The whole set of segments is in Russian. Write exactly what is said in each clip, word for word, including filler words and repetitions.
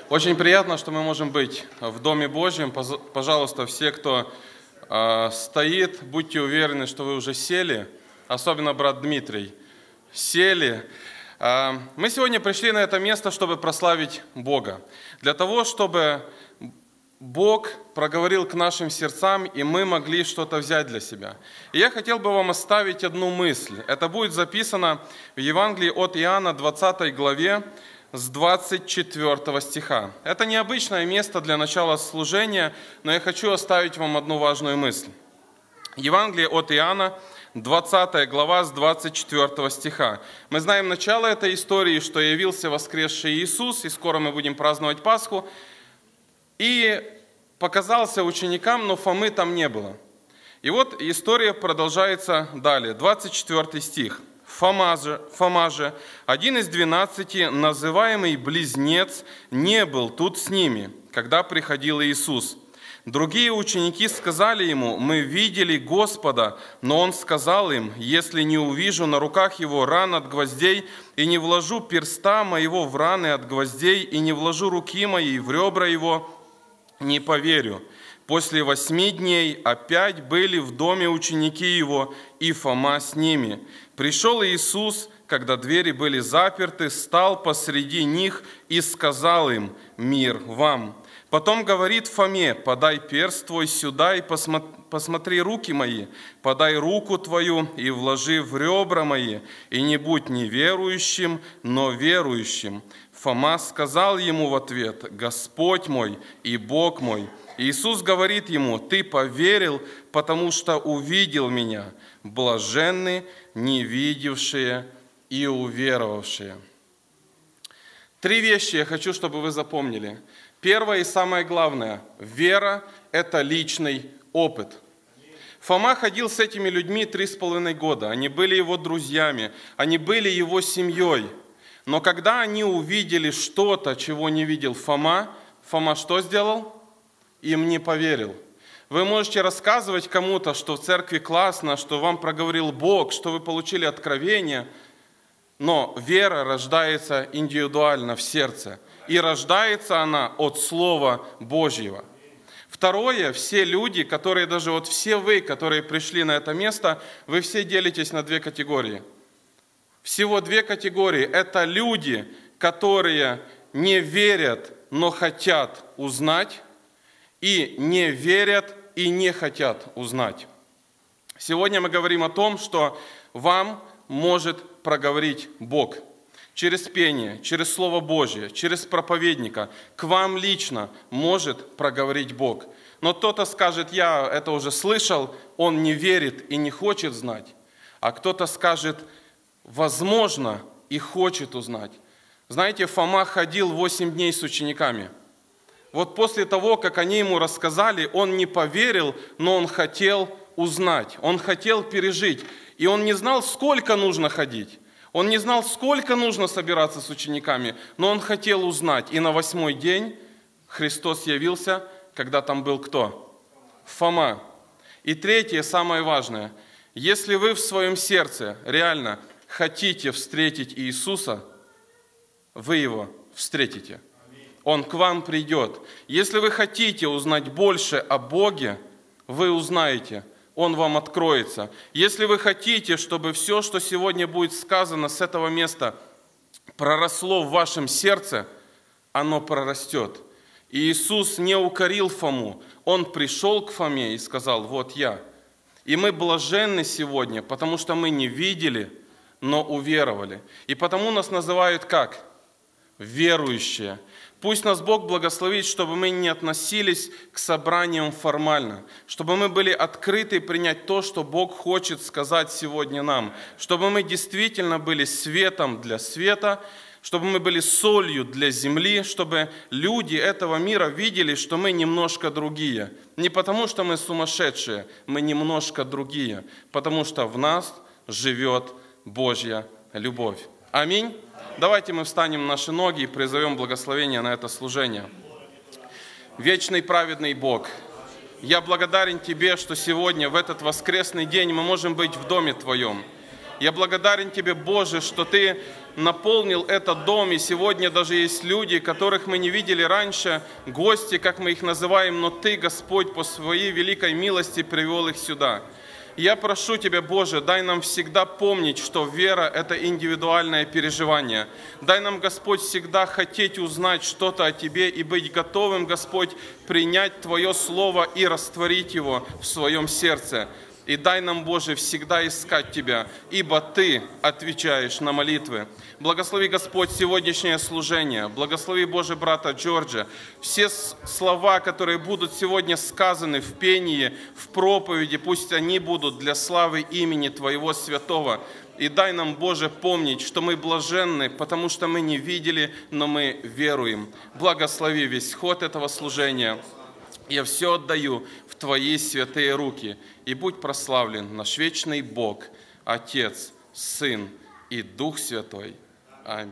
Очень приятно, что мы можем быть в Доме Божьем. Пожалуйста, все, кто э, стоит, будьте уверены, что вы уже сели, особенно брат Дмитрий, сели. Э, мы сегодня пришли на это место, чтобы прославить Бога, для того, чтобы Бог проговорил к нашим сердцам, и мы могли что-то взять для себя. И я хотел бы вам оставить одну мысль. Это будет записано в Евангелии от Иоанна, двадцатой главе, с двадцать четвёртого стиха. Это необычное место для начала служения, но я хочу оставить вам одну важную мысль. Евангелие от Иоанна, двадцатая глава, с двадцать четвёртого стиха. Мы знаем начало этой истории, что явился воскресший Иисус, и скоро мы будем праздновать Пасху, и показался ученикам, но Фомы там не было. И вот история продолжается далее. двадцать четвёртый стих. Фома же, Фома же, один из двенадцати, называемый Близнец, не был тут с ними, когда приходил Иисус. Другие ученики сказали ему: «Мы видели Господа», но он сказал им: «Если не увижу на руках его ран от гвоздей, и не вложу перста моего в раны от гвоздей, и не вложу руки моей в ребра его, не поверю». После восьми дней опять были в доме ученики его, и Фома с ними. Пришел Иисус, когда двери были заперты, стал посреди них и сказал им: «Мир вам». Потом говорит Фоме: «Подай перст твой сюда и посмотри руки мои, подай руку твою и вложи в ребра мои, и не будь неверующим, но верующим». Фома сказал ему в ответ: «Господь мой и Бог мой». Иисус говорит ему: «Ты поверил, потому что увидел меня. Блаженны невидевшие и уверовавшие». Три вещи я хочу, чтобы вы запомнили. Первое и самое главное – вера – это личный опыт. Фома ходил с этими людьми три с половиной года. Они были его друзьями, они были его семьей. Но когда они увидели что-то, чего не видел Фома, Фома что сделал? Им не поверил. Вы можете рассказывать кому-то, что в церкви классно, что вам проговорил Бог, что вы получили откровение, но вера рождается индивидуально в сердце. И рождается она от Слова Божьего. Второе, все люди, которые даже вот все вы, которые пришли на это место, вы все делитесь на две категории. Всего две категории. Это люди, которые не верят, но хотят узнать, и не верят и не хотят узнать. Сегодня мы говорим о том, что вам может проговорить Бог. Через пение, через Слово Божье, через проповедника, к вам лично может проговорить Бог. Но кто-то скажет: я это уже слышал, он не верит и не хочет знать. А кто-то скажет: возможно, и хочет узнать. Знаете, Фома ходил восемь дней с учениками. Вот после того, как они ему рассказали, он не поверил, но он хотел узнать, он хотел пережить. И он не знал, сколько нужно ходить. Он не знал, сколько нужно собираться с учениками, но он хотел узнать. И на восьмой день Христос явился, когда там был кто? Фома. И третье, самое важное. Если вы в своем сердце реально хотите встретить Иисуса, вы Его встретите. Он к вам придет. Если вы хотите узнать больше о Боге, вы узнаете. Он вам откроется. Если вы хотите, чтобы все, что сегодня будет сказано с этого места, проросло в вашем сердце, оно прорастет. И Иисус не укорил Фому. Он пришел к Фоме и сказал: вот я. И мы блаженны сегодня, потому что мы не видели, но уверовали. И потому нас называют как? Верующие. Пусть нас Бог благословит, чтобы мы не относились к собраниям формально, чтобы мы были открыты принять то, что Бог хочет сказать сегодня нам, чтобы мы действительно были светом для света, чтобы мы были солью для земли, чтобы люди этого мира видели, что мы немножко другие. Не потому, что мы сумасшедшие, мы немножко другие, потому что в нас живет Божья любовь. Аминь. Давайте мы встанем на наши ноги и призовем благословение на это служение. Вечный праведный Бог, я благодарен Тебе, что сегодня, в этот воскресный день, мы можем быть в Доме Твоем. Я благодарен Тебе, Боже, что Ты наполнил этот дом, и сегодня даже есть люди, которых мы не видели раньше, гости, как мы их называем, но Ты, Господь, по Своей великой милости привел их сюда. Я прошу Тебя, Боже, дай нам всегда помнить, что вера – это индивидуальное переживание. Дай нам, Господь, всегда хотеть узнать что-то о Тебе и быть готовым, Господь, принять Твое Слово и растворить его в своем сердце. И дай нам, Боже, всегда искать Тебя, ибо Ты отвечаешь на молитвы. Благослови, Господь, сегодняшнее служение. Благослови, Боже, брата Джорджа. Все слова, которые будут сегодня сказаны в пении, в проповеди, пусть они будут для славы имени Твоего святого. И дай нам, Боже, помнить, что мы блаженны, потому что мы не видели, но мы веруем. Благослови весь ход этого служения. Я все отдаю в Твои святые руки. И будь прославлен наш вечный Бог, Отец, Сын и Дух Святой. Аминь.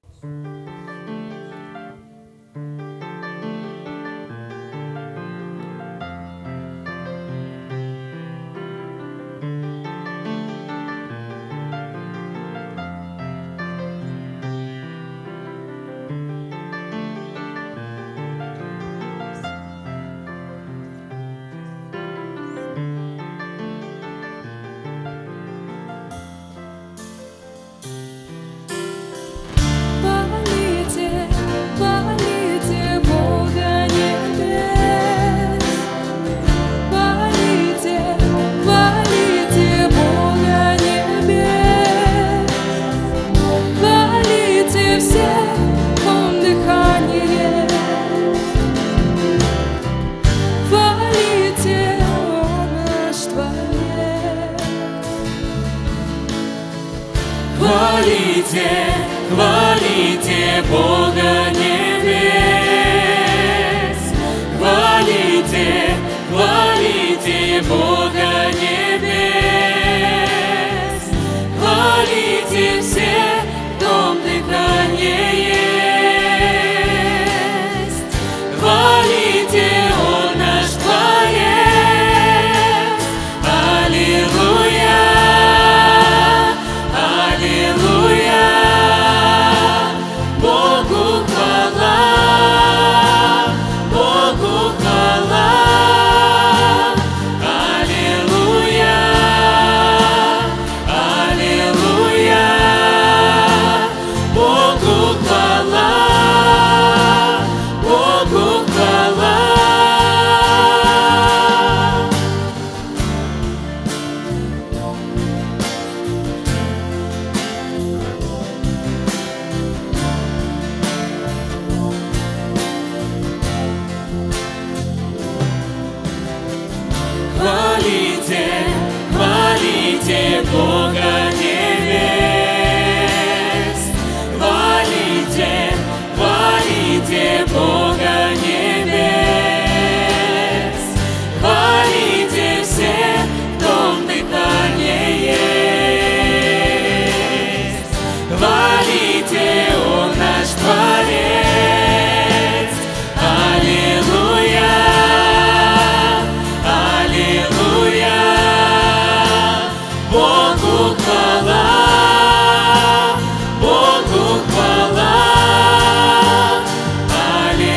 Хвалите Бога небес, хвалите, хвалите Бога небес, хвалите все, в ком дыхание есть, хвалите, Он наш Творец, аллилуйя, аллилуйя. Бога небес, хвалите, хвалите Бога небес, хвалите все, в ком дыхание есть, хвалите, Он наш Творец, аллилуйя, аллилуйя. Богу хвала, Богу хвала, аллилуйя.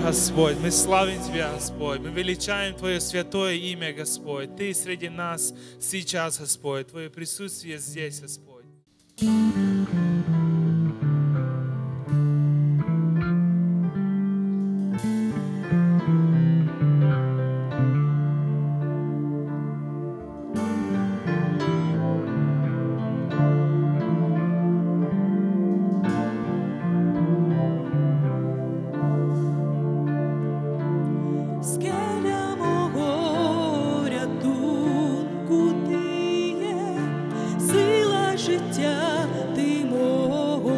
Господь, мы славим Тебя, Господь, мы величаем Твое святое имя, Господь. Ты среди нас сейчас, Господь, Твое присутствие здесь, Господь. Скеля мого рятунку ти є, сила життя ти мого,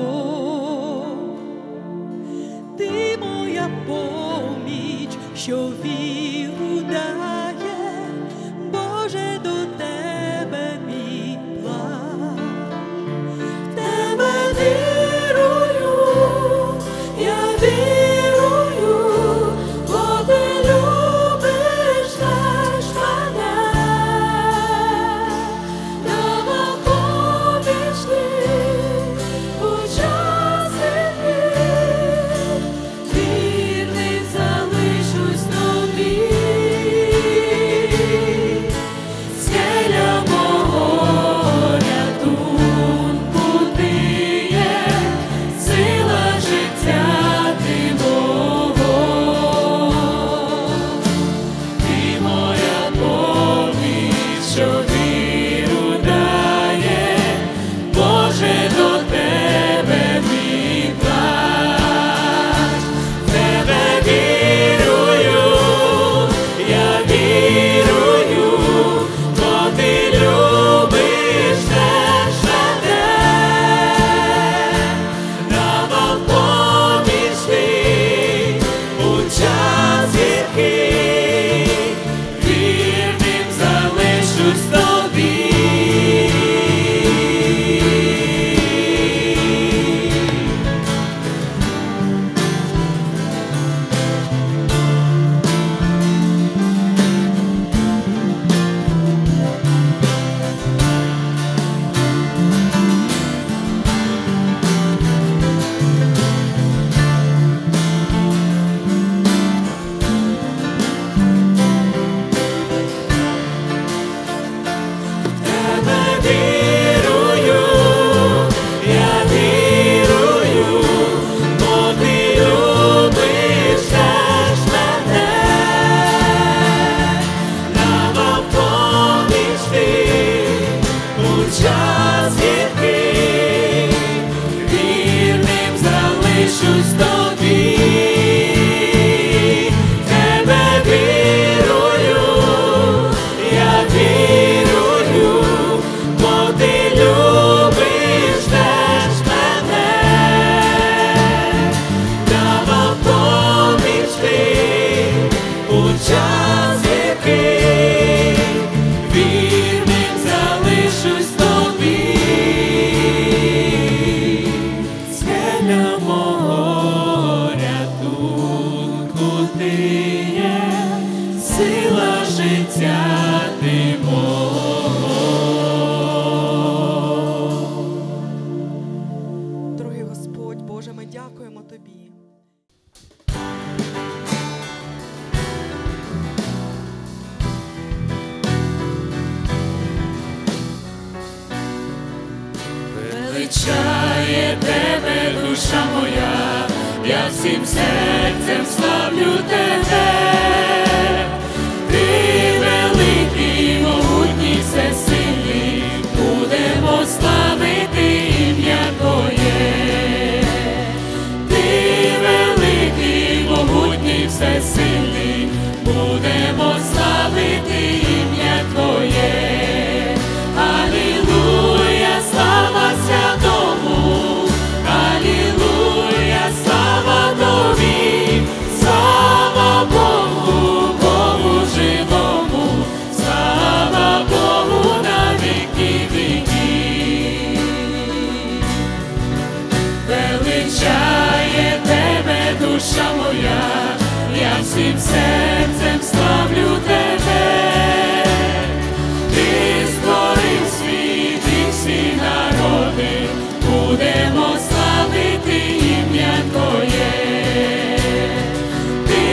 ти моя поміч, що віру дає, Боже, до тебе мій плач. В тебе вірую, я вірую, бо ти любиш теж мене, нам поміч ти у час війни, вірним залишусь тобі. Скеля мого рятунку ти є, сила життя ти мого, ти моя поміч, що віру дає, Боже, до тебе мій плач. В тебе вірую, я вірую, бо ти любиш теж мене, нам поміч ти у час гіркий, вірним залишусь тобі. Тебе вірую, я вірую, бо ти любиш теж мене, нам поміч ти у час гіркий, вірним залишусь тобі. Тебе вірую, я вірую, бо ти любиш теж мене, нам поміч ти у час гіркий, вірним залишусь тобі. Скеля мого рятунку ти є, сила життя ти мого. Дорогий Господь, Боже, ми дякуємо Тобі. Величає тебе, душа моя, я всім серцем славлю тебе. Ти великий, могутній, всесильний, будемо славити ім'я Твоє. Ти великий, могутній, всесильний, будемо славити ім'я Твоє. Алілуя, слава святому, алілуя, слава Тобі, слава Богу, Богу живому, слава Богу на віки віків. Величає тебе, душа моя, я всім серцем славлю тебе. Ти створив світ і всі народи, будемо славити ім'я Твоє. Ти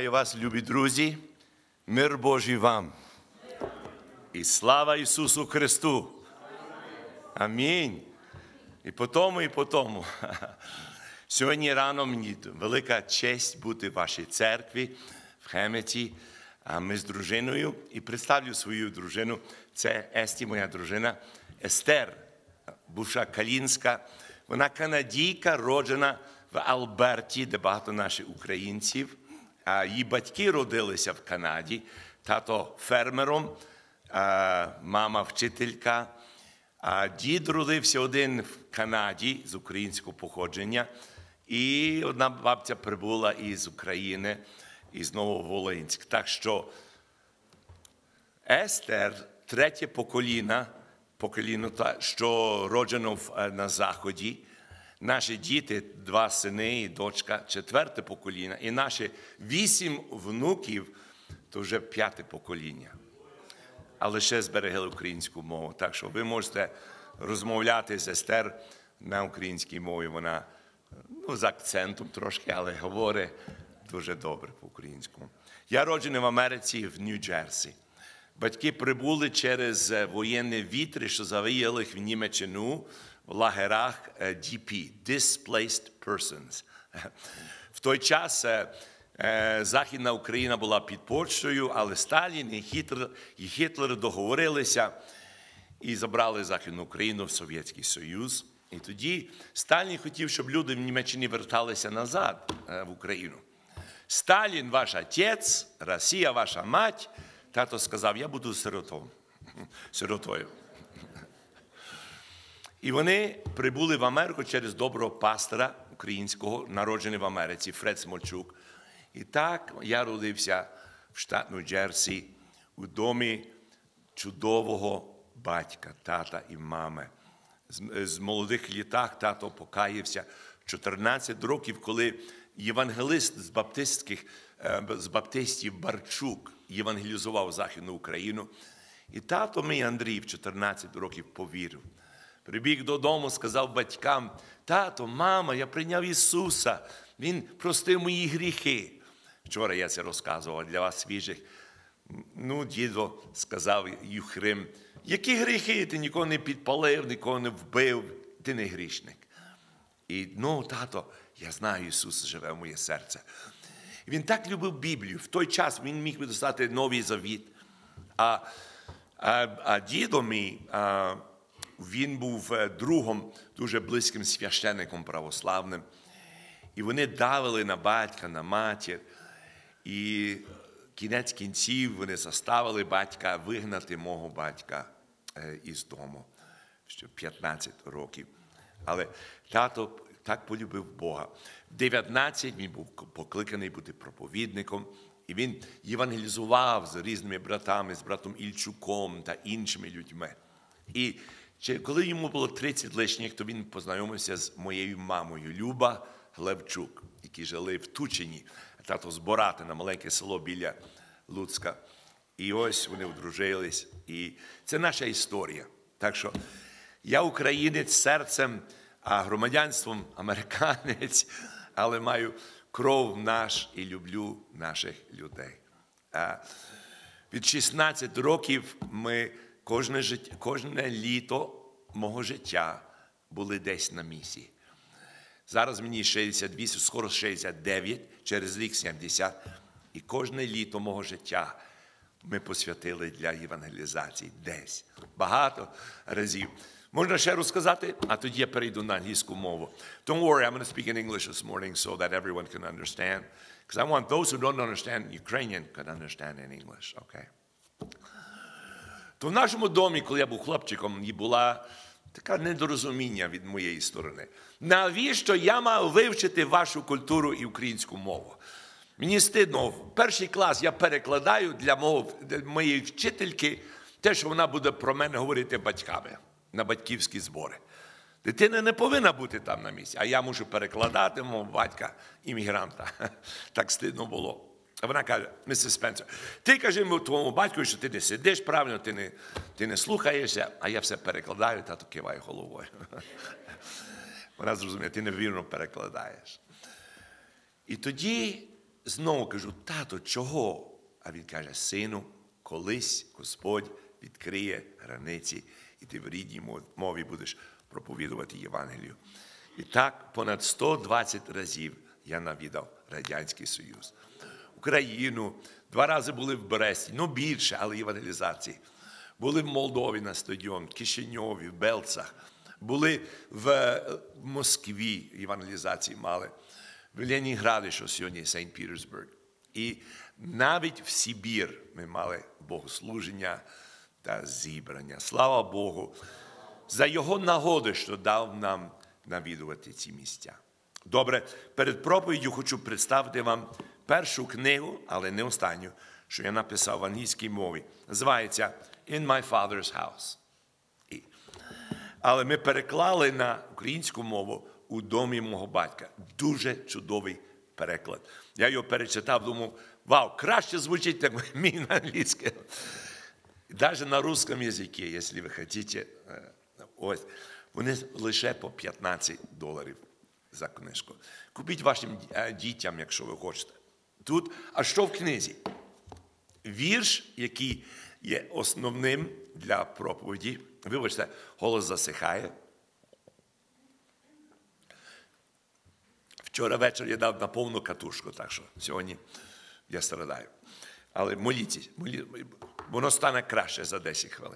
Вітаю вас, любі друзі, мир Божий вам. І слава Ісусу Христу. Амінь. І по тому, і по тому. Сьогодні рано мені велика честь бути в вашій церкві, в Хеметі. А ми з дружиною, і представлю свою дружину. Це Есті, моя дружина, Естер, бувша Калінська. Вона канадійка, роджена в Альберті, де багато наших українців. А її батьки родилися в Канаді. Тато фермером, мама вчителька. А дід родився один в Канаді з українського походження. І одна бабця прибула із України, із Нововолинськ. Так що Естер, третє покоління, покоління, що роджено на Заході. Наші діти, два сини і дочка, четверте покоління. І наші вісім внуків, то вже п'яте покоління. Але ще зберегли українську мову. Так що ви можете розмовляти з Естер на українській мові. Вона, ну, з акцентом трошки, але говорить дуже добре по-українському. Я роджений в Америці, в Нью-Джерсі. Батьки прибули через воєнні вітри, що завіяли в Німеччину в лагерах ді пі – Displaced Persons. В той час Західна Україна була під Польщею, але Сталін і Гітлер, і Гітлер договорилися і забрали Західну Україну в Совєтський Союз. І тоді Сталін хотів, щоб люди в Німеччині верталися назад в Україну. Сталін – ваш отець, Росія – ваша мать. Тато сказав, я буду сиротом, сиротою. І вони прибули в Америку через доброго пастора українського, народжений в Америці, Фред Смольчук. І так я родився в штат Нью-Джерсі, у домі чудового батька, тата і мами. З, з молодих літах тато покаявся чотирнадцять років, коли євангелист з баптистських, з баптистів Барчук євангелізував Західну Україну. І тато мій Андрій в чотирнадцять років повірив. Прибіг додому, сказав батькам, тато, мама, я прийняв Ісуса, Він простив мої гріхи. Вчора я це розказував для вас свіжих. Ну, дідо сказав Юхрим, які гріхи? Ти нікого не підпалив, нікого не вбив, ти не грішник. І, ну, тато, я знаю, Ісус живе в моє серце. Він так любив Біблію. В той час він міг достати Новий Завіт. А, а, а дідо мій, а, він був другом, дуже близьким священником православним. І вони давили на батька, на матір. І кінець кінців вони заставили батька вигнати мого батька із дому. Ще п'ятнадцять років. Але тато так полюбив Бога. В дев'ятнадцять він був покликаний бути проповідником. І він євангелізував з різними братами, з братом Ільчуком та іншими людьми. І коли йому було тридцять лишніх, то він познайомився з моєю мамою Люба Глебчук, які жили в Тучині. Тато з Боратина, маленьке село біля Луцька. І ось вони одружились. І це наша історія. Так що я українець серцем, а громадянством американець, але маю кров наш і люблю наших людей. Від шістнадцяти років ми кожне, життя, кожне літо мого життя були десь на місії. Зараз мені шістдесят вісім, скоро шістдесят дев'ять, через рік сімдесят. І кожне літо мого життя ми посвятили для євангелізації десь. Багато разів. Можна ще розказати? А тоді я перейду на англійську мову. Don't worry, I'm going to speak in English this morning so that everyone can understand. Because I want those who don't understand Ukrainian can understand in English, okay? То в нашому домі, коли я був хлопчиком, і була таке недорозуміння від моєї сторони. Навіщо я мав вивчити вашу культуру і українську мову? Мені стидно, в перший клас я перекладаю для, мов, для моєї вчительки те, що вона буде про мене говорити батьками на батьківські збори. Дитина не повинна бути там на місці, а я мушу перекладати мого батька, іммігранта. Так стидно було. А вона каже, місіс Спенсер, ти кажи твоєму батьку, що ти не сидиш правильно, ти не, ти не слухаєшся, а я все перекладаю, тато киває головою. Вона зрозуміє, ти невірно перекладаєш. І тоді знову кажу, тато, чого? А він каже, сину, колись Господь відкриє границі, і ти в рідній мові будеш проповідувати Євангелію. І так понад сто двадцять разів я навідав Радянський Союз. Україну, два рази були в Бресті, ну більше, але євангелізації. Були в Молдові на стадіон, в Кишиньові, в Белцах. Були в Москві, євангелізації мали. В Ленінграді, що сьогодні Сейнт Пітерсбург. І навіть в Сибір ми мали богослуження та зібрання. Слава Богу, за його нагоду, що дав нам навідувати ці місця. Добре, перед проповіддю хочу представити вам першу книгу, але не останню, що я написав в англійській мові. Називається «In my father's house». І. Але ми переклали на українську мову «У домі мого батька». Дуже чудовий переклад. Я його перечитав, думав, вау, краще звучить, як мій на англійське. Навіть на русском язикі, якщо ви хочете. Ось. Вони лише по п'ятнадцять доларів за книжку. Купіть вашим дітям, якщо ви хочете. Тут, а що в книзі? Вірш, який є основним для проповіді. Вибачте, голос засихає. Вчора ввечері я дав на повну катушку, так що сьогодні я страдаю. Але моліться, молі... воно стане краще за десять хвилин.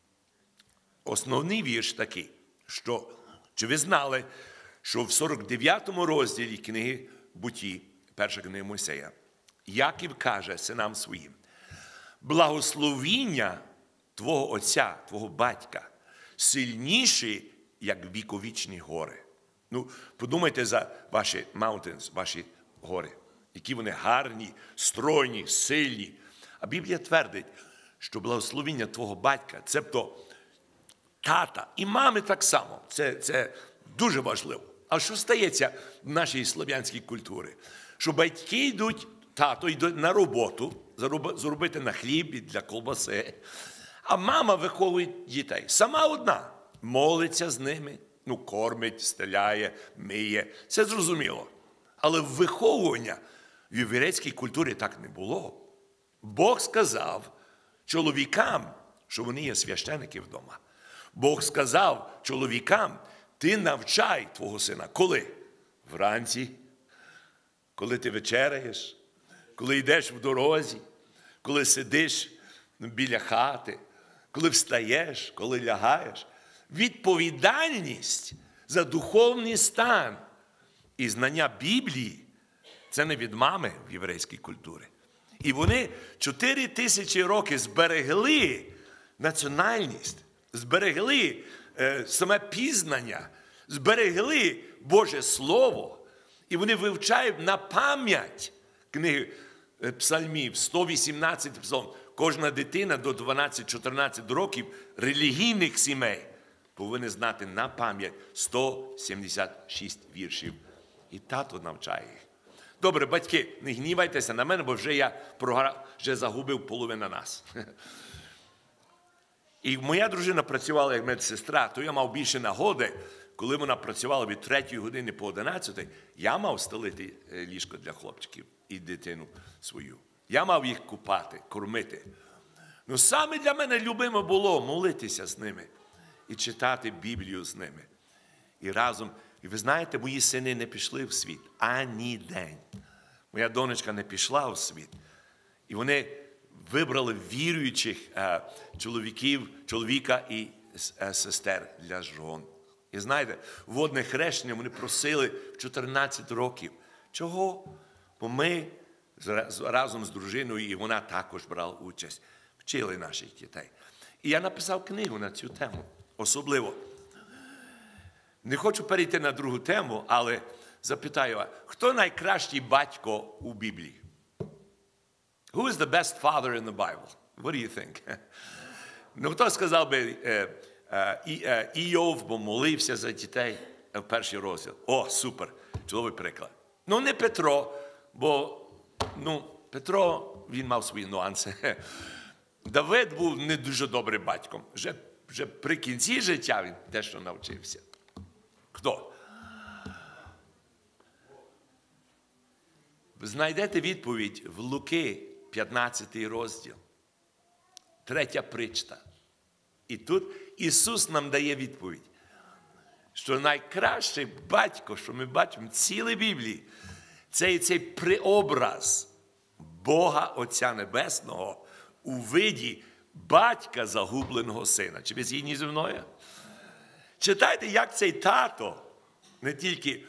Основний вірш такий, що, чи ви знали, що в сорок дев'ятому розділі книги Бутті, перша книга Мойсея, Яків каже синам своїм, благословіння твого отця, твого батька, сильніші, як віковічні гори. Ну, подумайте за ваші mountains, ваші гори, які вони гарні, стройні, сильні. А Біблія твердить, що благословіння твого батька, цебто тата і мами так само. Це, це дуже важливо. А що стається в нашій слов'янській культурі? Що батьки йдуть, тато йде на роботу, заробити на хліб і для колбаси, а мама виховує дітей. Сама одна. Молиться з ними, ну, кормить, стеляє, миє. Це зрозуміло. Але виховування в єврейській культурі так не було. Бог сказав чоловікам, що вони є священники вдома. Бог сказав чоловікам, ти навчай твого сина. Коли? Вранці, коли ти вечеряєш, коли йдеш в дорозі, коли сидиш біля хати, коли встаєш, коли лягаєш. Відповідальність за духовний стан і знання Біблії – це не від мами в єврейській культурі. І вони чотири тисячі років зберегли національність, зберегли е, саме пізнання, зберегли Боже Слово. І вони вивчають на пам'ять книги псалмів, сто вісімнадцять псалм. Кожна дитина до дванадцять-чотирнадцять років релігійних сімей повинна знати на пам'ять сто сімдесят шість віршів. І тато навчає їх. Добре, батьки, не гнівайтеся на мене, бо вже я програ... вже загубив половину нас. І моя дружина працювала як медсестра, то я мав більше нагоди, коли вона працювала від третьої години по одинадцятій, я мав стелити ліжко для хлопчиків і дитину свою. Я мав їх купати, кормити. Ну саме для мене любимо було молитися з ними і читати Біблію з ними. І разом, і ви знаєте, мої сини не пішли в світ ані день. Моя донечка не пішла в світ. І вони вибрали віруючих е, чоловіків, чоловіка і е, сестер для жон. І знаєте, водне хрещення вони просили в чотирнадцять років. Чого? Бо ми разом з дружиною, і вона також брала участь, вчили наших дітей. І я написав книгу на цю тему, особливо. Не хочу перейти на другу тему, але запитаю вас, хто найкращий батько у Біблії? Who is the best father in the Bible? What do you think? Ну, хто сказав би, е, е, е, Іов, бо молився за дітей в перший розділ. О, супер, чудовий приклад. Ну, не Петро, бо, ну, Петро, він мав свої нюанси. Давид був не дуже добрим батьком. Вже, вже при кінці життя він дещо навчився. Хто? знайдете відповідь в Луки, п'ятнадцятий розділ, третя притча. І тут Ісус нам дає відповідь, що найкращий батько, що ми бачимо в цілій Біблії, це і цей преобраз Бога Отця Небесного у виді батька загубленого сина. Чи ви згідні зі мною? Читайте, як цей тато не тільки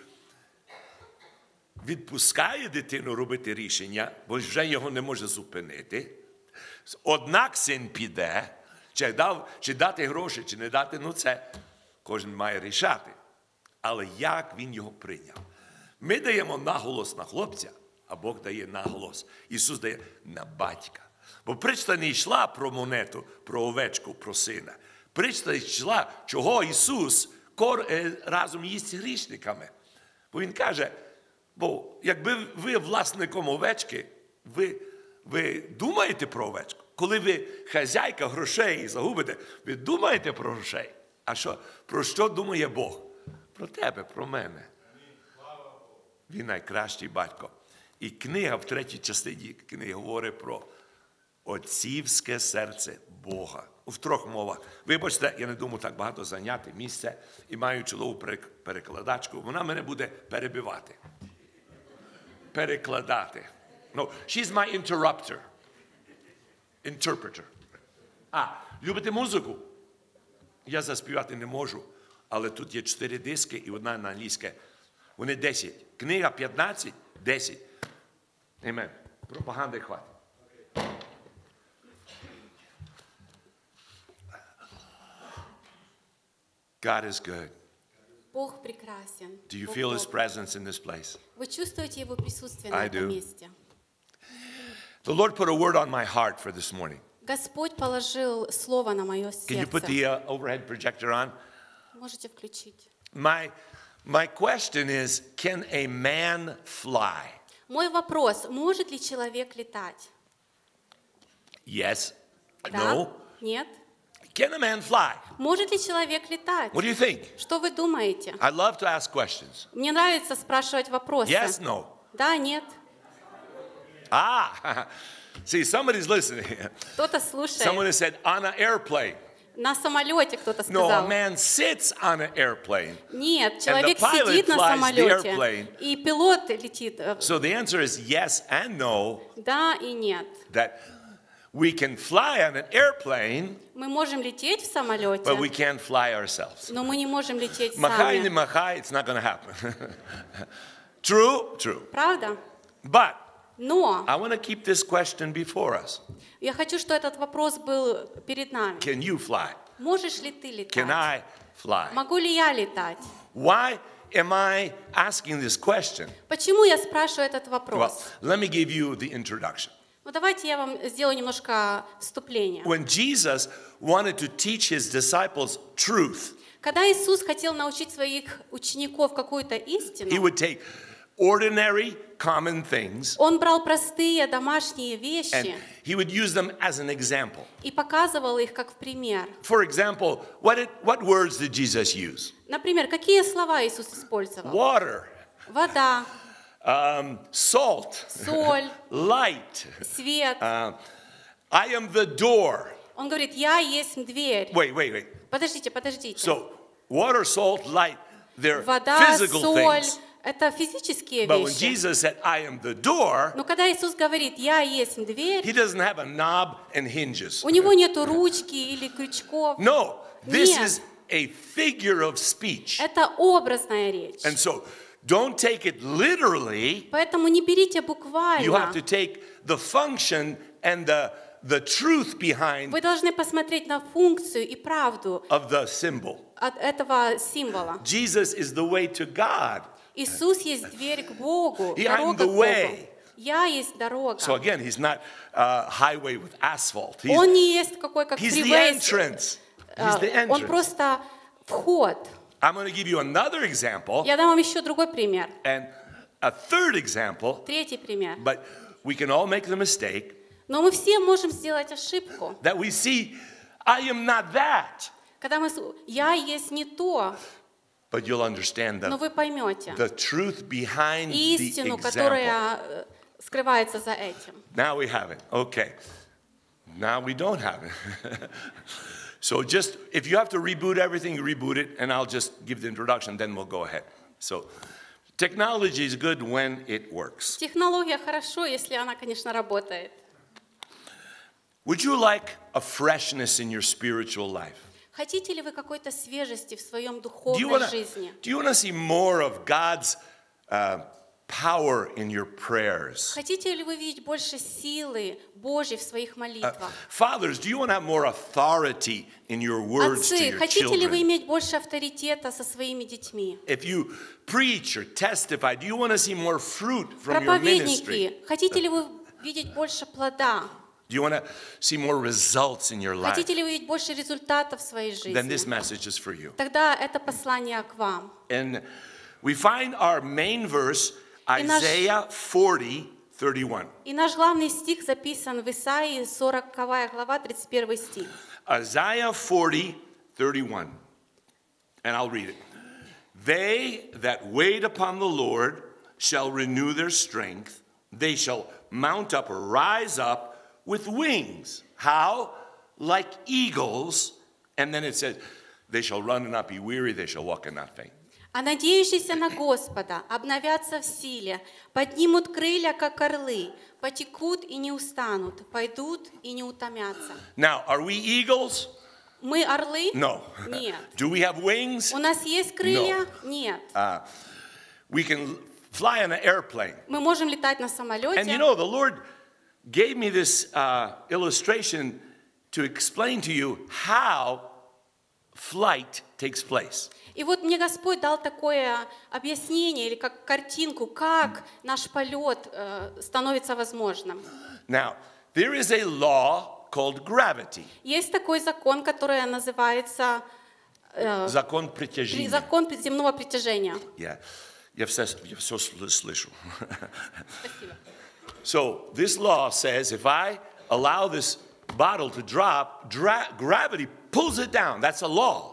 відпускає дитину робити рішення, бо вже його не може зупинити. Однак син піде, чи, дав, чи дати гроші, чи не дати, ну це кожен має рішати. Але як він його прийняв? Ми даємо наголос на хлопця, а Бог дає наголос. Ісус дає на батька. Бо притча не йшла про монету, про овечку, про сина. Притча йшла, чого Ісус разом їсть з грішниками. Бо Він каже, бо якби ви власником овечки, ви, ви думаєте про овечку. Коли ви хазяйка грошей загубите, ви думаєте про грошей. А що, про що думає Бог? Про тебе, про мене. Він найкращий батько. І книга в третій частині книги говорить про отцівське серце Бога. У трьох мовах. Вибачте, я не думаю так багато зайняти місце і маю чолову перекладачку. Вона мене буде перебивати. Перекладати. No, she's my interrupter. Interpreter. А, любите музику? Я заспівати не можу, але тут є чотири диски і одна на англійське. Вони десять. Книга п'ятнадцять, десять. Амен. Пропаганди хватить. God is good. Бог прекрасен. Do you Бог feel His добр. presence in this place? Вы чувствуете Его присутствие I на этом do. месте? The Lord put a word on my heart for this morning. Господь положил слово на мое Can you put сердце. the uh, overhead projector on? Можете включить. My, my question is, can a man fly? Мой вопрос: может ли человек летать? Yes. Да? No. Нет? Can a man fly? Может ли человек летать? What do you think? Что вы думаете? I love to ask questions. Мне нравится спрашивать вопросы. Yes, no. Да, нет. Ah, see, somebody's listening. Кто-то слушает. Someone has said, on an airplane. На самолете кто-то No, a сказал. man sits on an airplane. Нет, человек pilot сидит на flies the самолете, airplane. и пилот летит. э, So the answer is yes and no, Да и нет. that we can fly on an airplane, Мы можем лететь в самолете, but we can't fly ourselves. но мы не можем лететь Махай, не сами. махай, it's not going to happen. True? True. Правда? But Но I want to keep this question before us. я хочу, чтобы этот вопрос был перед нами. Can you fly? Можешь ли ты Can летать? I fly? Могу ли я летать? Why am I asking this question? Почему я спрашиваю этот Well, вопрос? let me give you the introduction. Ну, давайте я вам сделаю немножко вступление. When Jesus wanted to teach his disciples truth, Когда Иисус хотел научить своих учеников какую-то he истину, would take ordinary, common things Он брал простые домашние and вещи he would use them as an example. и показывал их как в пример. For example, what, did, what words did Jesus use? Например, какие слова Иисус использовал? Water, Вода, um, salt, соль, light. свет. Uh, I am the door. Он говорит: «Я есть дверь». Wait, wait, wait. Подождите, подождите. So, water, salt, light, they're Вода, physical соль things. — это физические But when вещи. Jesus said, I am the door, Но когда Иисус говорит: «Я есть he дверь», doesn't have a knob and hinges. у него нету ручки или крючков. No, this Нет. is a figure of speech. Это образная речь. And so, don't take it literally. Поэтому не берите You have буквально. to take the function and the, the truth behind Вы должны посмотреть на функцию и правду of the symbol. от этого символа. Jesus is the way to God. Иисус есть дверь к Богу, Yeah, I'm дорога the к Богу. way. Я есть дорога. So again, he's not a highway with asphalt. He's, Он не есть какой, как he's the фривей. entrance. А, He's the Он entrance. просто вход. I'm going to give you another example Я дам вам еще другой пример. and a third example, Третий пример. but we can all make the mistake Но мы все можем сделать ошибку. that we see, I am not that. Когда мы... с- Я есть не то, But you'll understand но the, вы поймете. the truth behind the Истину, example. которая э, скрывается за этим. Now we have it. Okay. Now we don't have it. So just, if you have to reboot everything, you reboot it, and I'll just give the introduction, then we'll go ahead. So, technology is good when it works. Технология хорошо, если она, конечно, работает. Would you like a freshness in your spiritual life? Хотите ли вы какой-то свежести в своем Do you духовной want жизни? to do you want to see more of God's uh, power in your prayers? Хотите ли вы видеть больше силы Божьей в своих молитвах? Fathers, do you want to have more authority in your words to Отцы, your хотите ли вы children? иметь больше авторитета со своими детьми? If you preach or testify, do you want to see more fruit from your ministry? Проповедники, хотите ли вы видеть больше плода? Do you want to see more results in your life? Хотите ли вы видеть больше результатов в своей Then this жизни? message is for you. Тогда это послание к вам. And we find our main verse, И наш- Isaiah forty, thirty-one. И наш главный стих записан в Исаии, сороковая глава, тридцать первый стих. Isaiah forty, thirty-one. And I'll read it. They that wait upon the Lord shall renew their strength. They shall mount up or rise up with wings. How? Like eagles. And then it says, they shall run and not be weary. They shall walk and not faint. А надеющиеся на Господа обновятся в силе, поднимут крылья, как орлы, потекут и не устанут, пойдут и не утомятся. Now, are we eagles? Мы орлы? No. Нет. Do we have wings? У нас есть крылья? Нет. Uh, we can fly on an airplane. Мы можем летать на And you самолете. know, the Lord gave me this uh, illustration to explain to you how flight takes place. И вот мне Господь дал такое объяснение или как картинку, как наш полет э, становится возможным. Now, there is a law called gravity. Есть такой закон, который называется э, Закон при- притяжения. закон земного притяжения. Yeah. Я все, я все слышу. Спасибо. So, this law says if I allow this bottle to drop, dra- gravity pulls it down. That's a law.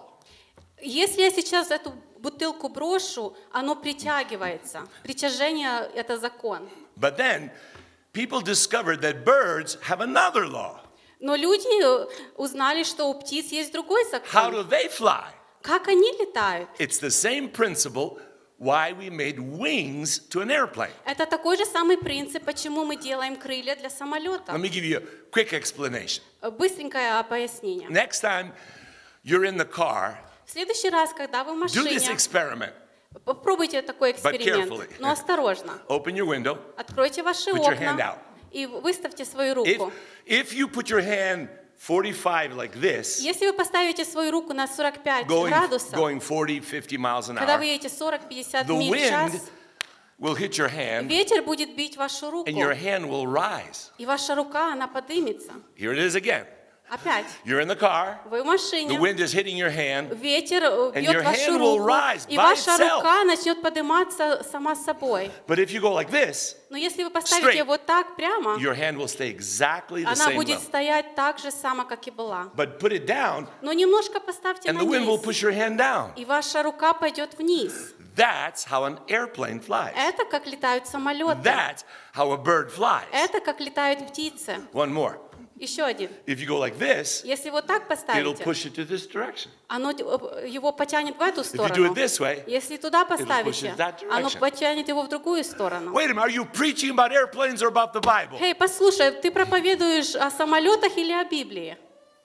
Если я сейчас эту бутылку брошу, оно притягивается. Притяжение – это закон. But then, people discovered that birds have another law. Но люди узнали, что у птиц есть другой How do закон. they fly? Как они летают? It's the same principle why we made wings to an airplane. Это такой же самый принцип, почему мы делаем крылья для Let самолета. me give you a quick explanation. Быстренькое пояснение. Next time you're in the car, В следующий раз, когда вы в do this машине, experiment. попробуйте такой эксперимент, carefully. но осторожно. Open your window. Откройте ваши Put your hand окна out. и выставьте свою If, руку. if you put your hand forty-five like this, Если вы поставите свою руку на сорок пять going, градусов, going forty, fifty miles an когда вы hour, едете сорок-пятьдесят the миль в час, wind will hit your hand ветер будет бить вашу руку, and your hand will rise. и ваша рука, она поднимется. Here it is again. Опять, You're in the car, вы в the машине, wind is hitting your hand, ветер your бьет вашу hand will руку, rise и by ваша itself. рука начнет подниматься сама собой. but if you go like this, Но если вы поставите Straight. вот так прямо, your hand will stay exactly the она same будет level. стоять так же само, как и была. But put it down, Но немножко поставьте and на the wind will низ, push your hand down. и ваша рука пойдет вниз. That's how an airplane flies. Это как летают самолеты. That's how a bird flies. Это как летают птицы. One more. Еще один. If you go like this, Если вот так it'll поставите, push it to this direction. оно э, его потянет в эту If you do сторону. it this way, Если туда push поставите, it that оно direction. потянет его в другую сторону. wait a minute, are you preaching about airplanes or about the Bible? Эй, послушай, ты проповедуешь о самолетах или о Библии?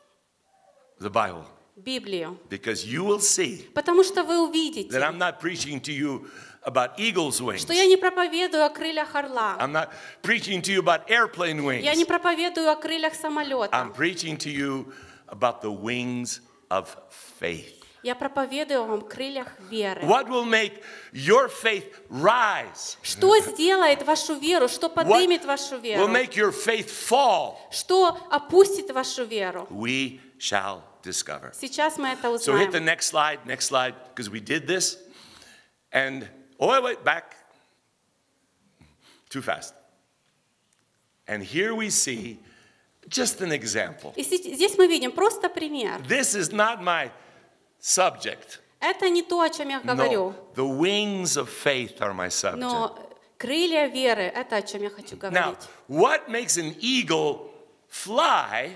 The Bible. Библию. Because you will see Потому что вы that увидите, I'm not preaching to you about eagle's wings. что я не проповедую о крыльях орла. I'm not preaching to you about airplane wings. Я не проповедую о крыльях самолета. I'm preaching to you about the wings of faith. Я проповедую вам о крыльях веры. What will make your faith rise? Что сделает вашу веру? Что What поднимет вашу will веру? make your faith fall? Что опустит вашу веру? We shall discover. Сейчас мы это So hit the узнаем. next slide, next slide, because we did this. And, oh, wait, wait, back. Too fast. And here we see just an example. И си- здесь мы видим просто пример. This is not my subject. Это не то, о чем я говорю, No, the wings of faith are my subject. но Крылья веры, это о чем я хочу Now, говорить. what makes an eagle fly?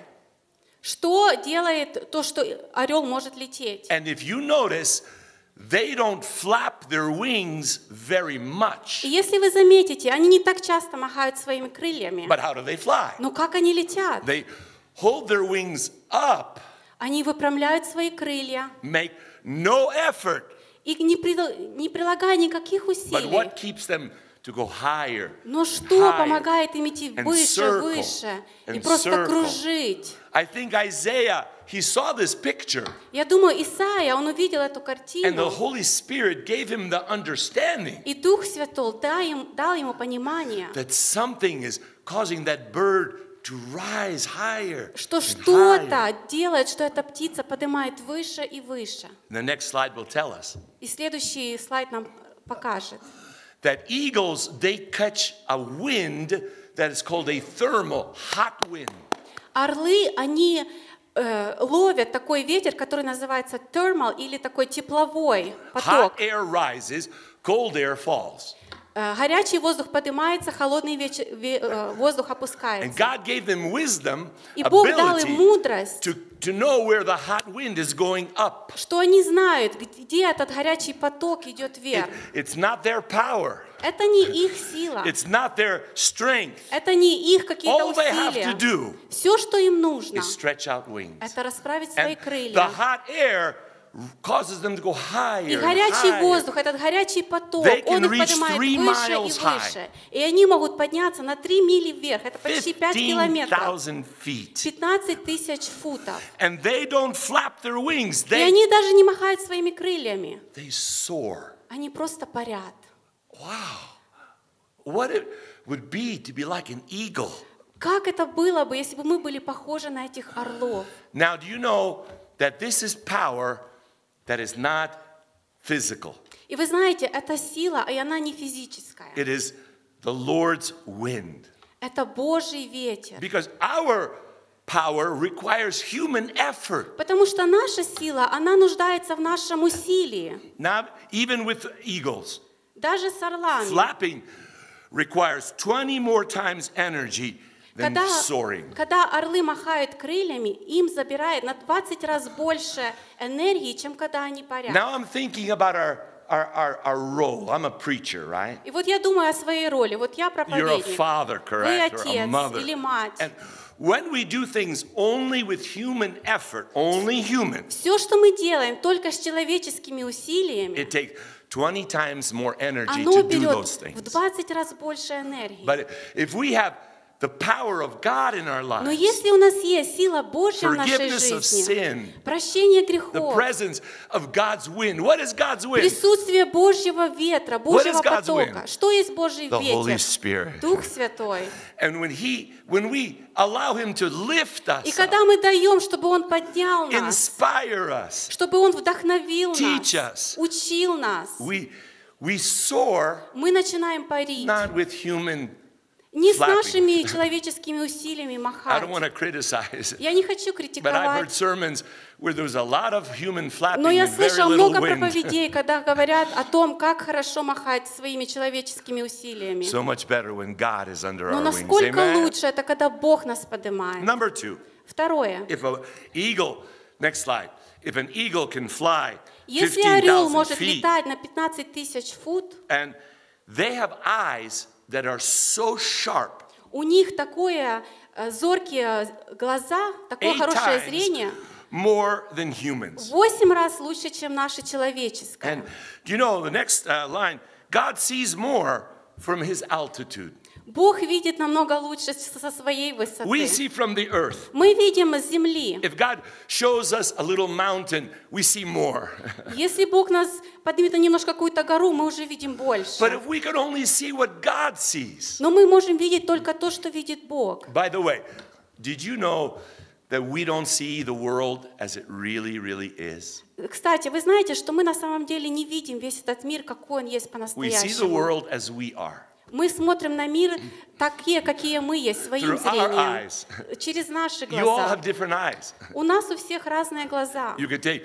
Что делает то, что орел может лететь? And if you notice, they don't flap their wings very much. И если вы заметите, они не так часто махают своими крыльями. But how do they fly? Но как они летят? They hold their wings up, Они выпрямляют свои крылья make no effort, и не, прил- не прилагая никаких but усилий. what keeps them to go higher? Но что higher, помогает им идти and выше, circle, выше и and просто circle. кружить? I think Isaiah, he saw this picture, Я думаю, Исаия, он увидел эту and the картину, Holy Spirit gave him the understanding и Дух Святой дал ему, дал ему понимание, that something is causing that bird to rise higher. что and higher. что-то делает, что эта птица поднимает выше и выше. The next slide will tell us И следующий слайд нам покажет, that eagles, they catch a wind that is called a thermal, hot wind. орлы, они э, ловят такой ветер, который называется thermal или такой тепловой поток. Hot air rises, cold air falls. Э, Горячий воздух поднимается, холодный вече- ве- э, воздух And опускается. God gave them wisdom, И Бог дал им ability мудрость, to, to know where the hot wind is going up. что они знают, где этот горячий поток идет It- вверх. it's not their power. Это не их сила, It's not their strength. это не их какие-то All they have to усилия. do Все, что им нужно, is stretch out wings. это расправить свои And the крылья. hot air causes them to go higher. И and горячий higher. воздух, этот горячий поток, They can он их reach поднимает three выше и miles high. выше. И они могут подняться на три мили вверх. Это почти пять fifteen километров. thousand feet. пятнадцать тысяч футов. And they don't flap their wings. И They, они даже не махают своими крыльями. they soar. Они просто парят. Wow. What it would be to be like an eagle. Как это было бы, если бы мы были похожи на этих орлов? Now, do you know that this is power that is not physical? И вы знаете, это сила, и она не физическая. It is the Lord's wind. Это Божий ветер. Because our power requires human effort. Потому что наша сила, она нуждается в нашем усилии. Not even with eagles. Даже с орлами. Flapping requires twenty more times energy than Когда, soaring. когда орлы махают крыльями, им забирает на двадцать раз больше энергии, чем когда они парят. Now I'm thinking about our, our, our, our role. I'm a preacher, right? И вот я думаю о своей роли. Вот я You're a проповедник. father, Вы correct? Or a отец mother. или мать. And when we do things only with human effort, only human, Все, что мы делаем только с человеческими усилиями, it takes twenty times more energy оно to do берет those в things. двадцать раз больше энергии. But if we have the power of God in our Но lives, если у нас есть сила Божья в нашей forgiveness of жизни, sin, прощение the грехов, presence of God's wind. What is God's wind? присутствие Божьего ветра, Божьего is God's потока. wind? Что есть Божий The Holy ветер? Spirit. Дух Святой. And when he, when we allow him to lift И us когда up, мы даем, чтобы Он поднял нас, inspire us, чтобы Он вдохновил teach нас, us, учил нас, we, we soar мы начинаем парить. not with human. Не с flapping. нашими человеческими усилиями I махать. don't want to criticize, Я не хочу but I've heard критиковать, sermons where there's a lot of human flapping но я and very слышала little много wind. проповедей, когда говорят о том, как хорошо махать своими человеческими усилиями. So much better when God is under Но our wings. насколько Amen? лучше, это когда Бог нас поднимает. Number two, Второе. if an eagle, next slide, if an eagle can fly Если fifteen орел thousand может feet, летать на пятнадцать тысяч фут, and they have eyes that are so sharp, у них такое э, зоркие глаза, такое eight хорошее times зрение, more than humans. восемь раз лучше, чем наше человеческое. And do you know the next uh, line? God sees more from his altitude. Бог видит намного лучше со своей We высоты. see from the earth. Мы видим с земли. If God shows us a little mountain, we see more. Если Бог нас поднимет на немножко какую-то гору, мы уже видим больше. But if we could only see what God sees. Но мы можем видеть только то, что видит Бог. By the way, did you know that we don't see the world as it really, really is? Кстати, вы знаете, что мы на самом деле не видим весь этот мир, какой он есть We see the по-настоящему. world as we are. Мы смотрим на мир такие, какие мы есть, своим Through our зрением, eyes. через наши You all глаза. have different eyes. У нас у всех разные глаза. You could take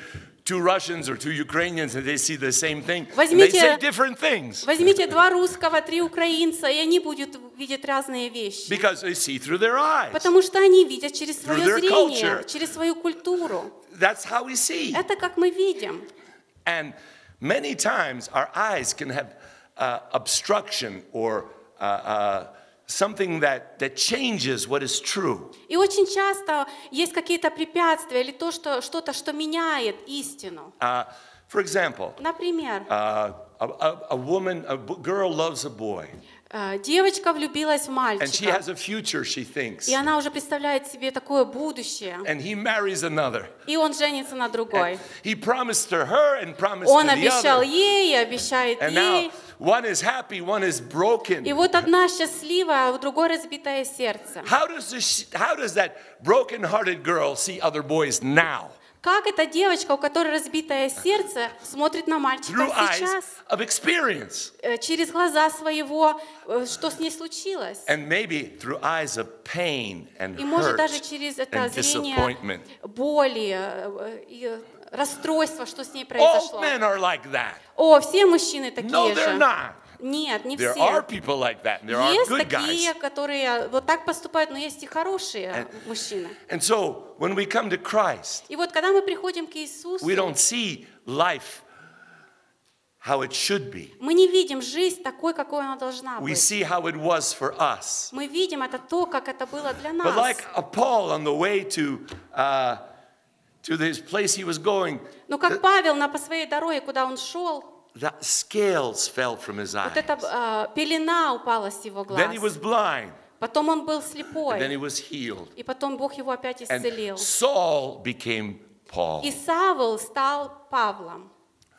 two Russians or two Ukrainians and they see the same thing, and they Возьмите, say different things возьмите два русского, три украинца, и они будут видеть разные вещи. because they see through their eyes. Потому что они видят через Through свое their зрение, culture. через свою культуру. That's how we see. Это как мы видим. And many times our eyes can have uh, obstruction or uh, uh, something that, that changes what is true. И очень часто есть какие-то препятствия или то, что, что-то, что меняет истину. Uh, for example, Например, uh, a, a, a woman, a b- girl loves a boy, э, девочка влюбилась в and she мальчика, has a future, she thinks, и она уже представляет себе такое будущее, and he marries another. и он женится на другой. And he promised to her and promised Он to the обещал other. ей и обещает And now ей. one is happy, one is broken. И вот одна счастливая, а у другой разбитое сердце. How does this, how does that broken-hearted girl see other boys now? Как эта девочка, у которой разбитое сердце, смотрит на мальчика Through eyes сейчас, of experience. э, через глаза своего, э, что с ней случилось. And maybe through eyes of pain and И может hurt даже через это and зрение disappointment. боли э, и расстройства, что с ней All произошло. men are like that. О, все мужчины такие No, they're же. not. Нет, не There все. are people like that. There are Есть good такие, guys. которые вот так поступают, но есть и хорошие мужчины. And so when we come to Christ, И вот когда мы приходим к Иисусу, we don't see life how it should be. мы не видим жизнь такой, какой она должна We быть. see how it was for us. Мы видим это то, как это было для But нас. like a Paul on the way to uh, to this place he was going, Но как Павел на по своей дороге, куда он шел, the scales fell from his вот eyes. эта э, пелена упала с его глаз. Then he was blind, Потом он был and then слепой, he was healed. и потом Бог его опять And исцелил. Saul became Paul. И Савл стал Павлом.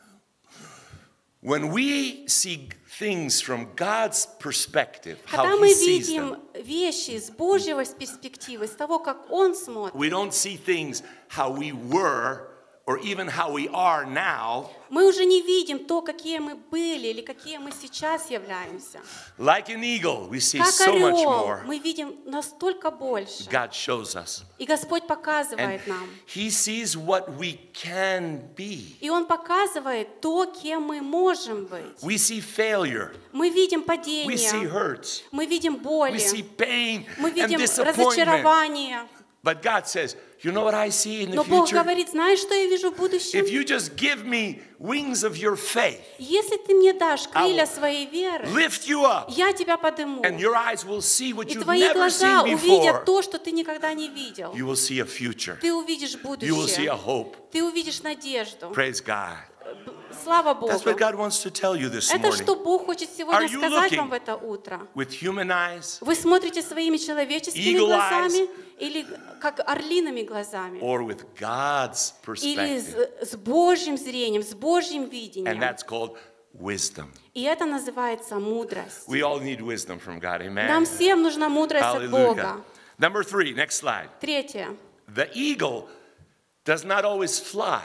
When we see things from God's perspective, Когда how мы he sees видим them, вещи с Божьей перспективы, с того, как Он смотрит, we don't see things how we were or even how we are now. мы уже не видим то, какие мы были или какие мы сейчас являемся. Like an eagle, we see Как so much орел, more. мы видим настолько больше. God shows us. И Господь And показывает нам. he sees what we can be. И Он показывает то, кем мы можем быть. We see failure. Мы видим We see падение, hurts. мы видим We боли, see pain мы and видим disappointment. разочарование. But God says, you know what I see in the Но Бог future? говорит, знаешь, что я вижу в будущем? If you just give me wings of your faith, Если ты мне дашь крылья I will своей веры, lift you up, я тебя подниму. and your eyes will see what И you've твои never глаза seen увидят before. то, что ты никогда не видел. You will see a future. Ты увидишь You will see a будущее. hope. Ты увидишь надежду. Praise God. Слава Богу. That's what God wants to tell you this Это morning. что Бог хочет сегодня Are you сказать looking вам в это утро. With human eyes Вы смотрите своими человеческими Eagle глазами или как орлиными глазами, or with God's или perspective. с, с Божьим зрением, с Божьим And видением. that's called wisdom. И это называется мудрость. We all need wisdom from God. Нам Amen. всем нужна мудрость от Hallelujah. Бога. Number three, next slide. Третье. The eagle does not always fly.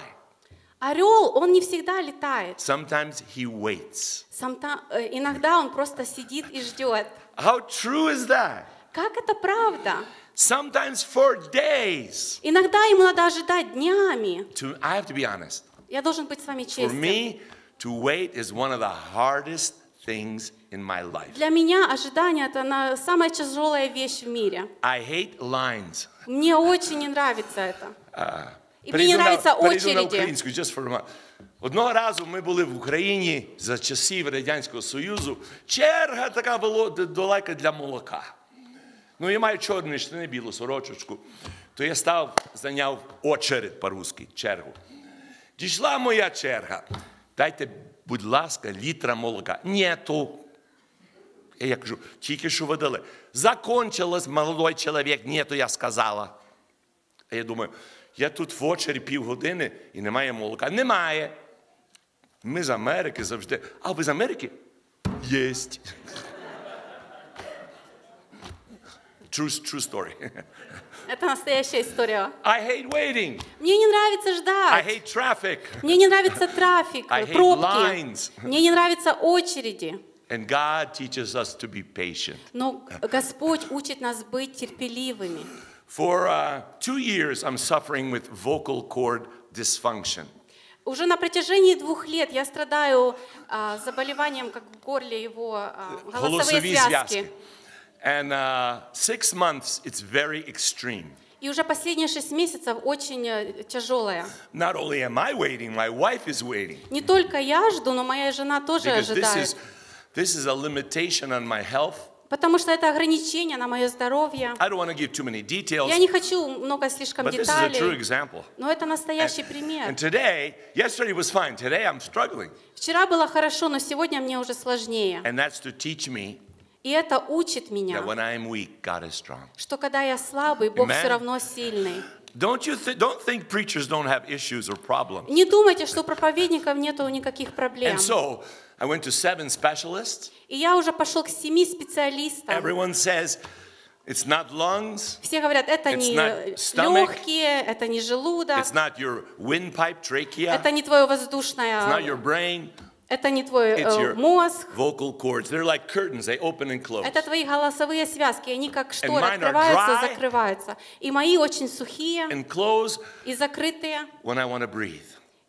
Орел, он не всегда летает. Sometimes he waits. Сам-то- э, иногда он просто сидит и ждет. How true is that? Как это правда? Sometimes for days. Иногда ему надо ожидать днями. To, I have to be honest. Я должен быть с вами For честен. me, to wait is one of the hardest things in my life. Для меня ожидание – это на- самая тяжелая вещь в мире. I hate lines. Мне очень не нравится это. І мені Перейду не на, нравятся перейду на очереди. українську, just for a moment. Одного разу ми були в Україні за часів Радянського Союзу. Черга така була далека для молока. Ну, я маю чорні штани, білу сорочечку. То я став, зайняв очередь по-русски, чергу. Дійшла моя черга. Дайте, будь ласка, літра молока. Нету. Я кажу, тільки що видали. Закончилось, молодой чоловік, нету, я сказала. А я думаю, я тут в очері півгодини і немає молока. Немає. Ми з Америки завжди. А ви з Америки? Єсть. True, true story. Это настоящая история. I hate waiting. Мне не нравится I ждать. hate traffic. Мне не нравится трафик, I hate пробки. lines. Мне не нравятся очереди. And God teaches us to be patient. Но Господь учит нас быть терпеливыми. For uh, two years, I'm suffering with vocal cord dysfunction. Уже на протяжении двух лет я страдаю а, заболеванием, как в горле его а, голосовые Голосовые связки. связки. And uh, six months, it's very extreme. И уже последние шесть месяцев очень э, тяжелая. Not only am I waiting, my wife is waiting. Не только я жду, но моя жена тоже Because this ожидает. is, this is a limitation on my health. Потому что это ограничение на мое здоровье. I don't want to give too many details, Я не хочу много слишком but this is a true деталей, example. но это настоящий пример. And today, yesterday was fine. Today I'm struggling. Вчера было хорошо, но сегодня мне уже сложнее. And that's to teach me И это учит меня, that when I am weak, God is strong. что когда я слабый, Бог Amen. все равно сильный. Don't you th- don't think preachers don't have issues or problems. Не думайте, что у проповедников нету никаких проблем. And so I went to seven specialists. И я уже пошел к семи специалистам. Everyone says it's not lungs, Все говорят, это It's не not stomach. легкие, это не желудок, it's not your windpipe, trachea, это не твое it's not воздушное, your brain, это не твой it's э, your мозг, vocal cords. They're like curtains, they open and close. это твои голосовые связки, они как шторы mine are открываются, dry. закрываются. И мои очень сухие And close и закрытые. when I want to breathe.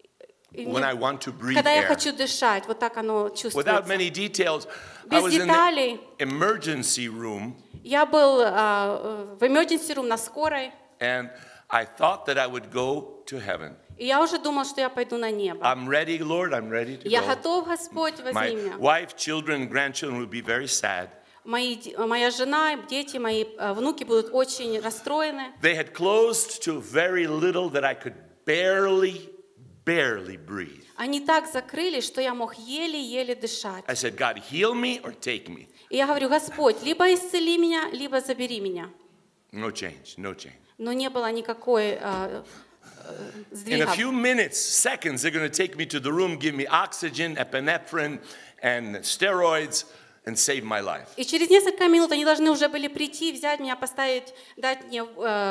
И When мне- I want to breathe Когда я air. хочу дышать, вот так оно Without чувствуется. many details, I Без was in the деталей. emergency room Я был а, в emergency room на скорой, and I thought that I would go to heaven. и я уже думал, что я пойду на небо. I'm ready, Lord, I'm ready to Я go. готов, Господь, возьми My меня. wife, children, grandchildren would be very sad. Мои, д- моя жена, дети, мои э, внуки будут очень расстроены. They had closed to very little that I could barely, barely breathe. Они так закрылись, что я мог еле-еле дышать. I said, God, heal me or take me. И я говорю, Господь, либо исцели меня, либо забери меня. No change, no change. Но не было никакой э, э, In a сдвига. few minutes, seconds, they're going to take me to the room, give me oxygen, epinephrine, and steroids, and save my life. И через несколько минут они должны уже были прийти, взять меня, поставить, дать мне э,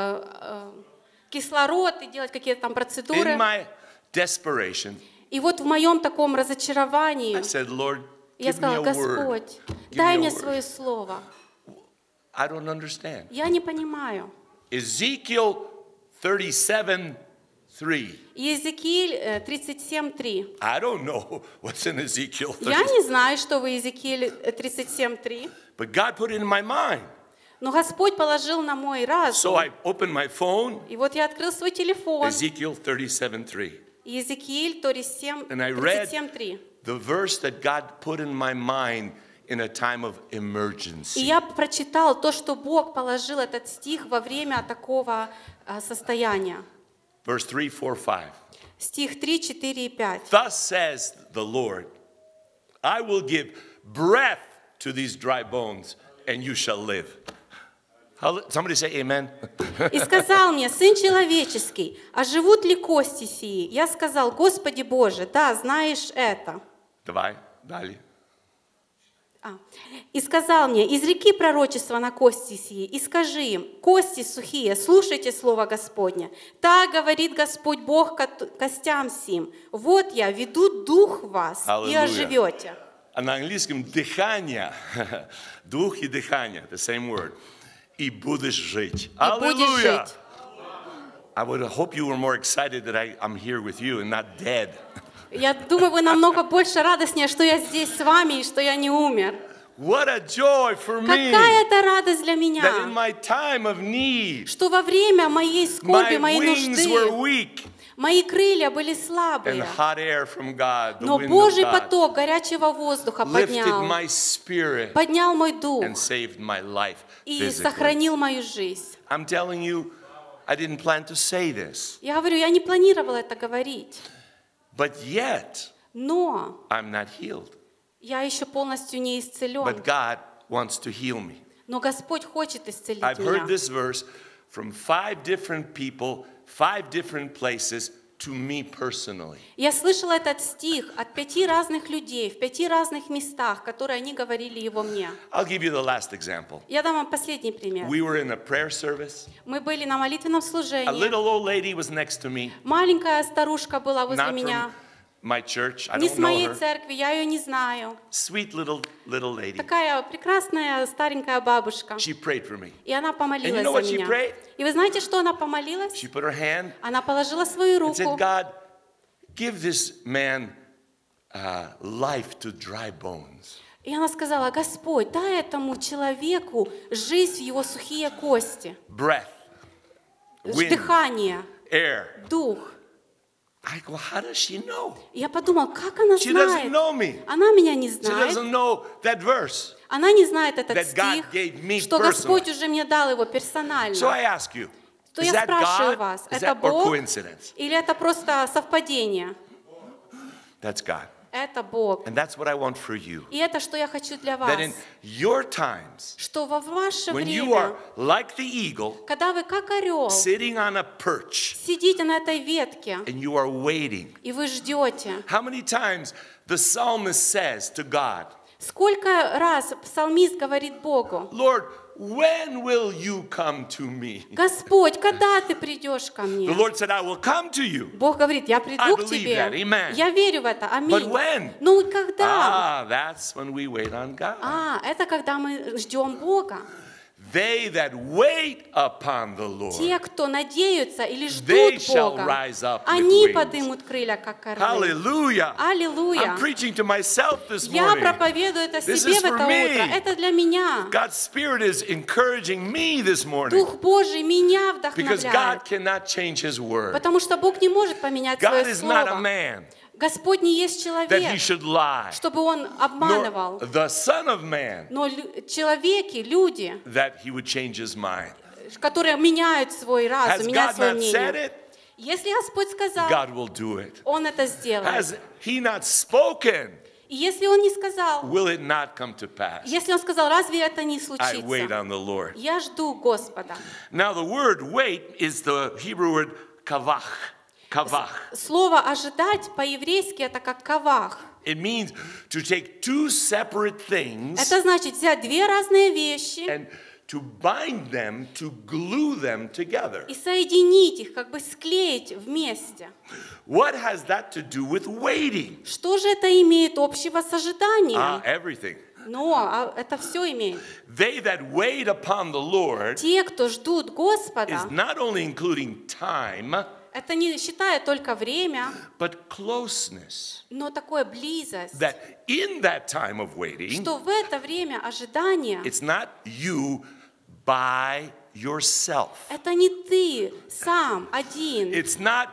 э, кислород и делать какие-то там процедуры. In my desperation, И вот в моем таком I разочаровании said, Lord, я give me сказала, a word. Господь, Give дай me a мне word. свое слово. I don't understand. Я не понимаю. Ezekiel thirty-seven three. Иезекииль э, тридцать семь три. I don't know what's in Ezekiel Я thirty. не знаю, что в Иезекииле тридцать семь три, But God put it in my mind. но Господь положил на мой So разум. I opened my phone, И вот я открыл свой телефон. Ezekiel thirty-seven three. Иезекииль тридцать семь And I read три. the verse that God put in my mind in a time of И emergency. я прочитал то, что Бог положил этот стих во время такого а, состояния. Verse three, four, five. Стих три, четыре и пять. Thus says the Lord, I will give breath to these dry bones, and you shall live. How- Somebody say amen. И сказал мне, Сын человеческий, а живут ли кости сии? Я сказал, Господи Боже, да, знаешь это. Давай, далее. А. И сказал мне, изреки пророчество на кости сии, и скажи им, кости сухие, слушайте слово Господне. Так говорит Господь Бог ко- костям сим, вот я веду дух в вас, и Аллилуйя. оживете. А на английском дыхание, дух и дыхание, the same word. И будешь жить. И будешь Аллилуйя. жить. I would hope you were more excited that I, I'm here with you and not dead. Я думаю, вы намного больше радостнее, что я здесь с вами и что я не умер. What a joy for me Какая это радость для that in меня, my time of need, что во время моей скорби, my моей wings were нужды, weak мои крылья были and слабые, hot air from God, the но wind Божий of God, поток горячего воздуха lifted поднял, my spirit поднял мой дух and saved my life и physically. сохранил мою жизнь. I'm telling you, I didn't plan to say this, Я говорю, я не планировала это говорить, but yet но I'm not healed. я еще полностью не исцелен. But God wants to heal me. Но Господь хочет исцелить I've heard меня. this verse from five different people, five different places, to me personally. Я слышала этот стих от пяти разных людей в пяти разных местах, которые они говорили его мне. I'll give you the last example. Я дам вам последний пример. We were in a prayer service. Мы были на молитвенном A служении. little old lady was next to me, Маленькая старушка была возле not меня. from my church. I Не don't с know моей her. церкви, я ее не знаю. Sweet little little lady. Такая прекрасная старенькая бабушка. She prayed for me. И она помолилась And you know за what she меня. prayed? И вы знаете, что она помолилась? She put her hand Она положила свою and said, руку God, give this man uh, life to dry bones. И она сказала: Господь, дай этому человеку жизнь в его сухие кости, Breath, wind, дыхание, air. дух. I go, how does she know? И я подумала, как она She doesn't знает? know me. Она меня не She знает. doesn't know that verse. Она не знает этот that God стих, gave me что Господь уже мне дал его персонально. So I ask you, То is я that спрашиваю God? вас, Is это that or Бог coincidence? или это просто совпадение? That's God. Это Бог. And that's what I want for you. И это, что я хочу для That вас, in your times, что во ваше when you are время, like the eagle, когда вы как орел, sitting on a perch, сидите на этой ветке, and you are waiting. и вы ждете. How many times the psalmist says to God, Сколько раз псалмист говорит Богу: Lord, when will you come to me? Господь, когда ты придешь ко мне? The Lord said, I will come to you. Бог говорит: я I приду к believe тебе. that. Amen. Я верю в это. But Аминь. when? Ну когда? Ah, that's when we wait on God. А, это когда мы ждем Бога. They that wait upon the Lord, Те, кто надеются или they ждут shall Бога, rise up with они wings. поднимут крылья, как орлы. Hallelujah. Аллилуйя. I'm preaching to myself this Я morning. проповедую это This себе is в for это me. утро. Это для меня. God's Spirit is encouraging me this morning Дух Божий меня because God вдохновляет. cannot change His word. Потому что Бог не может поменять God свое is not a слово. man Господь не есть that He человек, should lie, чтобы Он nor обманывал. the Son of Man Но лю- человеки, люди, that He would change His mind. которые меняют свой Has разум, меняют God свое not said мнение. it? Если Господь сказал, God will do it. Он это сделает. Has He not spoken? И если Он не сказал, Will it not come to pass? если Он сказал, разве это не I wait случится? on the Lord. Я жду Господа. Now the word wait is the Hebrew word kavach. Kavach. Слово «ожидать» по-еврейски это как «кавах». It means to take two separate things Это значит взять две разные вещи and to bind them, to glue them together. и соединить их, как бы склеить вместе. What has that to do with waiting? Что же это имеет общего с Ah, ожиданием? everything. Но а это все имеет. They that wait upon the Lord Те, кто ждут is Господа, not only including time, это не считая только время, but closeness. но такое близость, That in that time of waiting, что в это время ожидания it's not you by yourself. это не ты сам один, It's not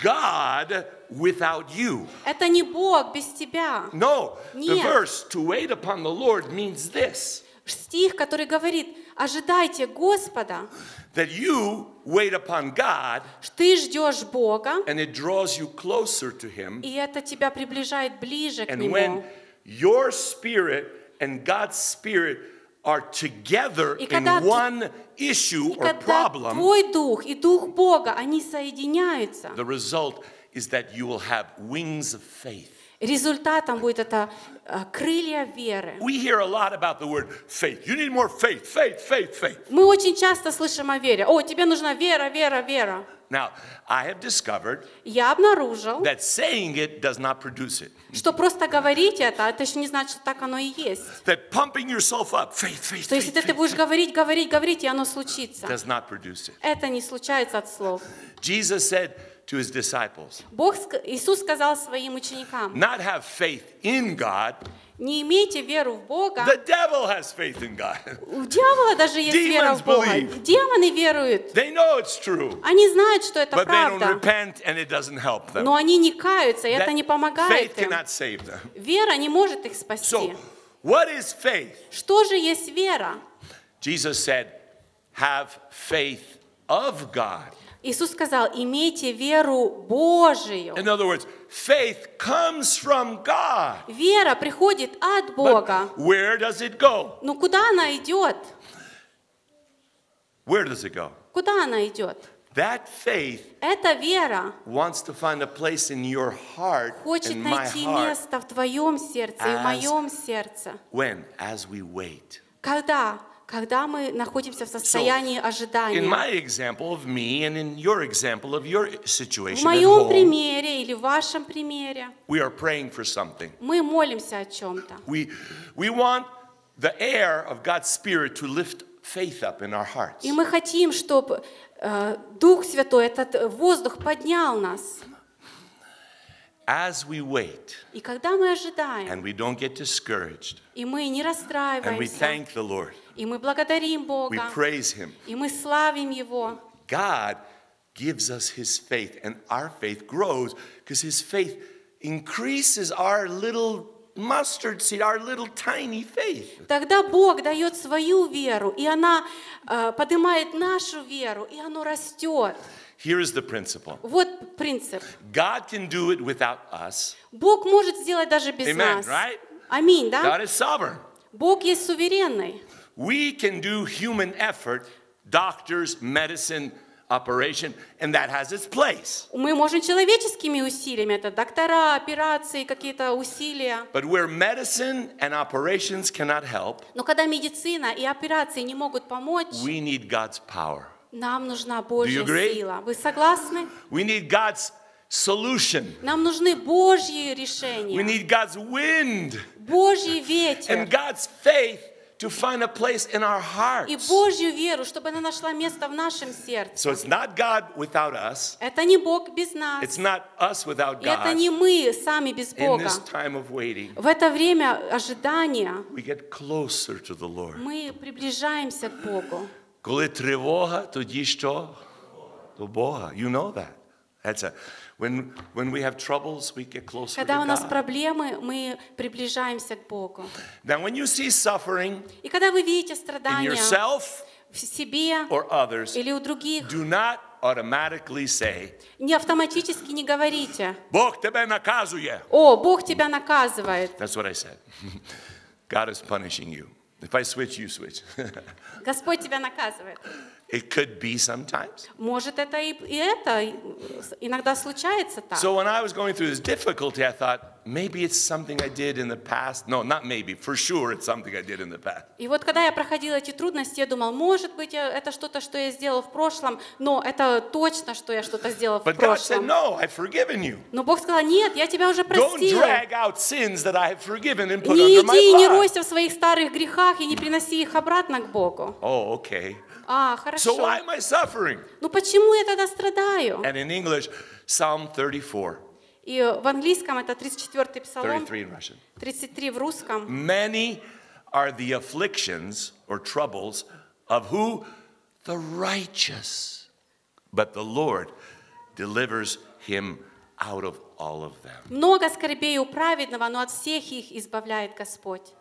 God without you. это не Бог без тебя. No, the Нет. verse to wait upon the Lord means this, Стих, который говорит: ожидайте Господа, that you wait upon God что ты ждешь Бога, and it draws you closer to Him. и это тебя приближает ближе к And Нему. when your spirit and God's spirit are together И in когда т- one issue И or когда problem, твой дух и дух Бога, они соединяются, the result is that you will have wings of faith. результатом будет это э, крылья веры. We hear a lot about the word faith. You need more faith, faith, faith, faith. Мы очень часто слышим о вере. О, тебе нужна вера, вера, вера. Now, I have discovered Я обнаружил, that saying it does not produce it. что просто говорить это, это еще не значит, что так оно и есть. That pumping yourself up, faith, faith, Что если faith, ты faith, будешь faith, говорить, говорить, говорить, и оно случится. does not produce it. Это не случается от слов. Jesus said to his disciples, Бог, ск- Иисус сказал своим ученикам: not have faith in God. не имейте веру в Бога. The devil has faith in God. У дьявола даже есть вера в Demons Бога. believe. Демоны веруют. They know it's true, Они знают, что это but they don't правда. repent and it doesn't help them. Но они не каются, и это That не faith помогает им. cannot save them. Вера не может их спасти. So, what is faith? Что же есть вера? Jesus said, have faith of God. Иисус сказал: имейте веру Божию. In other words, faith comes from God. Вера приходит от Бога. But where does it go? Но куда она идет? Where does it go? Куда она идет? That faith Эта вера wants to find a place in your heart, хочет in my найти heart. место в твоем сердце и в As- моем сердце. When? As we wait. Когда? Когда мы находимся в состоянии In ожидания. my example of me and in your example of your В situation at моем home, примере или в вашем примере we are praying for something. мы молимся о чем-то. We, we want the air of God's Spirit to lift faith up in our hearts. И мы хотим, чтобы Дух Святой, этот воздух поднял нас. as we wait И когда мы ожидаем, and we don't get discouraged и мы не and we расстраиваемся, thank the Lord, и мы благодарим we Бога, praise Him, и мы славим Его, God gives us His faith, and our faith grows because His faith increases our little mustard seed, our little tiny faith. тогда Бог дает свою веру, и она э, поднимает нашу веру, и оно растет. Here is the principle. Вот принцип. God can do it without us. Бог может сделать даже без Amen, нас. right? Аминь, да? God is sovereign. Бог есть суверенный. We can do human effort, doctors, medicine, operation, and that has its place. Мы можем человеческими усилиями, это доктора, операции, какие-то усилия. But where medicine and operations cannot help, Но когда медицина и операции не могут помочь, we need God's power. нам нужна Божья agree? сила. Вы согласны? We need God's solution. Нам нужны Божьи We решения, need God's wind Божий and ветер God's faith to find a place in our и hearts. Божью веру, чтобы она нашла место в нашем сердце. So it's not God without us. Это не Бог без нас, It's not us without и это God. не мы сами без In Бога. this time of waiting, В это время ожидания we get closer to the Lord. мы приближаемся к Богу. Коли тривога, тоді що? До Бога. You know that. That's a, when, when we have troubles, we get closer Когда to у нас God. проблемы, мы приближаемся к Богу. Now, when you see suffering И когда вы видите in страдания yourself в себе or others, или у других, do not automatically say, не автоматически не говорите: Бог тебе наказує. «О, Бог тебя наказывает». That's what I said. God is punishing you. If I switch, you switch. Господь тебя наказывает. It could be sometimes. Может, это и, и это иногда случается так. So when I was going through this difficulty, I thought, maybe it's something I did in the past. No, not maybe. For sure, it's something I did in the past. И вот когда я проходила эти трудности, я думал, может быть, это что-то, что я сделал в прошлом, но это точно, что я что-то сделал в But God said, прошлом. no, I've forgiven you. Но Бог сказал: нет, я тебя уже Don't простил. drag out sins that I have forgiven and put Не under my иди и не blood. ройся в своих старых грехах и не приноси их обратно к Богу. Oh, okay. А, So хорошо. why am I suffering? Ну почему я тогда страдаю? And in English, Psalm thirty-four, И в английском это тридцать четвёртый псалом, thirty-three in Russian. тридцать три в русском. Many are the afflictions or troubles of who? The righteous. But the Lord delivers him out of all of them. Много скорбей у праведного, но от всех их избавляет Господь.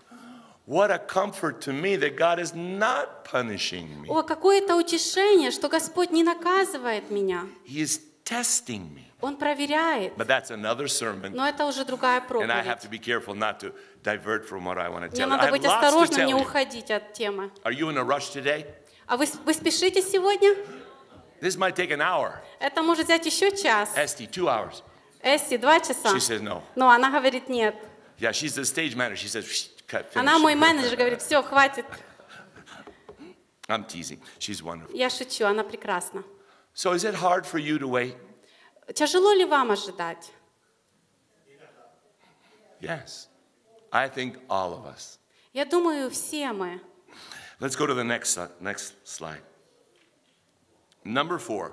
What a comfort to me that God is not punishing me. О, какое-то утешение, что Господь не наказывает меня. He is testing me. Он проверяет. But that's another sermon. Но это уже другая And I have проповедь. to be careful not to divert from what I want to Мне tell you. I надо have быть lots to осторожным, tell не you. уходить от темы. Are you in a rush today? А вы, вы спешите сегодня? This might take an hour. Это может взять еще час. Esty, two hours. Эсси, два часа. She says no. Но она говорит нет. Yeah, she's the stage manager. She says, "Shh, cut, Она finish." мой менеджер, говорит: все, хватит. I'm teasing. She's wonderful. Я шучу, она прекрасна. So is it hard for you to wait? Тяжело ли вам ожидать? Yes. I think all of us. Я думаю, все мы. Let's go to the next, uh, next slide. Number four.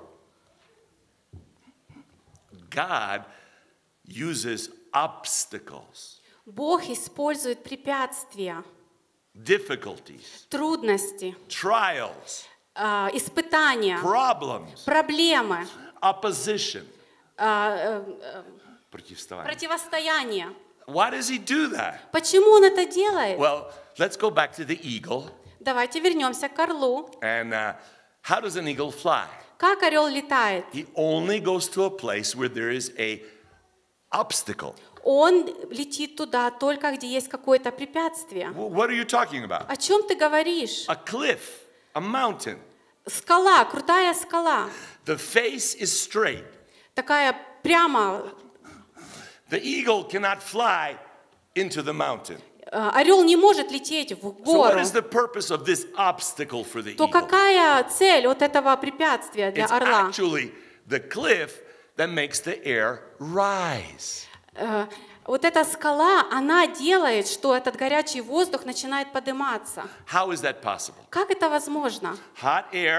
God uses obstacles, Бог использует препятствия, difficulties, трудности, trials, а, испытания, problems, проблемы, opposition, а, э, противостояние. противостояния. Why does he do that? Почему он это делает? Well, let's go back to the eagle. Давайте вернемся к орлу. And uh, how does an eagle fly? Как орел летает? He only goes to a place where there is a obstacle. Он летит туда только, где есть какое-то препятствие. Wh- What are you talking about? О чем ты говоришь? A cliff, a mountain. Скала, крутая скала. The face is straight. Такая прямо. The eagle cannot fly into the mountain. Э, Орел не может лететь в So what гору. is the purpose of this obstacle for the То eagle? какая цель вот этого препятствия для It's орла? actually the cliff that makes the air rise. Э, Вот эта скала, она делает, что этот горячий воздух начинает подниматься. How is that possible? Как это возможно? Hot air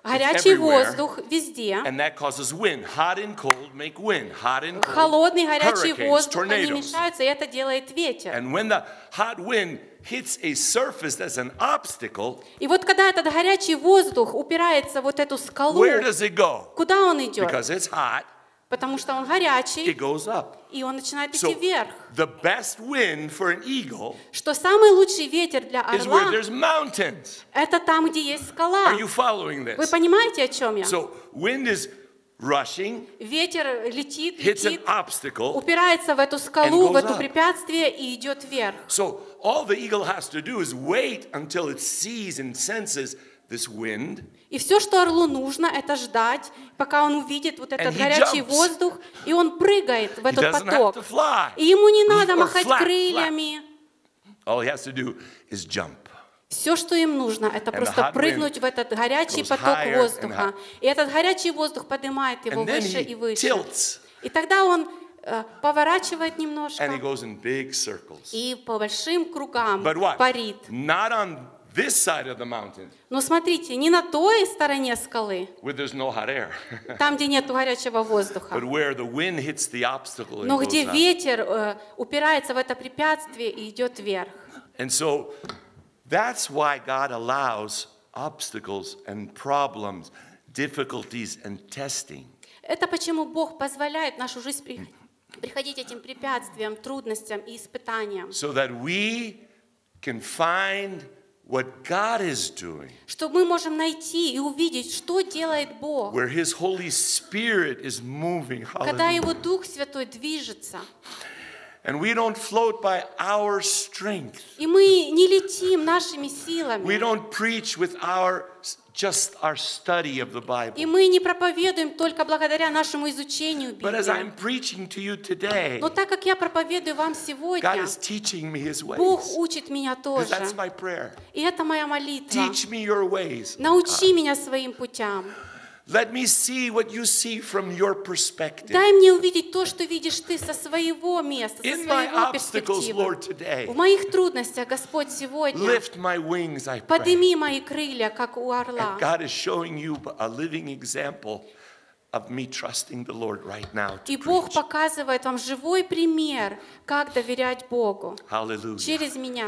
Горячий everywhere. воздух везде. And that causes wind. Hot and cold make wind. Hot and cold. Холодный, горячий Hurricanes, воздух, они tornadoes. мешаются, и это делает ветер. And when the hot wind hits a surface that's an obstacle, И вот когда этот горячий воздух упирается в вот эту скалу, where does it go? куда он идет? Because it's hot, Потому что он it горячий, goes up. и он начинает So идти вверх. the best wind for an eagle Что самый лучший ветер для is where орла, there's mountains. это там, где есть скала. Are you following Вы this? понимаете, о чем я? So wind is rushing, Ветер летит, hits an летит, obstacle. упирается в эту And скалу, в goes это up. препятствие и идет вверх. So all the eagle has to do is wait until it sees and senses this wind. И все, что орлу нужно, это ждать, пока он увидит вот этот And he горячий jumps. воздух, и он прыгает в He этот doesn't have поток. to fly. И ему не надо Or махать flap, flap. крыльями. All he has to do is jump. Все, что им нужно, это And the просто hot прыгнуть wind в этот горячий goes поток higher and воздуха. higher. И этот горячий воздух поднимает его And then выше he и выше. tilts. И тогда он э, поворачивает And he немножко goes in big circles. и по большим кругам But what? парит. Not on this side of the mountain Но смотрите, не на той стороне скалы, where there's no hot air, там, где нет горячего воздуха, but where the wind hits the obstacle and но goes где up. ветер э, упирается в это препятствие и идет вверх. And so that's why God allows obstacles and problems, difficulties and testing. Это почему Бог позволяет в нашу жизнь при- приходить этим препятствиям, трудностям и испытаниям, So that we can find what God is doing, что мы можем найти и увидеть, что делает Бог, where His Holy Spirit is moving. когда Hallelujah. Его Дух Святой движется. And we don't float by our strength. И мы не летим нашими We силами. don't preach with our just our study of the И Bible. мы не проповедуем только благодаря нашему изучению But as I'm Библии. preaching to you today, Но так как я проповедую вам God сегодня, is teaching me His Бог ways. учит меня Because тоже. that's my prayer. И это моя молитва. Teach me your ways. Научи меня своим путям. Let me see what you see from your perspective. Дай мне увидеть то, что видишь ты со своего места, со In my своего obstacles, перспективы. Lord, today, В моих трудностях, Господь, сегодня lift my wings, I pray. подними мои крылья, как у And орла. God is showing you a living example of me trusting the Lord right now to И Бог preach. показывает вам живой пример, как доверять Богу Hallelujah. через меня.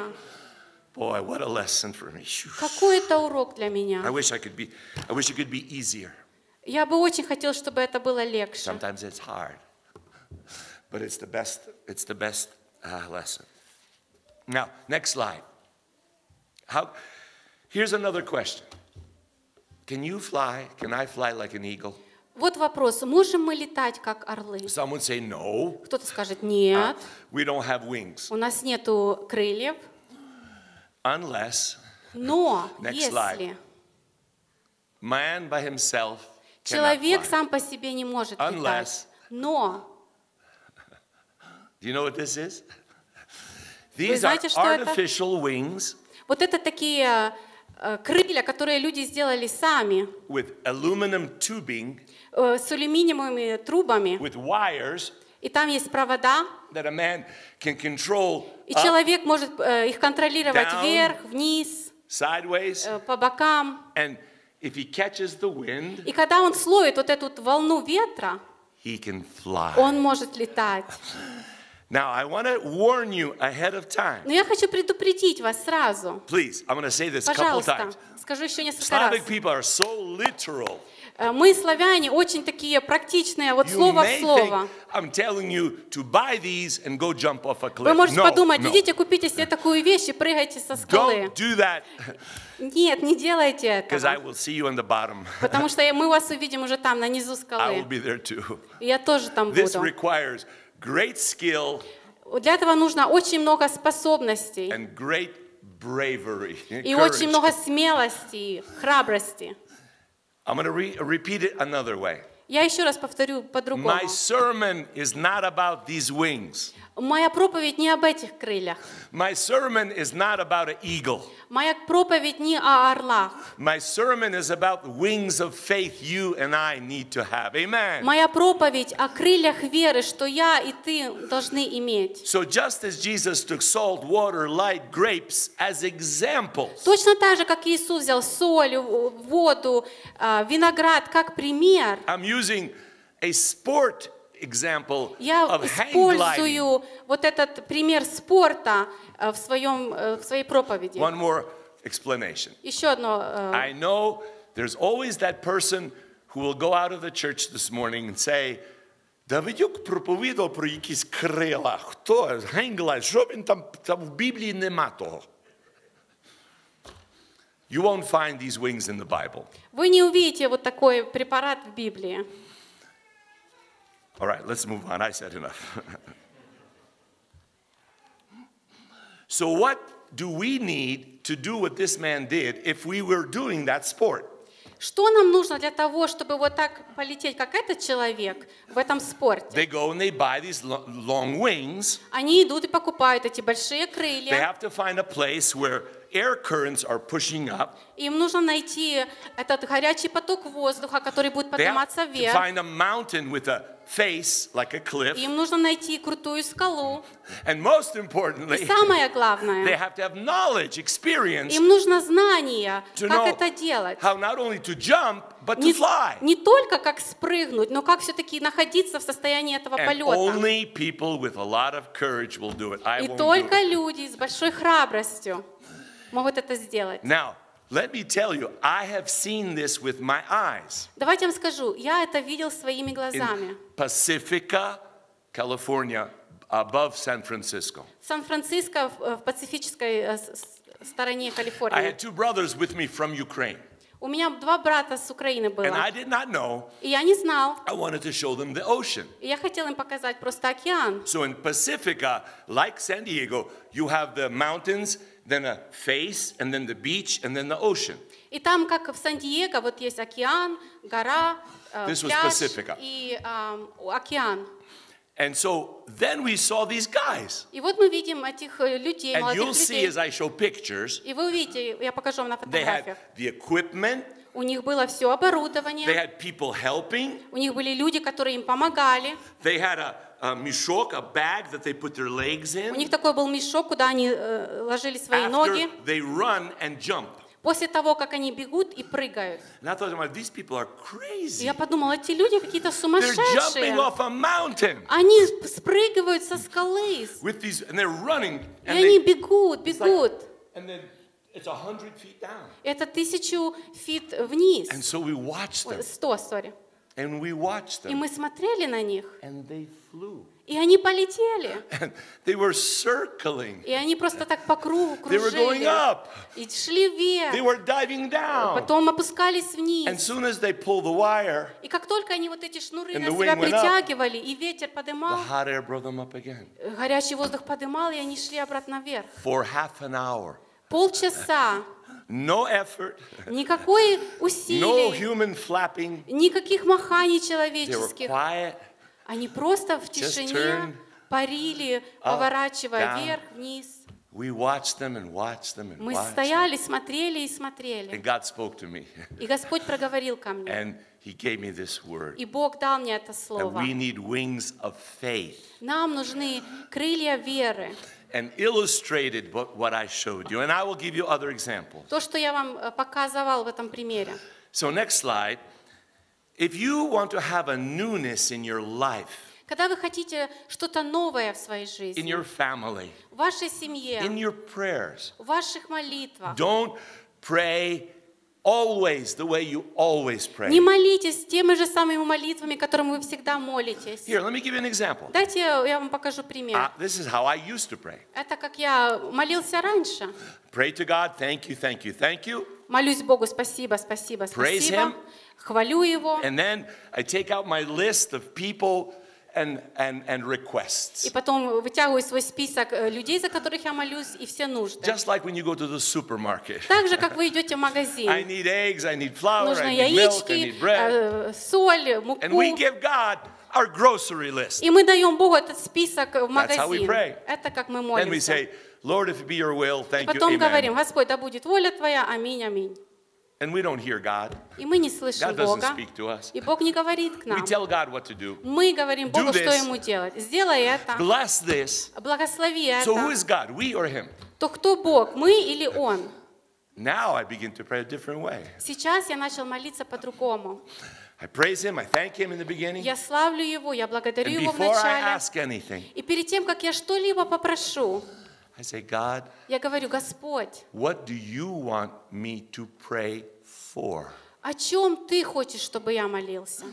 Boy, what a lesson for me. Phew. Какой это урок для I меня. wish I could be, I wish it could be easier. Я бы очень хотела, чтобы это было легче. Sometimes it's hard, but it's the best, it's the best uh, lesson. Now, next slide. How, here's another question. Can you fly? Can I fly like an eagle? Вот вопрос, можем мы летать, как орлы? Some would say no. Кто-то скажет, uh, нет, we don't have wings. у нас нету крыльев. Unless Но Next slide. если man by himself cannot человек fly. сам по себе не может Unless- летать, но Do you know what this is? These are знаете, что это? artificial wings вот это такие э, крылья, которые люди сделали сами, with aluminum tubing, э, с алюминиевыми трубами, with wires и там есть провода, that a man can control и up, человек может э, их контролировать down, вверх, вниз, sideways, э, по бокам. and if he catches the wind, И когда он словит вот эту вот волну ветра, he can fly. он может летать. Now, I want to warn you ahead of time. Но я хочу предупредить вас сразу. Please, I'm going to say this a couple Пожалуйста, times. скажу еще несколько раз. Slavic people are so literal. Э, Мы, славяне, очень такие практичные, вот You слово в may слово. think I'm telling you to buy these and go jump off a cliff. Вы можете No, подумать, no. идите купите себе такую вещь и прыгайте со скалы. Don't do that Нет, не делайте because I этого. will see you on the bottom. Потому что мы вас увидим уже там, на низу I will скалы. be there too. И я тоже там This буду. requires great skill Для этого нужно очень много способностей and great bravery. и очень много смелости, храбрости. I'm going to re- repeat it another way. Я еще раз повторю по-другому. My sermon is not about these wings. Моя проповедь не об этих крыльях. My sermon is not about an eagle. Моя проповедь не о орлах. My sermon is about the wings of faith you and I need to have. Amen. Моя проповедь о крыльях веры, что я и ты должны иметь. So just as Jesus took salt, water, light, grapes as examples, Точно так же, как Иисус взял соль, воду, виноград как пример, I'm using a sport example я of hang gliding. использую вот этот пример спорта в, своем, в своей проповеди. One more explanation. Еще одно. I know there's always that person who will go out of the church this morning and say, Давидюк проповідав про якісь крила. Хто? Hang glide. Що він там, там в Біблії нема того. You won't find these wings in the Bible. Вы не увидите вот такой препарат в Библии. All right, let's move on. I said enough. So what do we need to do what this man did if we were doing that sport? Что нам нужно для того, чтобы вот так полететь, как этот человек в этом спорте? They go and they buy these lo- long wings. Они идут и покупают эти большие They крылья. have to find a place where air currents are pushing up. Им нужно найти этот горячий поток воздуха, который будет They have подниматься to вверх. find a mountain with a face like a cliff. Им нужно найти крутую скалу. And most И importantly, самое they главное, have to have knowledge, experience им нужно знание, to как know это делать. how not only to jump, but to Не, fly. не только как спрыгнуть, но как все-таки находиться в состоянии этого And полета. only people with a lot of courage will do it. I И won't do только it. люди с большой храбростью могут это сделать. Now, let me tell you, I have seen this with my eyes. Давайте я вам скажу, я это видел своими In глазами. Pacifica, California, above San Francisco. Сан-Франциско в, в пацифической э, с- с- стороне I Калифорнии. had two brothers with me from Ukraine. У меня два брата с Украины And I было. did not know, И я не знал. I wanted to show them the ocean. И я хотела им показать просто океан. So in Pacifica, like San Diego, you have the mountains, then a face, and then the beach, and then the ocean. И там, как в Сан-Диего, вот есть океан, гора, э, This was пляж Pacifica. и э, океан. And so then we saw these guys. И вот мы видим этих э, людей, And молодых you'll see людей. as I show pictures, И вы увидите, я покажу вам на they had фотографиях. the equipment, У них было все оборудование, they had people helping, у них были люди, которые им помогали. they had a, a mishok, a bag that they put their legs У in. них такой был мешок, куда они э, ложили свои ноги. After they run and jump. После того, как они бегут и прыгают. And I thought, these people are И crazy. я подумала, эти люди какие-то They're jumping сумасшедшие. off a mountain Они спрыгивают со скалы. with these, and they're running, И and они they, бегут, it's like- бегут. and then it's a hundred feet down. Это тысячу фит вниз. And so we watched them, Ой, Сто, сори. and we watched И them, мы смотрели на них. and they flew. И они полетели. And they were circling. И они просто так по кругу They were going кружили. up. И шли They вверх. were diving down. Потом опускались And вниз. soon as they pulled the wire, И как только они вот эти шнуры And на the себя wind went up. притягивали, и ветер the подымал, hot air brought them up again. горячий воздух подымал, и они шли обратно вверх. For half an hour. Полчаса. No effort, Никакой no усилий, human flapping. никаких маханий They were человеческих. quiet. Они просто в Just тишине turn парили, up, поворачивая down. вверх, вниз. We watched them and watched them and Мы watched them. стояли, смотрели и смотрели. And God spoke to me. И Господь проговорил ко мне. And He gave me this word. И Бог дал мне это And слово. we need wings of faith. Нам нужны крылья веры. And illustrated what, what I showed you. And I will give you other examples. То, что я вам э, показывал в этом примере. So next slide. If you want to have a newness in your life, Когда вы хотите что-то новое в своей in жизни, your family, в вашей in семье, your prayers, в ваших молитвах, don't pray always the way you always pray. не молитесь теми же самыми молитвами, которыми вы всегда молитесь. Here, let me give you an example. Дайте я вам покажу пример. Uh, this is how I used to pray. Это как я молился раньше. Pray to God, thank you, thank you, thank you. Молюсь Богу, спасибо, спасибо, Praise спасибо. Him. Хвалю Его. And then I take out my list of people and, and, and requests. И потом вытягиваю свой список э, людей, за которых я молюсь, и все нужды. Just like when you go to the supermarket. Так же, как вы идете в магазин. I need eggs, I need flour, Нужно I need milk, I яички, need bread. э, соль, муку. And we give God our grocery list. И мы даем Богу этот список в That's how we магазин. pray. Это как мы Then we молимся. say, Lord, if it be your will, И thank you, потом говорим: amen. Господь, да будет воля Твоя, аминь, аминь. And we don't hear God. И мы не слышим God doesn't Бога. speak to us. И Бог не говорит к We нам. tell God what to do. Мы говорим Богу, Do что this. Ему делать. Сделай это. Bless this. Благослови So who это. is God, we or him? То кто Бог, мы или Он? Now I begin to pray a different way. Сейчас я начал молиться по-другому. I praise him, I thank him in the beginning. Я славлю Его, я благодарю And Его в before I начале. ask anything, И перед тем, как я что-либо попрошу, I say, God, я говорю: Господь, what do you want me to pray for? о чем Ты хочешь, чтобы я молился?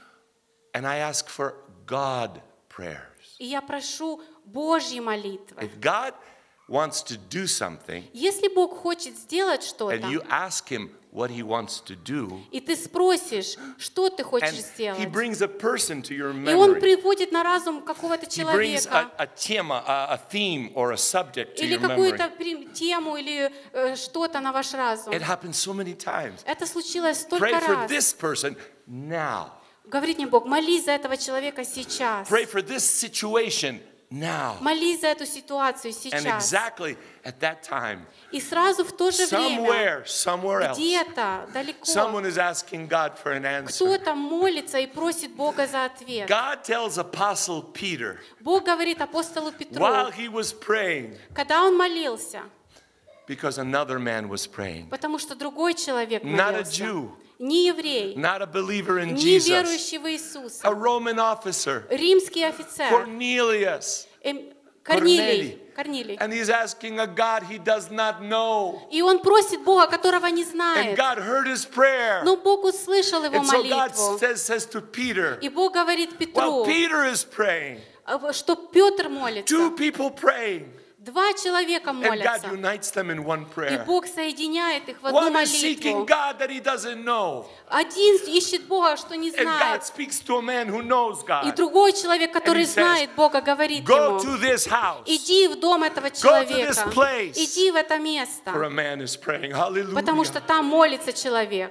And I ask for God prayers. И я прошу Божьи молитвы. If God wants to do something, Если Бог хочет сделать and что-то, you ask him what he wants to do, и ты спросишь, что ты and хочешь he сделать, brings a person to your и Он memory, приводит на разум какого-то he brings человека, a, a tema, a, a theme or a subject to или your memory. какую-то при- тему, или э, что-то на ваш разум. It happens so many times. Это случилось Pray столько for раз. this person now. Говорит мне Бог: молись за этого человека сейчас. Pray for this situation now. Молись за эту ситуацию And сейчас. exactly at that time, И сразу в то же время, somewhere, somewhere else, где-то, далеко, someone is asking God for an answer. кто-то молится и просит Бога за ответ. God tells Apostle Peter, Бог говорит апостолу Петру, while he was praying, когда он молился, because another man was praying, потому что другой человек not a молился, Jew, не еврей, not a believer in не Jesus, верующий в Иисуса, a Roman officer, римский офицер, Cornelius, эм, Корнилий, Корнилий. and he's asking a God he does not know. И он просит Бога, которого не And знает. God heard his prayer. Но Бог услышал его And so God молитву. says, says to Peter, И Бог говорит while Петру, Peter is praying, что Петр молится. two people praying, Два человека and God молятся. unites them in one И prayer. Бог соединяет их в одну One is seeking молитву. God that he doesn't know, Один ищет Бога, что не and God знает. speaks to a man who knows И God. другой человек, который And he says, знает Бога, говорит Go ему: to this house, иди в дом этого this человека. place. Иди в это for a место. man is praying. Hallelujah. Потому что там молится человек.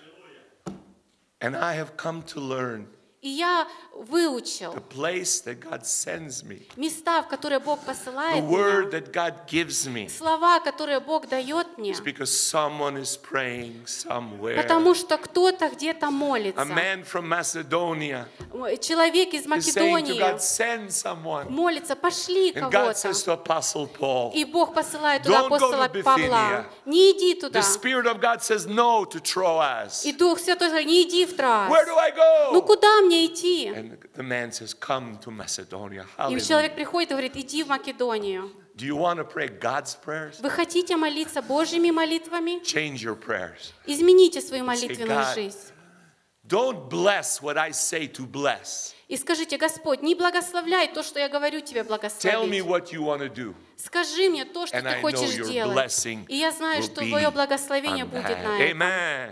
And I have come to learn И я выучил the place that God sends me, места, в которые Бог the посылает word меня, that God gives me, слова, которые Бог дает мне, is because someone is praying somewhere. потому что кто-то где-то A молится. man from Macedonia Человек из is saying to Македонии God, send someone. молится: пошли And God кого-то. says to Apostle Paul, И Бог посылает туда Don't go to апостола Bithynia. Павла: не иди туда. the Spirit of God says no to Troas. И Дух Святой говорит: не иди в Троас. Where do I go? Ну куда мне идти? And the man says, come to Macedonia. И Hallelujah. человек приходит и говорит: иди в Македонию. Do you want to pray God's prayers? Вы хотите молиться Божьими молитвами? Change your prayers. Измените свою молитвенную God, жизнь. Don't bless what I say to bless. И скажите: Господь, не благословляй то, что я говорю тебе Tell me благословить. what you want to do. Скажи мне то, что And ты I know хочешь your делать. blessing И я знаю, will что be твое благословение on будет that. на этом. Amen.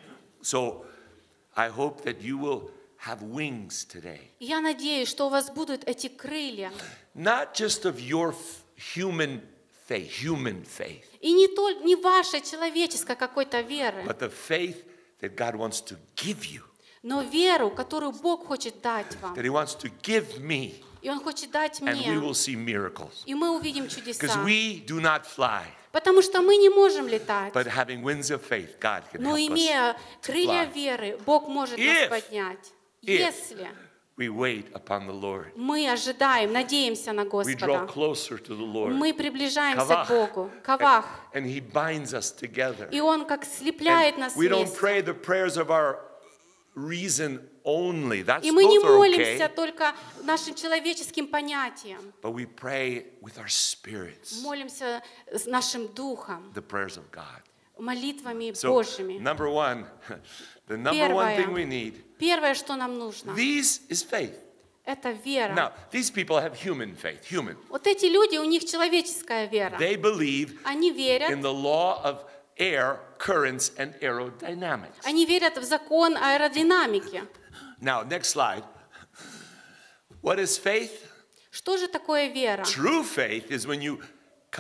So I hope that you will have wings today. И я надеюсь, что у вас будут эти крылья. Not just of your f- human faith, human faith, И не, только, не ваша человеческая какой-то веры, but the faith that God wants to give you, но веру, которую Бог хочет дать вам. that He wants to give me, И Он хочет дать and we мне. will see miracles. И мы увидим Because чудеса. we do not fly, Потому что мы не можем летать. but having wings of faith, God can Но help us имея to крылья fly. веры, Бог может If- нас поднять. if Если we wait upon the Lord. мы ожидаем, надеемся на We draw Господа, closer to the Lord. мы приближаемся Kavach. к Богу. Кавах. And He binds us together. И Он как слепляет And нас we don't вместе. pray the prayers of our reason only. That's И мы не those are молимся okay. только нашим человеческим понятиям. But we pray with our spirits, Молимся с нашим духом, the prayers of God. молитвами So, Божьими. number one, the number one Первое. thing we need, Первое, что нам нужно, these is faith. это вера. Now, these people have human faith, human. Вот эти люди, у них человеческая вера. They believe Они верят, in the law of air, currents, and aerodynamics. они верят в закон аэродинамики. Now, next slide. What is faith? Что же такое вера? True faith is when you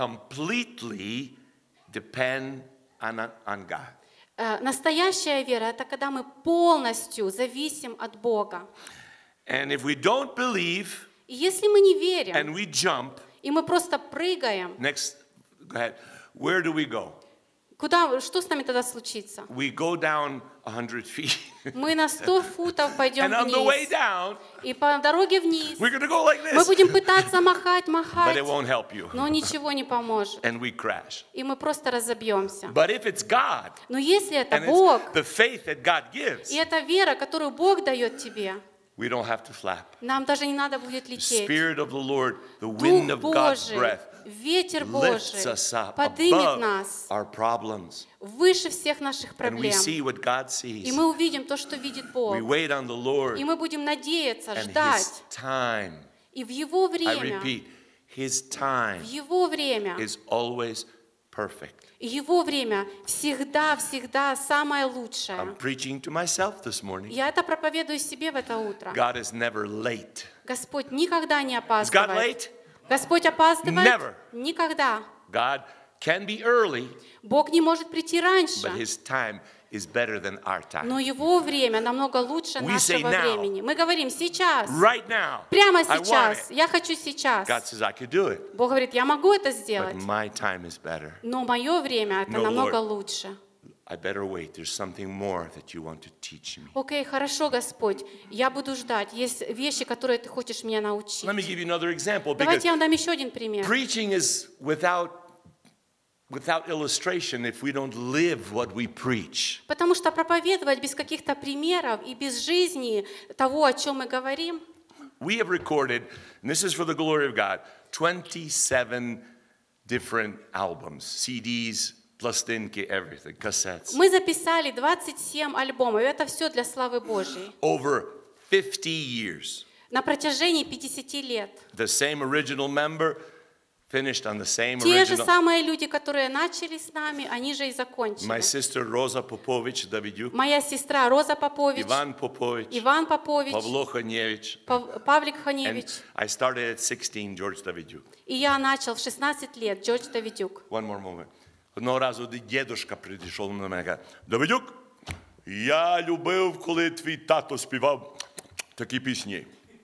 completely depend on, on God. Э, Настоящая вера — это когда мы полностью зависим от Бога. And if we don't believe И если мы не верим, and we jump, и мы просто прыгаем, next, go ahead, where do we go? куда, что с нами тогда случится? We go down one hundred feet. Мы на сто футов пойдем And on the way вниз. down, И по дороге вниз we're going to go like мы this. будем пытаться махать, But махать, it won't help you. но ничего не поможет. And we crash. И мы просто разобьемся. But if it's God, Но если это and Бог, it's the faith that God gives, и это вера, которую Бог дает тебе, we don't have to flap. нам даже не надо будет The лететь. Spirit of the Lord, the wind Дух of God's Божий, breath, ветер lifts Божий us up поднимет above нас our problems. выше всех наших And we проблем. see what God И sees. мы увидим то, что видит Бог. We wait on the Lord И мы будем надеяться, and His ждать. time. И в Его I время, repeat, His в time Его время, is always perfect. Его время всегда-всегда самое I'm лучшее. preaching to myself this morning. Я это проповедую себе в это утро. God is never late. Господь никогда не Is God опаздывает. late? Господь опаздывает? Never. Никогда. God can be early, Бог не может прийти раньше. but His time is better than our time. Но Его время намного лучше We say нашего now. времени. Мы говорим сейчас. Right now, Прямо I want сейчас. it. Я хочу сейчас. God says I could do it, Бог говорит, я могу это but сделать. my time is better. Но мое время это No, намного Lord. лучше. I better wait. There's something more that you want to teach me. Окей, хорошо, Господь. Я буду ждать. Есть вещи, которые Ты хочешь меня научить. Let me give you another example, because Давайте я вам дам еще один пример. preaching is without without illustration if we don't live what we preach. Потому что проповедовать без каких-то примеров и без жизни того, о чем мы говорим, We have recorded, and this is for the glory of God, twenty-seven different albums, C Ds, пластинки, everything, cassettes, мы записали двадцать семь альбомов. И это все для славы Божьей. over fifty years. На протяжении пятидесяти лет. The same original member finished on the same Те же original. самые люди, которые начали с нами, они же и My закончили. sister Rosa Popovich Davidyuk, Моя сестра Роза Попович, Ivan Popovich, Иван Попович, Pavlo Khanyevich, Пав- Павлик and Ханевич. I started at sixteen, George Davidyuk. И я начал в шестнадцать лет, Джордж Давидюк. One more moment. Одного разу дідушка прийшов на мене і каже, Давидюк, я любив, коли твій тато співав такі пісні.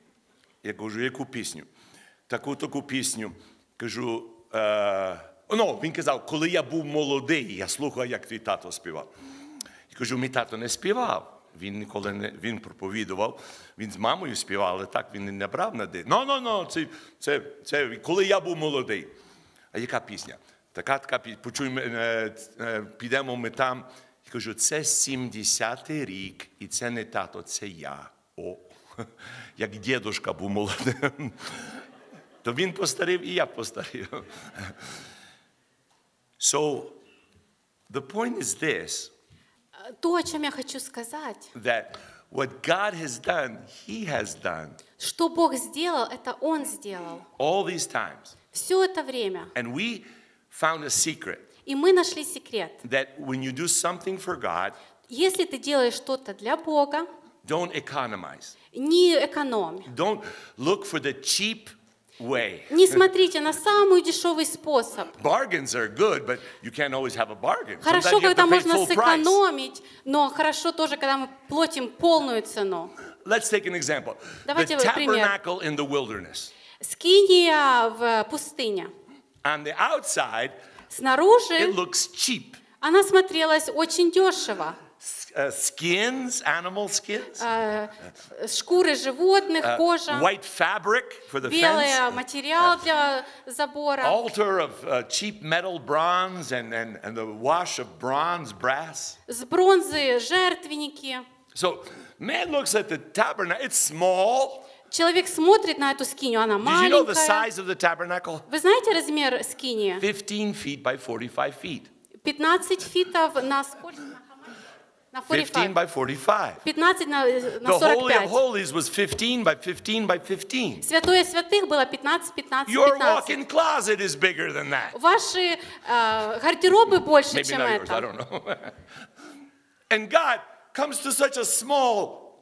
Я кажу, яку пісню? Таку, таку пісню. Кажу, е... ну, він казав, коли я був молодий, я слухав, як твій тато співав. Я кажу, мій тато не співав. Він ніколи не, він проповідував, він з мамою співав, але так він не брав на день. Ну, ну, ну, це, це, це, коли я був молодий. А яка пісня? Така, така пісня, почуємо, е, е, підемо ми там. Я кажу, це сімдесятий рік, і це не тато, це я. О, як дідушка був молодим. То він постарів, і я постарів. So, the point is this, То, о чем я хочу сказать, that what God has done, He has done что Бог сделал, это Он сделал. all these times. Все это время. And we found a secret И мы нашли секрет. that when you do something for God, Если ты делаешь что-то для Бога, don't economize. не экономь. Don't look for the cheap way. Не смотрите на самый дешевый способ. Bargains are good, but you can't always have a bargain. Хорошо, Sometimes you have когда to pay можно full price. сэкономить, но хорошо тоже, когда мы платим полную цену. Let's take an example. Давайте The пример. tabernacle in the wilderness. Скиния в пустыне. On the outside, it Снаружи looks cheap. она смотрелась очень дешево. S- uh, skins, animal skins, Э, Шкуры животных, uh, кожа, white fabric for the белый fence, материал для забора, altar of uh, cheap metal bronze and, and, and the wash of bronze, brass. с бронзы жертвенники. So man looks at the tabernacle, it's small. Человек смотрит на эту скинию, она Did you know the маленькая. size of the tabernacle? Вы знаете размер скинии? fifteen feet by forty-five feet. пятнадцать фитов на сколько? На fifteen forty-five. by forty-five. пятнадцать на, на The сорок Holy of пять. Holies was fifteen by fifteen by fifteen. Святое святых было пятнадцать, пятнадцать, Your пятнадцать. walk-in closet is bigger than that. Ваши э, гардеробы больше, Maybe чем not yours, I это. don't know. And God comes to such a small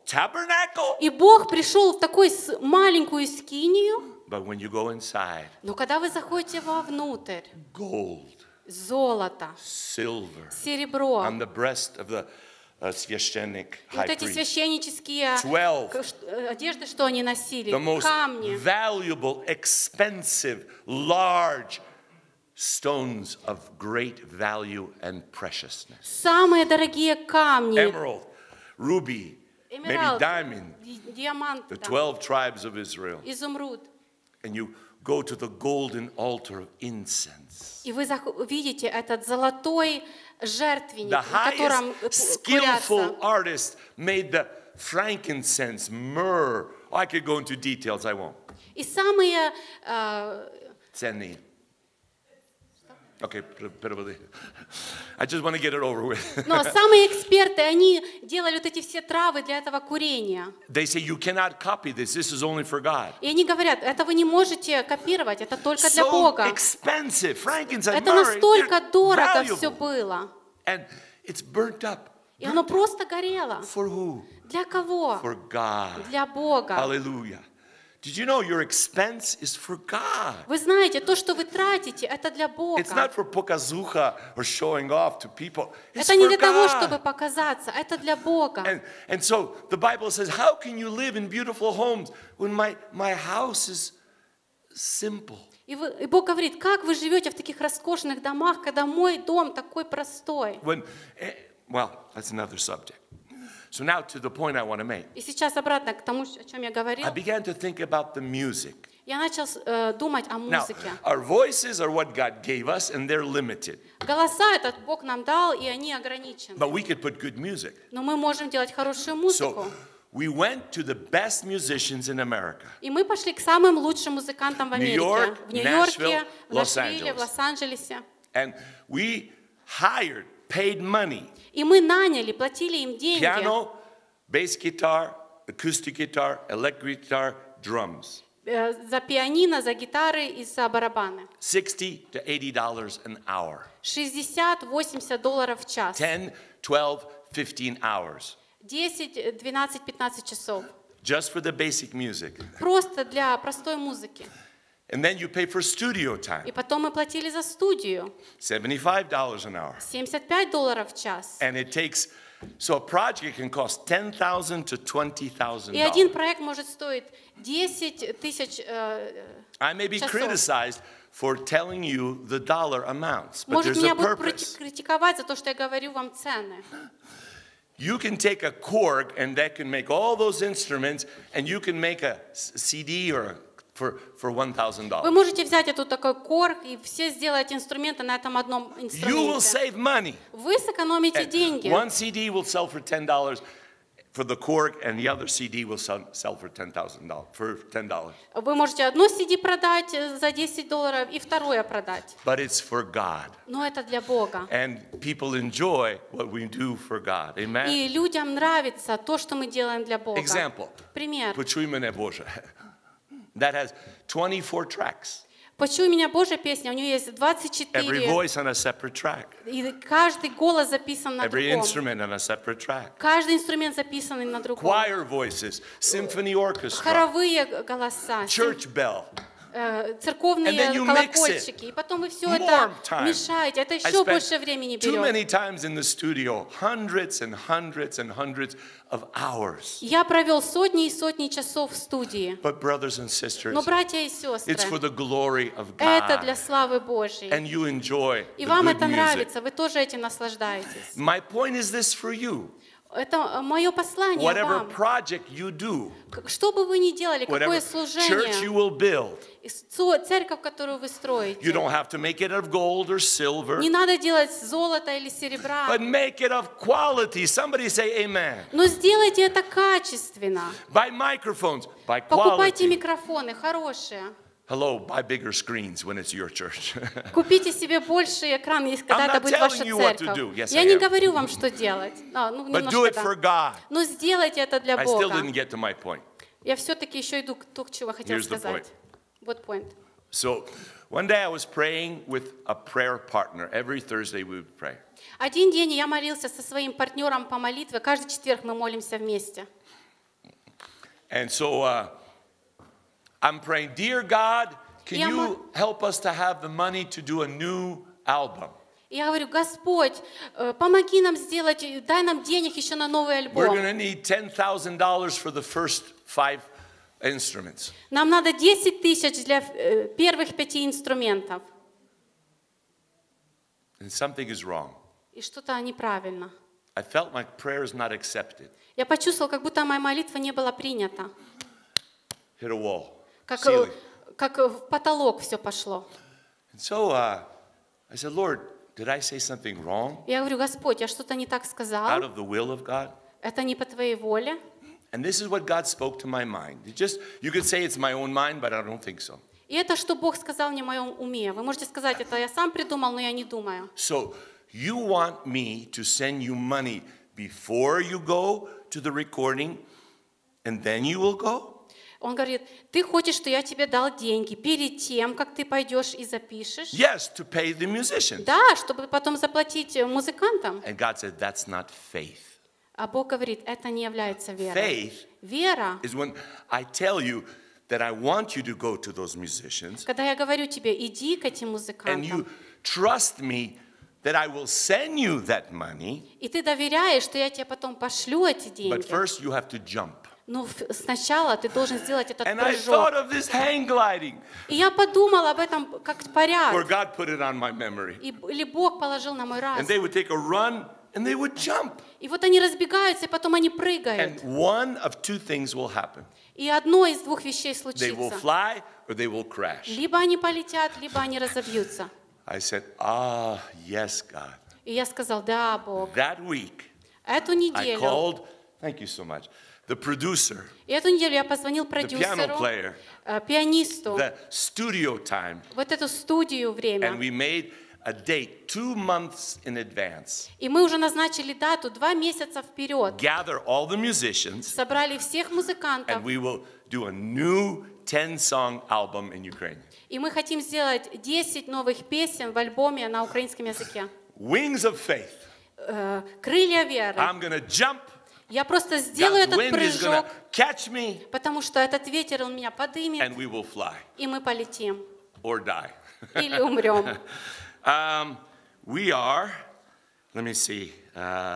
tabernacle. И Бог пришел в такую с- маленькую скинию, But when you go inside, но когда вы заходите вовнутрь, gold, золото, silver, серебро, on the breast of the uh, священник, и вот high эти priest. священнические Twelve. к- ш- э, одежды, что они носили, The most камни, valuable, expensive, large stones of great value and preciousness. самые дорогие камни, Emerald, ruby, maybe эмералд, diamond, ди- диамант, the там, twelve tribes of Israel. изумруд. And you go to the golden altar of incense. И вы зах- видите этот золотой жертвенник, The на котором highest э, skillful курятся. artist made the frankincense, myrrh. Oh, I could go into details, I won't. И самые э, Ценные. Okay, переводи. I just want to get it over with. Но самые эксперты, они делали вот эти все травы для этого курения. They say you cannot copy this. This is only for God. И они говорят, это вы не можете копировать, это только для So Бога. expensive. Frankincense, Это myrrh, настолько they're дорого все valuable. было. And it's burnt up. И оно просто горело. For who? Для кого? For God. Для Бога. Hallelujah. Did you know your expense is for God? Вы знаете, то, что вы тратите, это для Бога. It's not for показуха or showing off to people. It's Это не for для того, God. чтобы показаться, это для Бога. And, and so the Bible says, how can you live in beautiful homes when my, my house is simple? И, вы, и Бог говорит, как вы живете в таких роскошных домах, когда мой дом такой простой. When, eh, well, that's another subject. So now to the point I want to make. И сейчас обратно к тому, о чем я говорил. I began to think about the music. Я начал э, думать о Now, музыке. our voices are what God gave us, and they're limited. Голоса этот Бог нам дал, и они ограничены. But we could put good music. Но мы можем делать хорошую музыку. So we went to the best musicians in America. И мы пошли к самым лучшим музыкантам в Америке. Нью-Йорк, В Нью-Йорке, Нэшвилл, в Нашвилле, в Лос-Анджелес. Лос-Анджелесе. And we hired, paid money, И мы наняли, платили им деньги. piano, bass guitar, acoustic guitar, electric guitar, drums. э, За пианино, за гитары и за барабаны. sixty to eighty dollars an hour. шестьдесят-восемьдесят долларов в час. ten, twelve, fifteen hours. десять, двенадцать, пятнадцать часов. Just for the basic music. Просто для простой музыки. And then you pay for studio И time. потом мы платили за студию. seventy-five dollars an hour. семьдесят пять долларов в час. And it takes, so a project can cost ten thousand to twenty thousand И один dollars. проект может стоить десять тысяч э, I may be часов. criticized for telling you the dollar amounts, but Может, there's меня a будут purpose. критиковать за то, что я говорю вам цены. You can take a Korg and that can make all those instruments, and you can make a s- C D or a, for for one thousand Вы dollars. можете взять эту такой корг и все сделать инструменты на этом одном You will инструменте. save money. Вы сэкономите And деньги. one C D will sell for ten dollars for the Korg, and the other C D will sell, sell for ten thousand dollars for ten dollars. Вы можете одно си ди продать за десять долларов и второе продать. But it's for God, Но это для Бога. and people enjoy what we do for God. Amen. И людям нравится то, что мы делаем для Бога. Example. Пример. Почуй меня, Боже. That has twenty-four tracks. «Почуй меня, Божья песня», у нее есть двадцать Every четыре, voice on a separate track. и каждый голос записан на Every другом. instrument on a separate track. Каждый инструмент записан на другом. Choir voices, symphony orchestra, Хоровые голоса, church bell. э, церковные And then you mix it. колокольчики. И потом вы все More это time. мешаете. Это I еще spent больше времени too берет. many times in the studio, hundreds and hundreds and hundreds of hours. Я провел сотни и сотни часов в студии. But brothers and sisters, Но, братья и сестры, it's for the glory of это для God. славы Божьей. And you enjoy И the вам good это music. нравится, вы тоже этим наслаждаетесь. My point is this for you. Это мое послание Whatever вам. project you do, К- Что бы вы ни делали, whatever какое church you служение, will build, и цо- церковь, которую вы you строите, don't have to make it of gold or silver, не надо делать золото или серебра, but make it of quality. Somebody say amen. но сделайте это качественно. Buy microphones, buy Покупайте quality. микрофоны хорошие. Hello, buy bigger screens when it's your church. Купите себе больше экран, если когда I'm это not будет ваша telling you what to церковь. do. Yes, Я I не am. говорю вам, что делать. А, ну, But do немножко it for да. God. Но сделайте это для I still Бога. didn't get to my point. Я все-таки еще иду к тому, чего хотела Here's the сказать. Вот point. So one day I was praying with a prayer partner. Every Thursday we would pray. Один день я молился со своим партнером по молитве. Каждый четверг мы молимся вместе. And so uh, I'm praying, dear God, can Я мо- you help us to have the money to do a new album? Я говорю, Господь, э, помоги нам сделать, э, дай нам денег еще на новый We're альбом. going to need ten thousand dollars for the first five instruments. Нам надо десять тысяч для э, первых пяти инструментов. And something is wrong. И что-то неправильно. I felt my prayer is not accepted. Я почувствовала, как будто моя молитва не была принята. Hit a wall. Как, э, Ceiling. как э, в потолок все пошло. And so uh, I said, Lord, did I say something wrong? Я говорю, Господь, я что-то не так Out сказал? of the will of God? Это не по Твоей воле? And this is what God spoke to my mind. It just, you could say it's my own mind, but I don't think so. И это, что Бог сказал мне в моем уме. Вы можете сказать, это я сам придумал, но я не думаю. So you want me to send you money before you go to the recording, and then you will go? Он говорит, ты хочешь, что я тебе дал деньги перед тем, как ты пойдешь и запишешь? Yes, to pay the musicians. Да, чтобы потом заплатить музыкантам. And God said, that's not faith. А Бог говорит, это не является верой. Faith Вера, is when I tell you that I want you to go to those musicians, когда я говорю тебе, иди к этим and музыкантам, you trust me that I will send you that money, и ты доверяешь, что я тебе потом пошлю эти but деньги. first you have to jump. Но сначала ты должен сделать этот And I thought прыжок. of this hang gliding, И я подумала об этом как where порядок. God put it on my memory. И, или Бог положил на мой And разум. they would take a run, and they would jump. И вот они разбегаются, и потом они And прыгают. one of two things will happen. И одно из двух вещей They will случится. fly or they will crash. Либо они полетят, либо они разобьются. I said, ah, yes, God. И я сказал, да, Бог. That week, Эту I неделю, called, thank you so much, the producer, и эту неделю я позвонил piano продюсеру, player, э, пианисту, the studio time, вот эту студию and время. we made a date two months in advance. И мы уже назначили дату два месяца вперед. Gather all the musicians, Собрали всех музыкантов. and we will do a new ten-song album in Ukrainian. И мы хотим сделать десять новых песен в альбоме на украинском языке. Wings of faith. Э, Крылья веры. I'm going to jump. Я просто сделаю God's этот wind is going прыжок, to catch me, потому что этот ветер, он меня подымет, and we will fly и мы полетим. or die. Или умрем. Um, we are, let me see. Uh,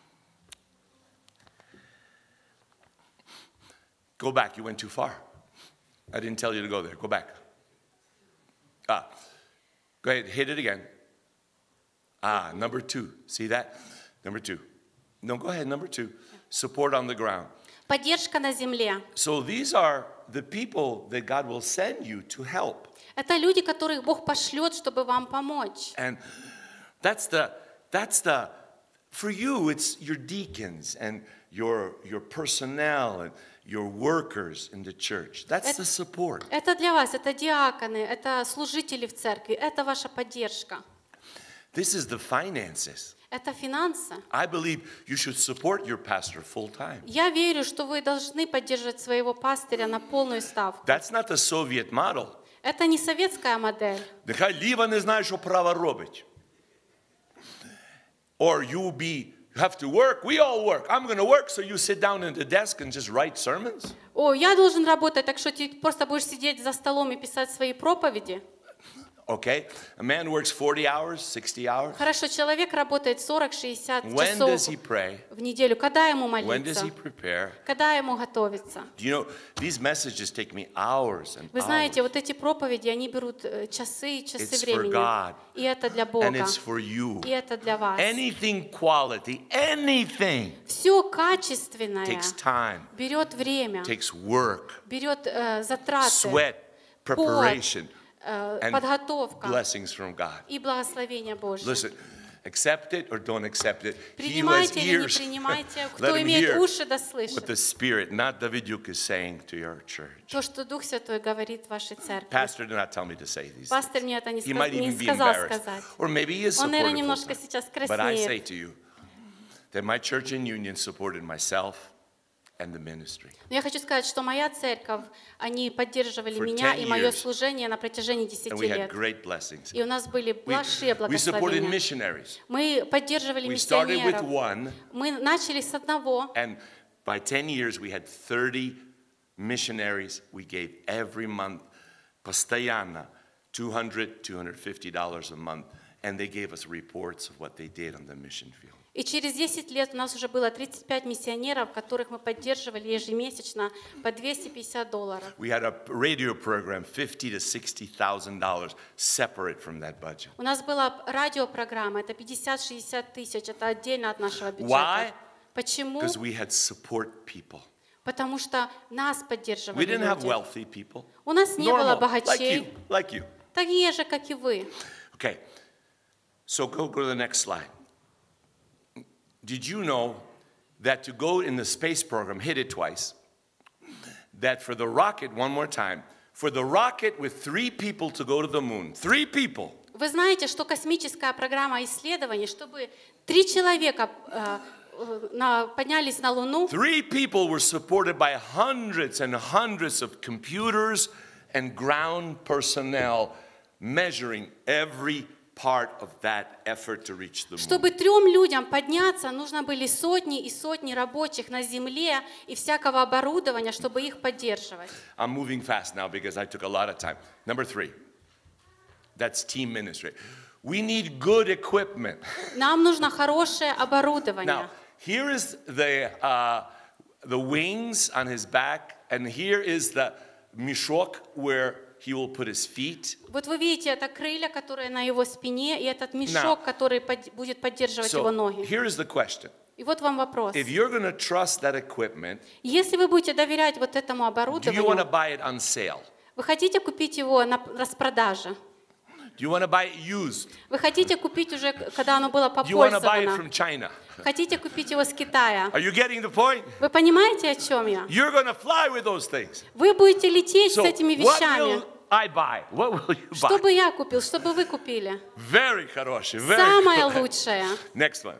go back, you went too far. I didn't tell you to go there. Go back. Ah, go ahead, hit it again. Ah, number two. See that? Number two. No, go ahead, number two. Support on the ground. Поддержка на земле. So these are the people that God will send you to help. Это люди, которых Бог пошлет, чтобы вам помочь. And that's the, that's the, for you, it's your deacons and your, your personnel and your workers in the church. That's the support. Это для вас, это диаконы, это служители в церкви, это ваша поддержка. This is the finances. Это финансы. I believe you should support your pastor full time. Я верю, что вы должны поддерживать своего пастыря на полную ставку. That's not the Soviet model. Это не советская модель. Нехай ліва не знає, що права робить. Or you be, you have to work, we all work. I'm going to work, so you sit down at the desk and just write sermons. О, я должен работать, так что ты просто будешь сидеть за столом и писать свои проповеди. Okay? A man works forty hours, sixty hours. Хорошо, человек работает сорок-шестьдесят When часов does he pray? в неделю. Когда ему When does молиться? he prepare? Когда ему готовиться? Do you know, these messages take me hours and Вы знаете, hours. вот эти проповеди, они берут э, часы и часы It's for времени. God. И это для Бога. And it's for you. И это для вас. Anything quality, anything Все качественное takes time, берет время, takes work, берет э, затраты, sweat, preparation, э, and подготовка blessings from God. и благословение Божье. Listen, accept it or don't accept it. He who has Принимайте или не ears, принимайте, let кто him имеет hear уши, да what слышит. the Spirit, not Daviduk, is saying to your church. То, что Дух Святой говорит вашей церкви. Pastor did not tell me to say these Пастор things. мне это не, He ска- might не even be сказал embarrassed. сказать. Or maybe he is Он, наверное, supportive немножко full-time. сейчас But I say краснеет. to you that my church in Union supported myself and the ministry. Но я хочу сказать, что моя церковь, они поддерживали For меня ten и мое years. служение на протяжении And десяти we had лет. great blessings. И у нас были We, большие we supported благословения. missionaries. Мы поддерживали We started with миссионеров. one, Мы начали с одного, and by ten years we had thirty missionaries, we gave every month, постоянно, two hundred, two hundred fifty dollars a month. And they gave us reports of what they did on the mission field. И через десять лет у нас уже было тридцать пять миссионеров, которых мы поддерживали ежемесячно по двести пятьдесят долларов. We had a radio program, fifty to sixty thousand dollars, separate from that budget. У нас была радиопрограмма, это пятьдесят-шестьдесят тысяч, это отдельно от нашего бюджета. Why? Почему? Because we had support people. Потому что нас поддерживали We didn't have люди. wealthy people. У нас не было Normal, like богачей, you, like you. такие же, как и вы. Okay, so go, go to the next slide. Did you know that to go in the space program, hit it twice, that for the rocket, one more time, for the rocket with three people to go to the moon, three people, Вы знаете, что космическая программа исследований, чтобы три человека э, э, на- поднялись на Луну, three people were supported by hundreds and hundreds of computers and ground personnel measuring every part of that effort to reach the moon. чтобы трем людям подняться, нужно были сотни и сотни рабочих на Земле и всякого оборудования, чтобы их поддерживать. I'm moving fast now because I took a lot of time. Number three, that's team ministry. We need good equipment. Нам нужно хорошее оборудование. Now, here is the, uh, the wings on his back, and here is the mishok where he will put his feet. Вот вы видите, это крылья, которые на его спине, и этот Now, мешок, который под- будет поддерживать его So ноги. here is the question. И вот вам вопрос. If you're going to trust that equipment, Если вы будете доверять вот этому do you want to оборудованию, buy it on sale? вы хотите купить его на распродаже, Do you want to buy it used? вы хотите купить уже, когда оно было Do you want to buy it попользовано, from China? хотите купить его с Китая. Are you getting the point? Вы понимаете, о чем я? You're going to fly with those things. Вы будете лететь с So этими what вещами. will I buy? What will you buy? Что бы я купил, что бы вы купили? Very хороший, very Самое good. лучшее. Next one.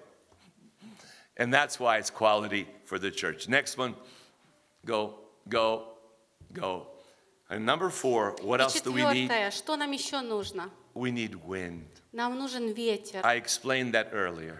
And that's why it's quality for the church. Next one. Go, go, go. And number four, what И else do we need? четвертое, что нам еще нужно? We need wind. Нам нужен ветер. I explained that earlier.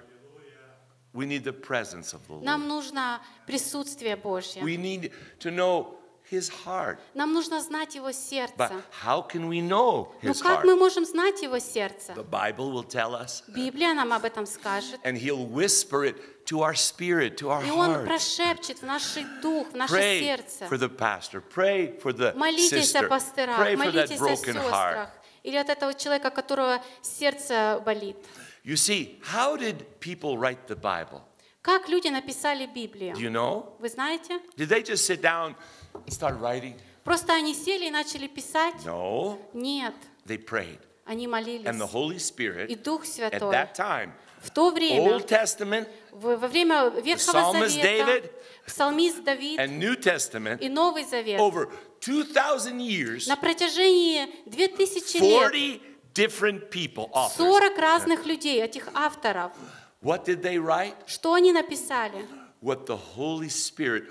We need the presence of the Lord. Нам нужно присутствие Божье. We need to know His heart. Нам нужно знать Его But сердце. how can we know Ну His как heart? мы можем знать Его сердце? The Bible will tell us. Библия нам об этом скажет. And He'll whisper it to our spirit, to our И Он heart. прошепчет в наш дух, в наше Pray сердце. for the pastor. Pray for the Молитесь о sister. пастырах, Pray for that молитесь о broken heart. сестрах. Или от этого человека, которого сердце болит. You see, how did people write the Bible? Как люди написали Библию? Do you know? Вы знаете? Did they just sit down and start writing? Просто они сели и начали писать? No, Нет. they prayed. Они And the молились. Holy Spirit, И Дух at Святой that time, в то время, Old Testament в- во время Ветхого Psalmist Завета, David псалмист Давид and New Testament, и Новый Завет, over two thousand years, на протяжении две тысячи лет forty different people, authors. сорок разных людей, этих авторов, What did they write? что они написали? What the Holy Spirit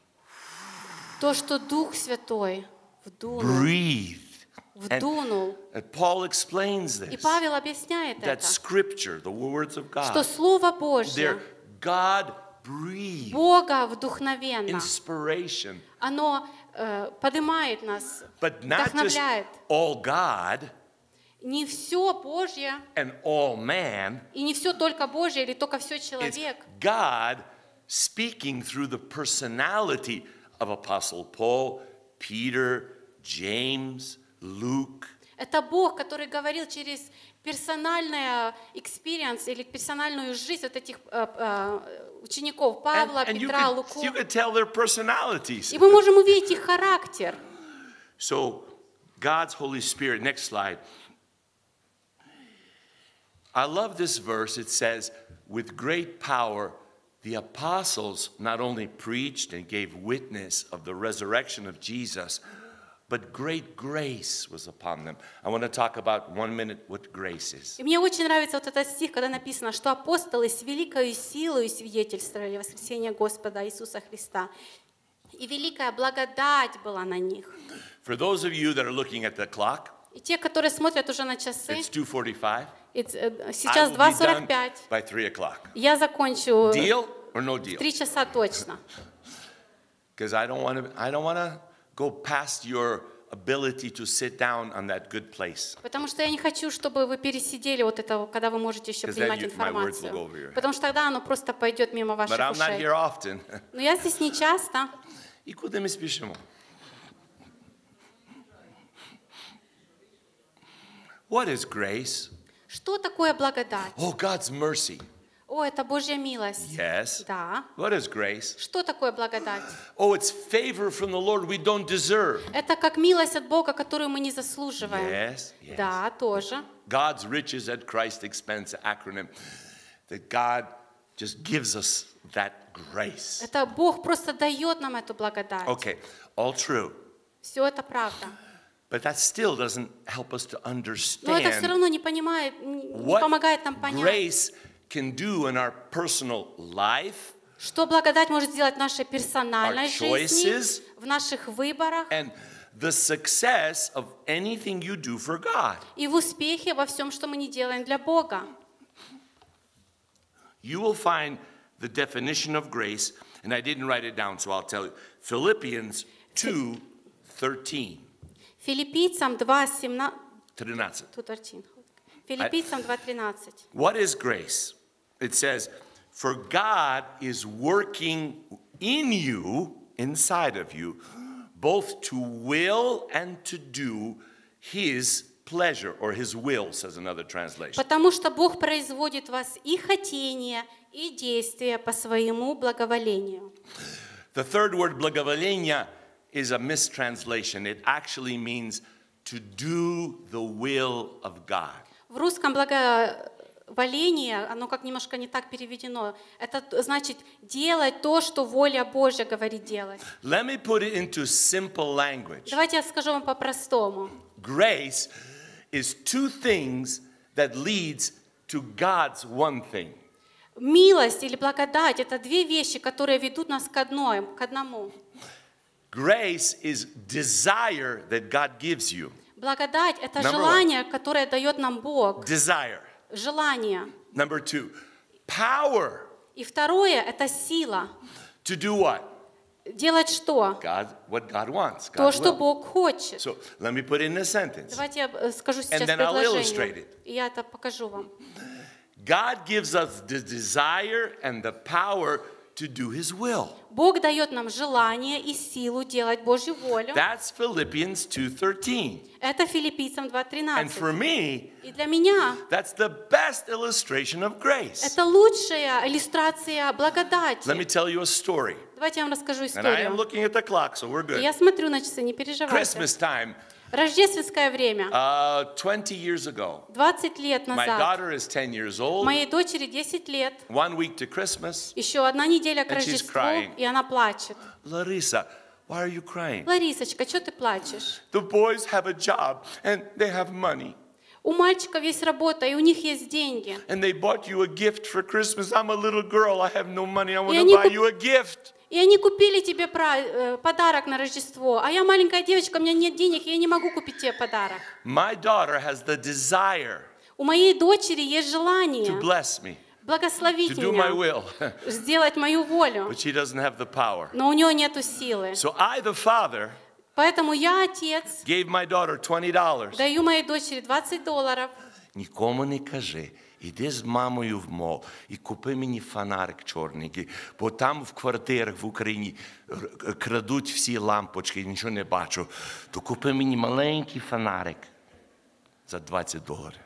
То, что Дух Святой вдунул, breathed. вдунул. And Paul explains И this. Павел объясняет That это, scripture, the words of что God, Слово Божье, they're God breathed Бога вдохновенно, inspiration, оно э, поднимает нас, but not just вдохновляет. all God Не все Божье, and all man. и не все только Божье, или только все It's человек. God speaking through the personality of Apostle Paul, Peter, James, Luke. Это Бог, который говорил через персональный experience или персональную жизнь вот этих э, э, учеников And, Павла, and you, Петра, could, Луку. you could tell their personalities. И мы можем увидеть их характер. So, God's Holy Spirit, next slide. I love this verse. It says, with great power, the apostles not only preached and gave witness of the resurrection of Jesus, but great grace was upon them. I want to talk about one minute what grace is. И мне очень нравится вот этот стих, когда написано, что апостолы с великою силою свидетельствовали воскресение Господа Иисуса Христа. И великая благодать была на них. For those of you that are looking at the clock, И те, которые смотрят уже на часы, it's two forty-five. it's, э, I сейчас will два be сорок done пять, by three o'clock. я закончу Deal or no deal? три часа точно. Because I don't want to. I don't want to go past your ability to sit down on that good place. Потому что я не хочу, чтобы вы пересидели вот это, когда вы можете еще 'Cause принимать then you- my words will go over your информацию. head. Потому что тогда оно просто пойдет мимо ваших But I'm not ушей. here often. Но я здесь не часто. И куда мы спешим? What is grace? Что такое благодать? Oh, God's mercy. О, это Божья милость. Yes. Да. What is grace? Что такое благодать? Oh, it's favor from the Lord we don't deserve. Это как милость от Бога, которую мы не заслуживаем. Yes, yes. Да, тоже. God's riches at Christ's expense acronym. That God just gives us that grace. Это Бог просто дает нам эту благодать. Okay, all true. Все это правда. But that still doesn't help us to Но это все understand равно не понимает, не не what помогает нам понять, grace can do in our personal life что благодать может сделать в нашей персональной Our жизни, choices. в наших выборах and the success of anything you do for God. и в успехе во всем, что мы не делаем для Бога. You will find the definition of grace, and I didn't write it down, so I'll tell you. Philippians two thirteen. Филиппийцам два семнадцать. тринадцать. Филиппийцам два тринадцать. What is grace? It says, for God is working in you, inside of you, both to will and to do His pleasure, or His will, says another translation. Потому что Бог производит в вас и хотение, и действия по своему благоволению. The third word, благоволение, is a mistranslation. It actually means to do the will of God. В русском благоволение, оно как немножко не так переведено. Это значит делать то, что воля Божья говорит делать. Let me put it into simple language. Давайте я скажу вам по-простому. Grace is two things that leads to God's one thing. Милость или благодать – это две вещи, которые ведут нас к одной, к одному. Grace is desire that God gives you. Благодать – это Number желание, которое дает нам Бог. Desire. Желание. Number two, power И второе – это сила. to do what? Делать что? God, what God wants. То, God's что will. Бог хочет. So let me put it in a sentence. Давайте я э, скажу сейчас then I'll illustrate предложение. it. И я это покажу вам. God gives us the desire and the power to do His will. Бог дает нам желание и силу делать Божью волю. That's Philippians two thirteen. Это Филиппийцам два And тринадцать. for me, И для меня that's the best illustration of grace. это лучшая иллюстрация благодати. Let me tell you a story. Давайте я вам расскажу And I am историю. looking at the clock, so we're И good. я смотрю на часы, не переживайте. Christmas time, Рождественское время. uh, twenty years ago. двадцать лет My назад. daughter is ten years old. Моей дочери десять лет. One week to Christmas. Еще одна неделя к And she's Рождеству, crying. и она плачет. Larissa, why are you crying? Ларисочка, что ты плачешь? The boys have a job and they have money. У мальчиков есть работа, и у них есть деньги. And they bought you a gift for Christmas. I'm a little girl. I have no money. I want И to они buy куп- you a gift. И они купили тебе пра- э, подарок на Рождество. А я маленькая девочка, у меня нет денег, и я не могу купить тебе подарок. My daughter has the desire У моей дочери есть to желание bless me, to благословить do my меня, will, сделать мою волю. but she doesn't have the power. Но у нее нету силы. So I, the father, Поэтому я, отец, gave my daughter twenty dollars. даю моей дочери двадцать долларов. Нікому не кажи. Іди з мамою в мол і купи мені фонарик чорний, бо там в квартирах в Україні р- крадуть всі лампочки, нічого не бачу. То купи мені маленький фонарик за двадцять доларів.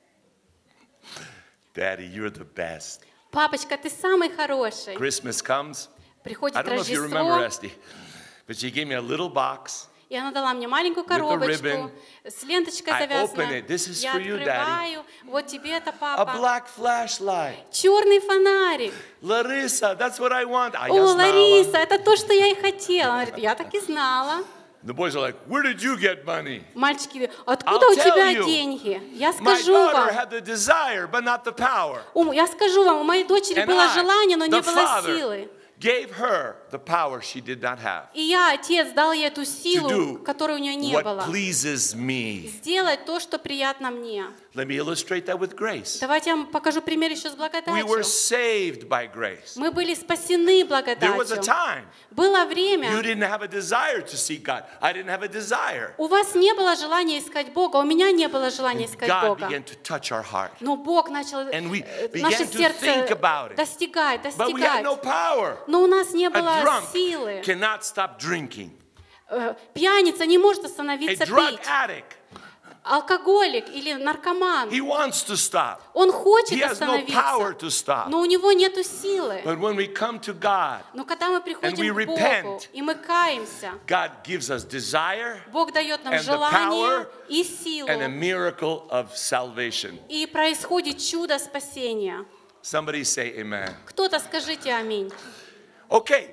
Daddy, you're the best. Папочка, ты самый хороший. Christmas comes. I Приходит don't know if you remember, Рождество, Esty, but she gave me a little box. и она дала мне маленькую With a коробочку ribbon. с ленточкой I open завязанной. it. This is Я for you, открываю. Вот тебе это, A папа. black flashlight. Черный фонарик. Larissa, that's what I want. А я О, знала. Лариса, это то, что я и хотела. Она говорит, я так и знала. The boys are like, where did you get money? Мальчики, откуда I'll у tell тебя you. деньги? Я My скажу daughter вам. had the desire, but not the power. У- Я скажу вам, у моей дочери And было I, желание, но не the было father, силы. gave her the power she did not have И я, Отец, дал ей эту to силу, do которой у нее не what было. pleases me. Сделать то, что приятно мне. Let me illustrate that with grace. Давайте я вам покажу пример еще с We благодатью. were saved by grace. Мы были спасены There was a благодатью. time Было you время, didn't have a desire to seek God. I didn't have a desire. у вас не было желания искать Бога, у меня не было желания искать God Бога. began to touch our heart. Но Бог начал And we э, began наше to think сердце about it. достигать, But we had достигать. no power. Но у нас не A было drunk силы. cannot stop drinking. Э, Пьяница не может A остановиться drug пить. addict, Алкоголик или наркоман, he wants to stop. он хочет He has no power остановиться, to stop. но у него нету силы. But when we come to God, Но когда мы And we приходим к Богу repent. и мы каемся, God gives us desire Бог дает нам and the желание power и силу, and a miracle of salvation. и происходит чудо спасения. Somebody say amen. Кто-то скажите аминь. Okay.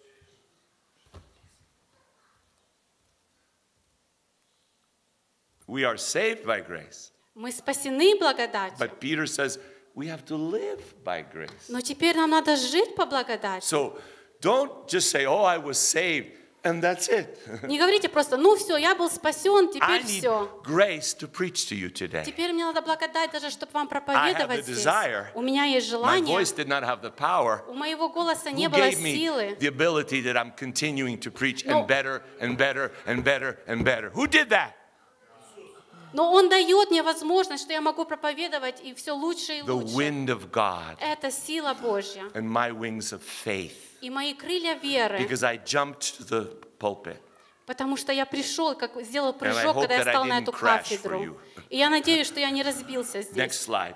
We are saved by grace. Мы спасены благодатью, But Peter says we have to live by grace. но теперь нам надо жить по благодати. So don't just say, oh, I was saved, and that's it. Не говорите просто, ну все, я был спасен, I теперь need все. grace to preach to you today. Теперь мне надо благодать даже, чтобы вам I have проповедовать the здесь. desire. У меня есть My желание, voice did not have the power. у моего голоса Who не было gave me силы. the ability that I'm continuing to preach No. and better and better and better and better? Who did that? Но Он дает мне возможность, что я могу проповедовать и все лучше и The лучше. wind of God Это сила Божья. and my wings of faith. И мои крылья веры, Because I jumped to the pulpit. потому что я пришел, как сделал прыжок, hope когда я that I стал на didn't эту crash for кафедру. you. И я надеюсь, что я не разбился Next здесь. slide.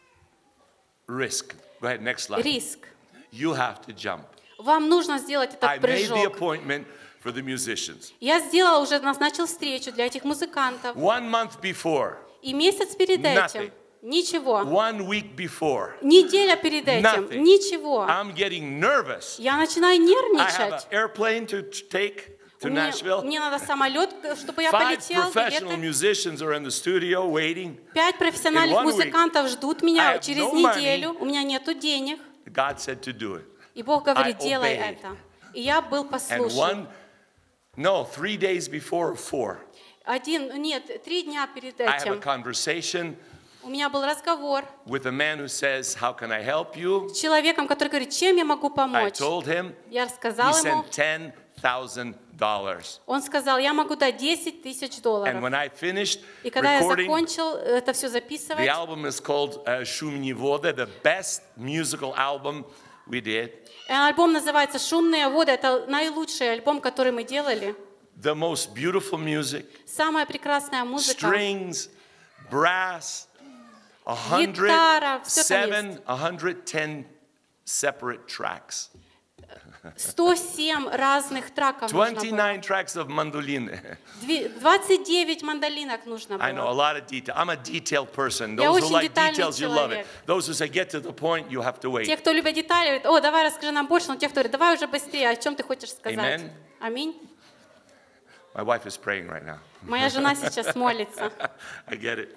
Risk. Go ahead, next slide. Риск. You have to jump. Вам нужно сделать I этот made the прыжок. appointment for the musicians. Я сделала, уже назначил встречу для этих музыкантов. One month before, И месяц перед Nothing. этим ничего. one week before, Неделя перед этим Nothing. ничего. I'm getting nervous. Я начинаю I have нервничать. an airplane to take to Мне, Nashville. мне надо самолет, чтобы я Five полетел professional где-то. musicians are in the studio waiting. Пять In профессиональных one week, музыкантов ждут I меня have через no money. неделю. У меня нету денег. God said to do it. И Бог говорит, I делай obeyed. это. И я был And послушен. one, no, three days before or four, Один, нет, три дня перед I have a этим conversation у меня был разговор with a man who says, how can I help you? с человеком, который говорит, чем я могу I помочь. told him, Я he рассказал ему. sent ten thousand dollars. Он сказал, я могу дать десять тысяч And долларов. when I finished И когда я recording, закончил это все the записывать, album is called uh, Шумные воды, the best musical album we did. альбом называется «Шумные воды». Это наилучший альбом, который мы делали. The most beautiful music, Самая прекрасная музыка. strings, brass, a hundred Гитара, всё там seven, a hundred ten separate tracks. сто семь разных траков нужно было. twenty-nine tracks of mandolin. Две- двадцать девять мандолинок нужно I know a было. lot of detail. I'm a detailed person. Я Those who очень like детальный details, you love it. человек. Those who say get to the point, you have to wait. Те, кто любит детали, говорят, о, давай расскажи нам больше, но те, кто говорит, давай уже быстрее, о чем ты хочешь сказать. Amen. Аминь. My wife is praying right now. Моя жена сейчас молится. I get it.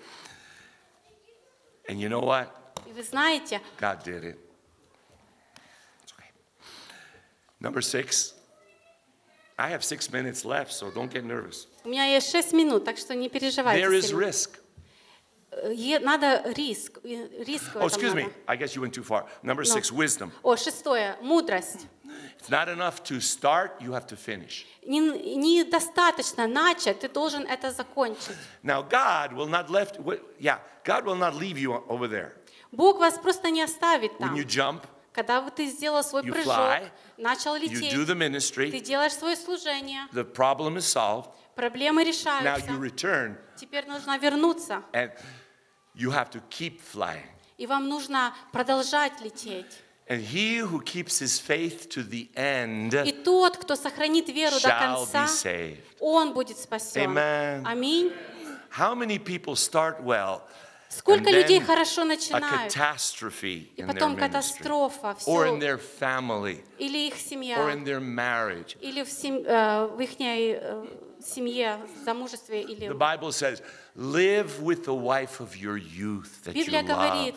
And you know what? И вы знаете, God did it. It's okay. Number six. I have six minutes left, so don't get nervous. у меня есть шесть минут, так что не переживайте. There is сильно. risk. Е- Надо риск. э, Риск в Oh, этом excuse me. надо. I guess you went too far. Number No. six, wisdom. О, шестое. Мудрость. It's not enough to start, you have to finish. Не- Недостаточно начать, ты должен это закончить. Now, God will not left. wi- Yeah, God will not leave you over there. Бог вас просто не оставит When там. you jump, Когда вот ты сделал свой You прыжок, fly, начал you лететь, do the ты ministry, делаешь свое служение, the problem is solved. проблемы Now решаются. you return, Теперь нужно вернуться, and you have to keep flying. и вам нужно продолжать лететь. And he who keeps his faith to the end И тот, кто сохранит веру до shall конца, be saved. он будет спасен. Amen. Аминь. How many people start well, Сколько and людей then хорошо a начинают, catastrophe и in their потом ministry, катастрофа, or in все, their family, или их or семья, in their marriage? или в, сем- э, в их семье, замужестве, или... The Bible says, live with the wife of your youth that you Библия love. говорит,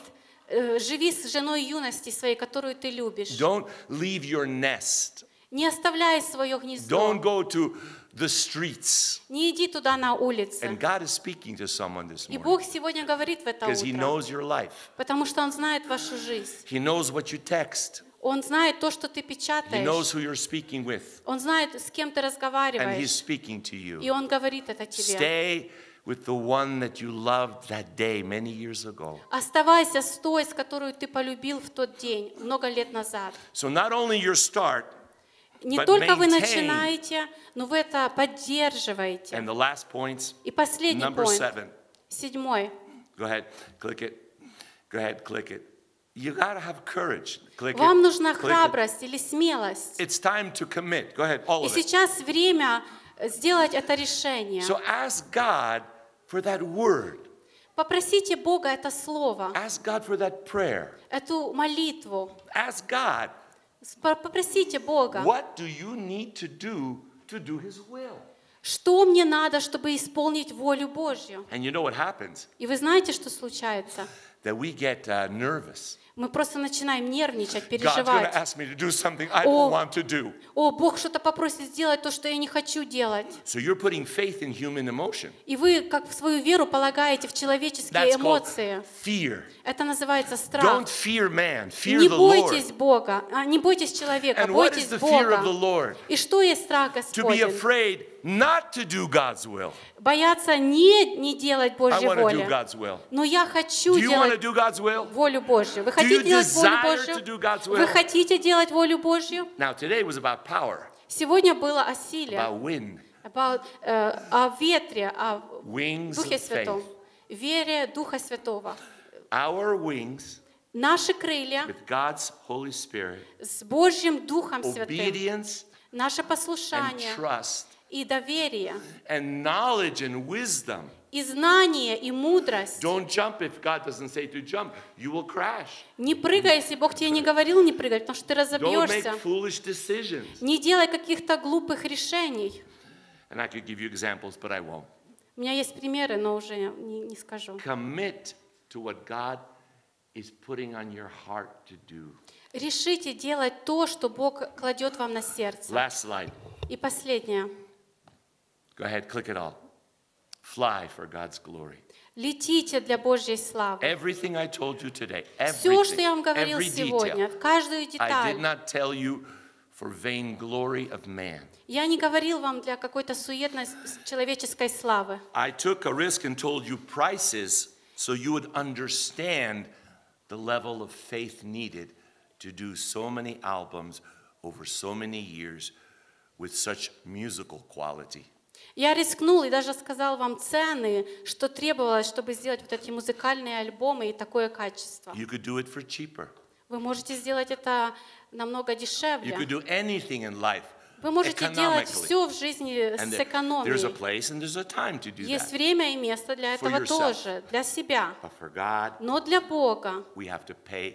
Э, Живи с женой юности своей, которую ты любишь. Don't leave your nest. Не оставляй свое гнездо. Don't go to the streets. Не иди туда на улице. And God is speaking to someone this И morning Бог сегодня говорит в это because He утро, knows your life. потому что Он знает вашу жизнь. He knows what you text. Он знает то, что ты He knows печатаешь. who you're speaking with. Он знает, с кем ты And He's разговариваешь. speaking to И you. Он говорит это тебе. Stay with the one that you loved that day many years ago. Оставайся с той, с которой ты полюбил в тот день, много лет назад. So not only your start, Не but только вы maintain. начинаете, но вы это поддерживаете. And the last points, И последний number пункт, seven. седьмой. Go ahead, click it. Go ahead, click it. You gotta have courage. Click Вам it. нужна Click it. храбрость или смелость. It's time to commit. Go ahead, all И of it. сейчас время сделать это решение. So ask God for that word. Попросите Бога это слово, Ask God for that prayer. эту молитву. Ask God, Спо- Попросите Бога, what do you need to do to do His will? что мне надо, чтобы исполнить волю Божью. And you know what happens? И вы знаете, что случается? That we get uh, nervous. Мы просто начинаем нервничать, God's going to переживать. ask me to do something I О. don't want to do. О, Бог что-то попросит сделать то, что я не хочу делать. So you're putting faith in human emotion. И вы, как в свою веру, полагаете в человеческие That's called эмоции. fear. Это называется страх. Don't fear man, fear Не the Lord. бойтесь Бога, а, не бойтесь человека, And what бойтесь is the fear of the Бога. Lord? И что есть страх To be Господень? afraid not to do God's will. Бояться не, не делать I Божьей want to do воли. God's will. Но я хочу Do you want to делать do God's will? волю Божью. Вы you хотите делать волю desire Божью? to do God's will? Вы хотите делать волю Божью? Now today was about power, Сегодня было о силе, about wind, about, э, о ветре, о wings Духе of Святом, faith. вере Духа Святого. Our wings Наши крылья with God's Holy Spirit, с Божьим Духом Святым, obedience наше and послушание trust и доверие, and knowledge and wisdom. и знание, и мудрость. Don't jump if God doesn't say to jump. You will crash. Не прыгай, если Бог тебе не говорил не прыгать, потому что ты Don't make разобьешься. foolish decisions. Не делай каких-то глупых решений. And I could give you examples, but I won't. У меня есть примеры, но уже не, не скажу. Commit to what God is putting on your heart to do. Решите делать то, что Бог кладет вам на сердце. Last slide. И последнее. Go ahead, click it all. Fly for God's glory. Летите для Божьей славы. Everything I told you today, Все, что everything, я вам говорил every сегодня, detail, каждую I did деталь, not tell you for vainglory of man. я не говорил вам для какой-то суетной человеческой славы. I took a risk and told you prices so you would understand the level of faith needed to do so many albums over so many years with such musical quality. Я рискнул и даже сказал вам цены, что требовалось, чтобы сделать вот эти музыкальные альбомы и такое качество. You could do it for cheaper. Вы можете сделать это намного You дешевле. could do anything in life Вы можете делать economically. все в жизни And с there- there's a экономией. place and there's a time to do Есть that. время и место для For этого yourself. тоже, для себя. But for God, Но для Бога we have to pay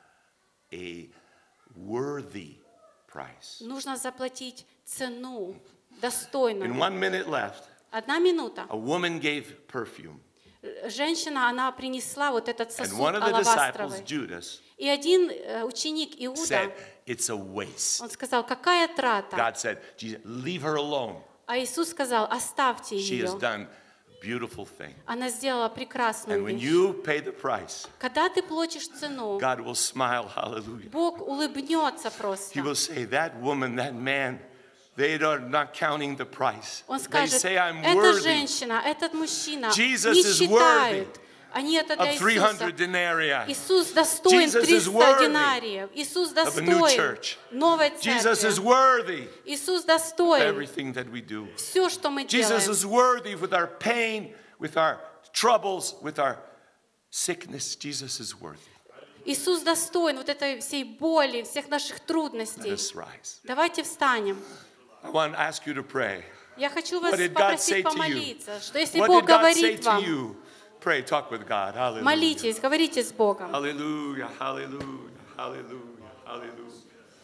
a worthy price. нужно заплатить цену, In достойную. one minute left, Одна минута. a woman gave perfume. Женщина, она принесла вот этот And сосуд one of the disciples, алавастровый. Judas, И один э, ученик Иуда, said, it's a waste. он сказал, какая трата? God said, Jesus, leave her alone. А Иисус сказал, оставьте She ее. has done a beautiful thing. Она сделала прекрасную And when вещь. you pay the price, Когда ты платишь цену, God will smile, hallelujah. Бог улыбнется He просто. will say, that woman, that man, they are not counting the price. Он They скажет, say I'm эта worthy женщина, этот мужчина Jesus не is считают. Они это для of three hundred Иисуса. denarii. Иисус достоин Jesus is триста worthy динариев. Иисус of a new достоин church. новой Jesus is церкви. worthy Иисус of достоин everything that we do. все, что мы Jesus делаем. is worthy with our pain, with our troubles, with our sickness. Jesus is worthy. Иисус достоин вот этой всей боли, всех наших Let трудностей. us rise. Давайте встанем. I want to ask you to pray. Я хочу вас What did God say попросить to you? помолиться, что если What Бог did God say говорит to вам, you? Pray, talk with God. Hallelujah. молитесь, говорите с Богом. Hallelujah, hallelujah, hallelujah, hallelujah.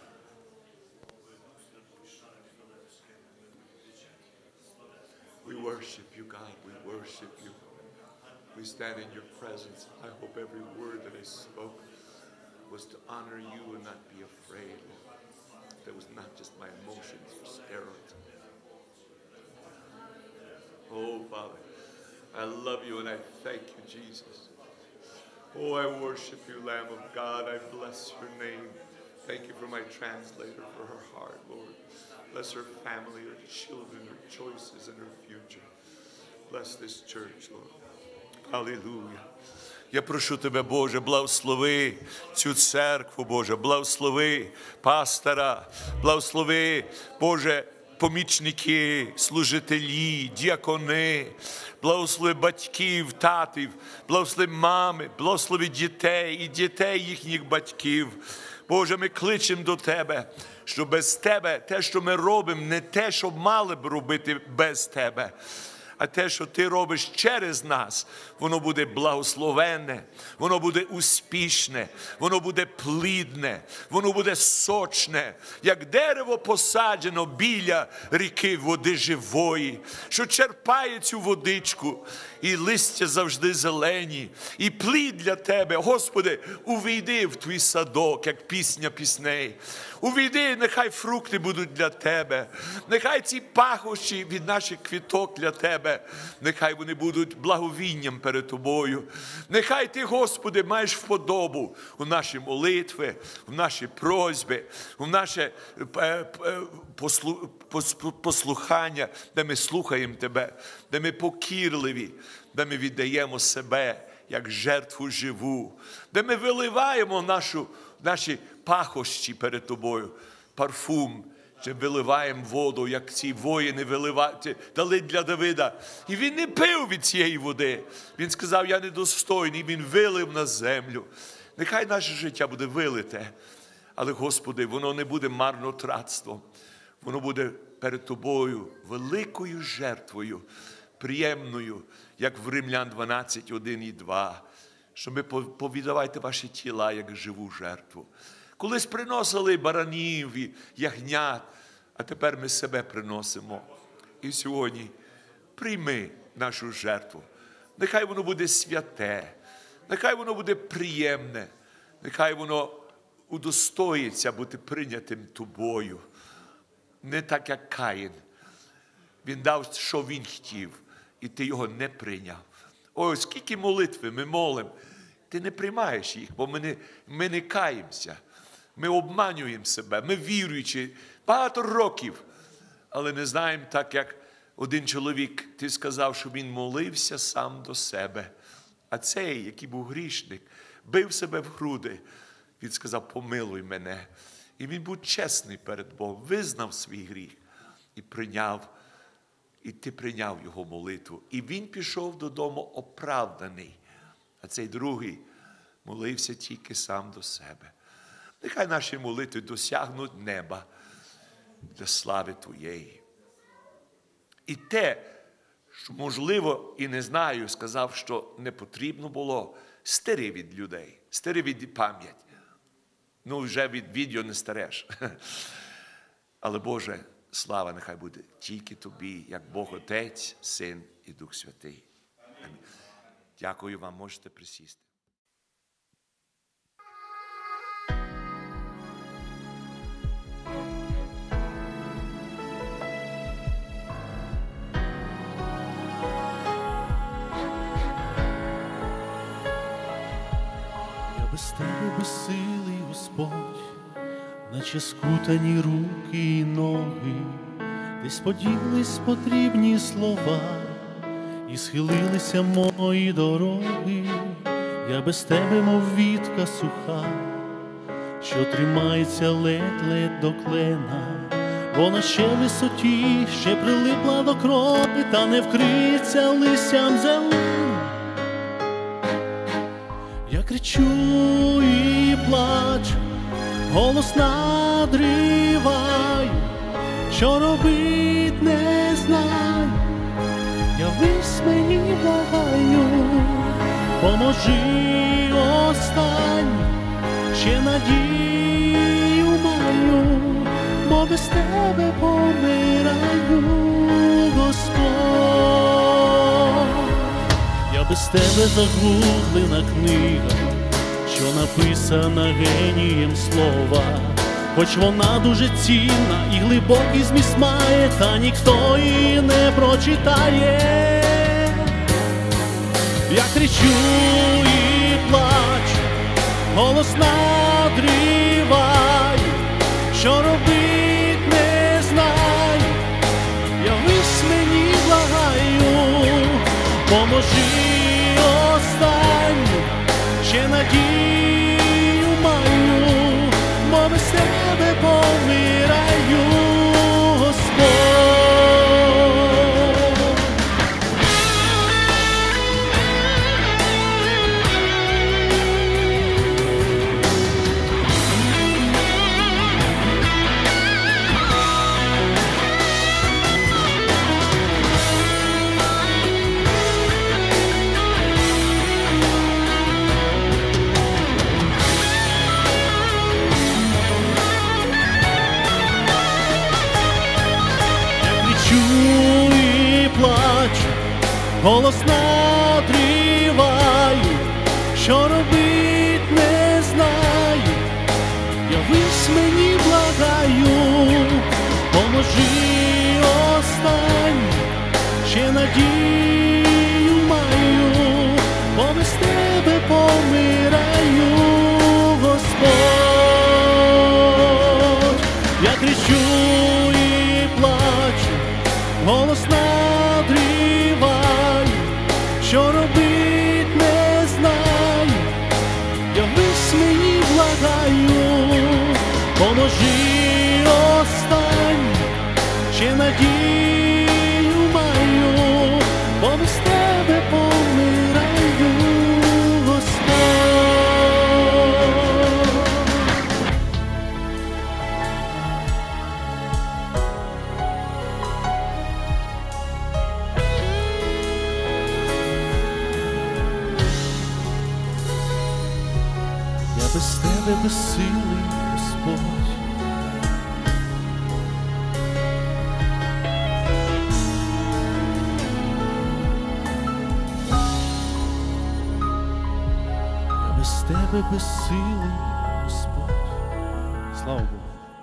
We worship you, God. We worship you. We stand in your presence. I hope every word that I spoke was to honor you and not be afraid, Lord. That was not just my emotions or steroids. Oh, Father, I love you and I thank you, Jesus. Oh, I worship you, Lamb of God. I bless your name. Thank you for my translator, for her heart, Lord. Bless her family, her children, her choices, and her future. Bless this church, Lord. Hallelujah. Я прошу тебе, Боже, благослови цю церкву, Боже, благослови пастора, благослови, Боже, помічники, служителі, діакони, благослови батьків, татів, благослови мами, благослови дітей і дітей їхніх батьків. Боже, ми кличемо до Тебе, що без Тебе, те, що ми робимо, не те, що мали б робити без Тебе, а те, що Ти робиш через нас, воно буде благословенне, воно буде успішне, воно буде плідне, воно буде сочне, як дерево посаджено біля ріки води живої, що черпає цю водичку, і листя завжди зелені, і плід для Тебе. Господи, увійди в Твій садок, як пісня пісней. Увійди, нехай фрукти будуть для Тебе, нехай ці пахощі від наших квіток для Тебе, нехай вони будуть благовінням перед Тобою. Нехай Ти, Господи, маєш вподобу у наші молитви, в наші просьби, в наше послухання, де ми слухаємо Тебе, де ми покірливі, де ми віддаємо себе як жертву живу, де ми виливаємо нашу, наші пахощі перед Тобою, парфум, чи виливаємо воду, як ці воїни виливали, дали для Давида. І він не пив від цієї води. Він сказав, я недостойний, він вилив на землю. Нехай наше життя буде вилите, але, Господи, воно не буде марнотратством. Воно буде перед Тобою великою жертвою, приємною, як в Римлян дванадцять, один і два. Що ми повідавайте ваші тіла, як живу жертву. Колись приносили баранів і ягнят, а тепер ми себе приносимо. І сьогодні прийми нашу жертву. Нехай воно буде святе, нехай воно буде приємне, нехай воно удостоїться бути прийнятим Тобою. Не так, як Каїн. Він дав, що він хотів, і ти його не прийняв. Ой, скільки молитви ми молимо, ти не приймаєш їх, бо ми не, ми не каємося. Ми обманюємо себе, ми віруючи багато років, але не знаємо так, як один чоловік, ти сказав, що він молився сам до себе. А цей, який був грішник, бив себе в груди, він сказав, помилуй мене. І він був чесний перед Богом, визнав свій гріх і прийняв, і ти прийняв його молитву. І він пішов додому оправданий, а цей другий молився тільки сам до себе. Нехай наші молитви досягнуть неба для слави Твоєї. І те, що, можливо, і не знаю, сказав, що не потрібно було, стери від людей, стери від пам'ять. Ну, вже від відео не стареш. Але, Боже, слава нехай буде тільки Тобі, як Бог Отець, Син і Дух Святий. Амінь. Дякую вам, можете присісти. Без Тебе безсилий, Господь, наче скутані руки і ноги, десь поділись потрібні слова, і схилилися мої дороги. Я без Тебе, мов вітка суха, що тримається ледь-ледь до клена. Вона ще в висоті, ще прилипла до крові, та не вкриється листям зеленим. Я кричу і плачу, голос надриваю, що робить не знаю. Явись мені, благаю, поможи останню, ще надію маю, бо без Тебе помираю, Господь. Я без Тебе загублена книга, написана генієм слова. Хоч вона дуже цінна і глибокий зміст має, та ніхто її не прочитає. Я кричу і плачу, голос надриваю, що робить не знаю, явись мені, благаю, поможи останню, ще надію маю, бо без тебе помираю, Господь. Голос надриваю, що робить не знаю, явись мені, благаю, поможи останню, ще надію маю, бо без тебе помираю, Господь. Я кричу і плачу, голос надриваю, що робить не знаю, явись мені, благаю, поможи останню, ще надію маю, бо без тебе помираю, Господь. Без тебе безсилий, Господь. Я без тебе безсилий, Господь. Слава Богу.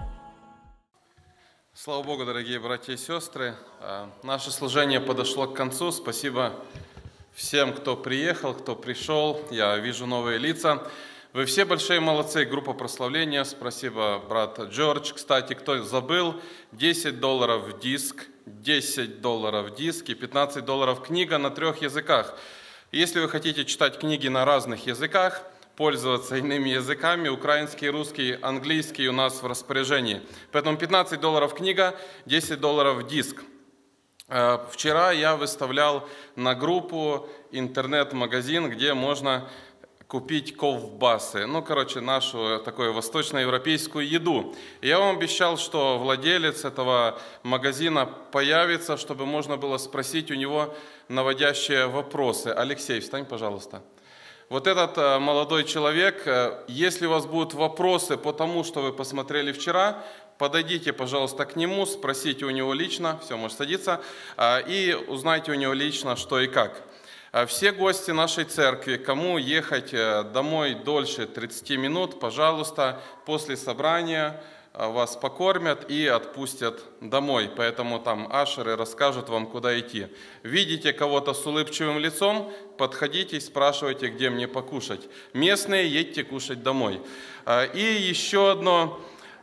Слава Богу, дорогие братья и сестры. Наше служение подошло к концу. Спасибо всем, кто приехал, кто пришел. Я вижу новые лица. Вы все большие молодцы, группа прославления. Спасибо, брат Джордж. Кстати, кто забыл, десять долларов диск, десять долларов диск и пятнадцать долларов книга на трех языках. Если вы хотите читать книги на разных языках, пользоваться иными языками, украинский, русский, английский у нас в распоряжении. Поэтому пятнадцать долларов книга, десять долларов диск. Вчера я выставлял на группу интернет-магазин, где можно купить ковбасы, ну, короче, нашу такую восточноевропейскую еду. И я вам обещал, что владелец этого магазина появится, чтобы можно было спросить у него наводящие вопросы. Алексей, встань, пожалуйста. Вот этот молодой человек, если у вас будут вопросы по тому, что вы посмотрели вчера, подойдите, пожалуйста, к нему, спросите у него лично, все, может садиться, и узнайте у него лично, что и как. Все гости нашей церкви, кому ехать домой дольше тридцати минут, пожалуйста, после собрания вас покормят и отпустят домой. Поэтому там ашеры расскажут вам, куда идти. Видите кого-то с улыбчивым лицом, подходите и спрашивайте, где мне покушать. Местные, едьте кушать домой. И еще одно.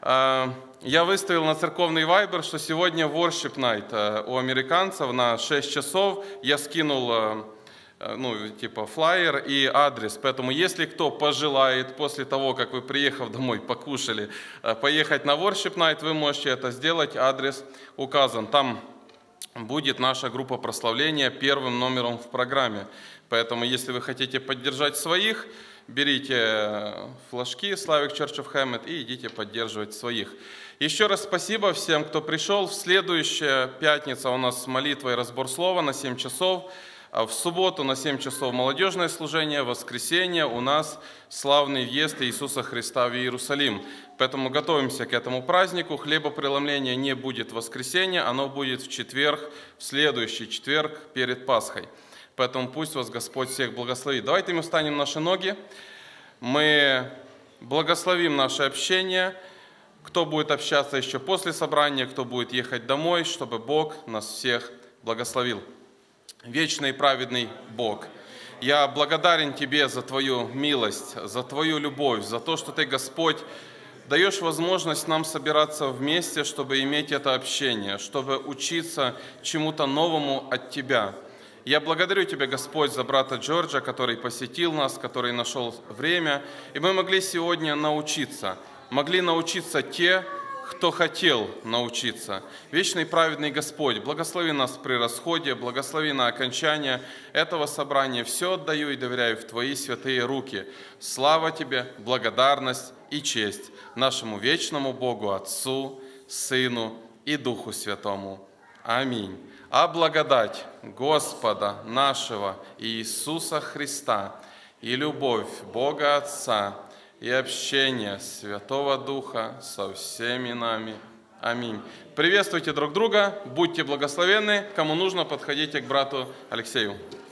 Я выставил на церковный вайбер, что сегодня worship night у американцев на шесть часов. Я скинул, ну, типа флаер и адрес. Поэтому, если кто пожелает после того, как вы, приехав домой, покушали, поехать на worship night, вы можете это сделать. Адрес указан. Там будет наша группа прославления первым номером в программе. Поэтому, если вы хотите поддержать своих, берите флажки Slavic Church of Hemet и идите поддерживать своих. Еще раз спасибо всем, кто пришел. В следующая пятница у нас молитва и разбор слова на семь часов. В субботу на семь часов молодежное служение, в воскресенье у нас славный въезд Иисуса Христа в Иерусалим. Поэтому готовимся к этому празднику. Хлебопреломления не будет в воскресенье, оно будет в четверг, в следующий четверг перед Пасхой. Поэтому пусть вас Господь всех благословит. Давайте мы встанем на наши ноги. Мы благословим наше общение. Кто будет общаться еще после собрания, кто будет ехать домой, чтобы Бог нас всех благословил. Вечный и праведный Бог, я благодарен Тебе за Твою милость, за Твою любовь, за то, что Ты, Господь, даешь возможность нам собираться вместе, чтобы иметь это общение, чтобы учиться чему-то новому от Тебя. Я благодарю Тебя, Господь, за брата Джорджа, который посетил нас, который нашел время, и мы могли сегодня научиться, могли научиться те, кто хотел научиться. Вечный праведный Господь, благослови нас при расходе, благослови на окончание этого собрания. Все отдаю и доверяю в Твои святые руки. Слава Тебе, благодарность и честь нашему вечному Богу, Отцу, Сыну и Духу Святому. Аминь. А благодать Господа нашего Иисуса Христа и любовь Бога Отца и общение Святого Духа со всеми нами. Аминь. Приветствуйте друг друга, будьте благословенны. Кому нужно, подходите к брату Алексею.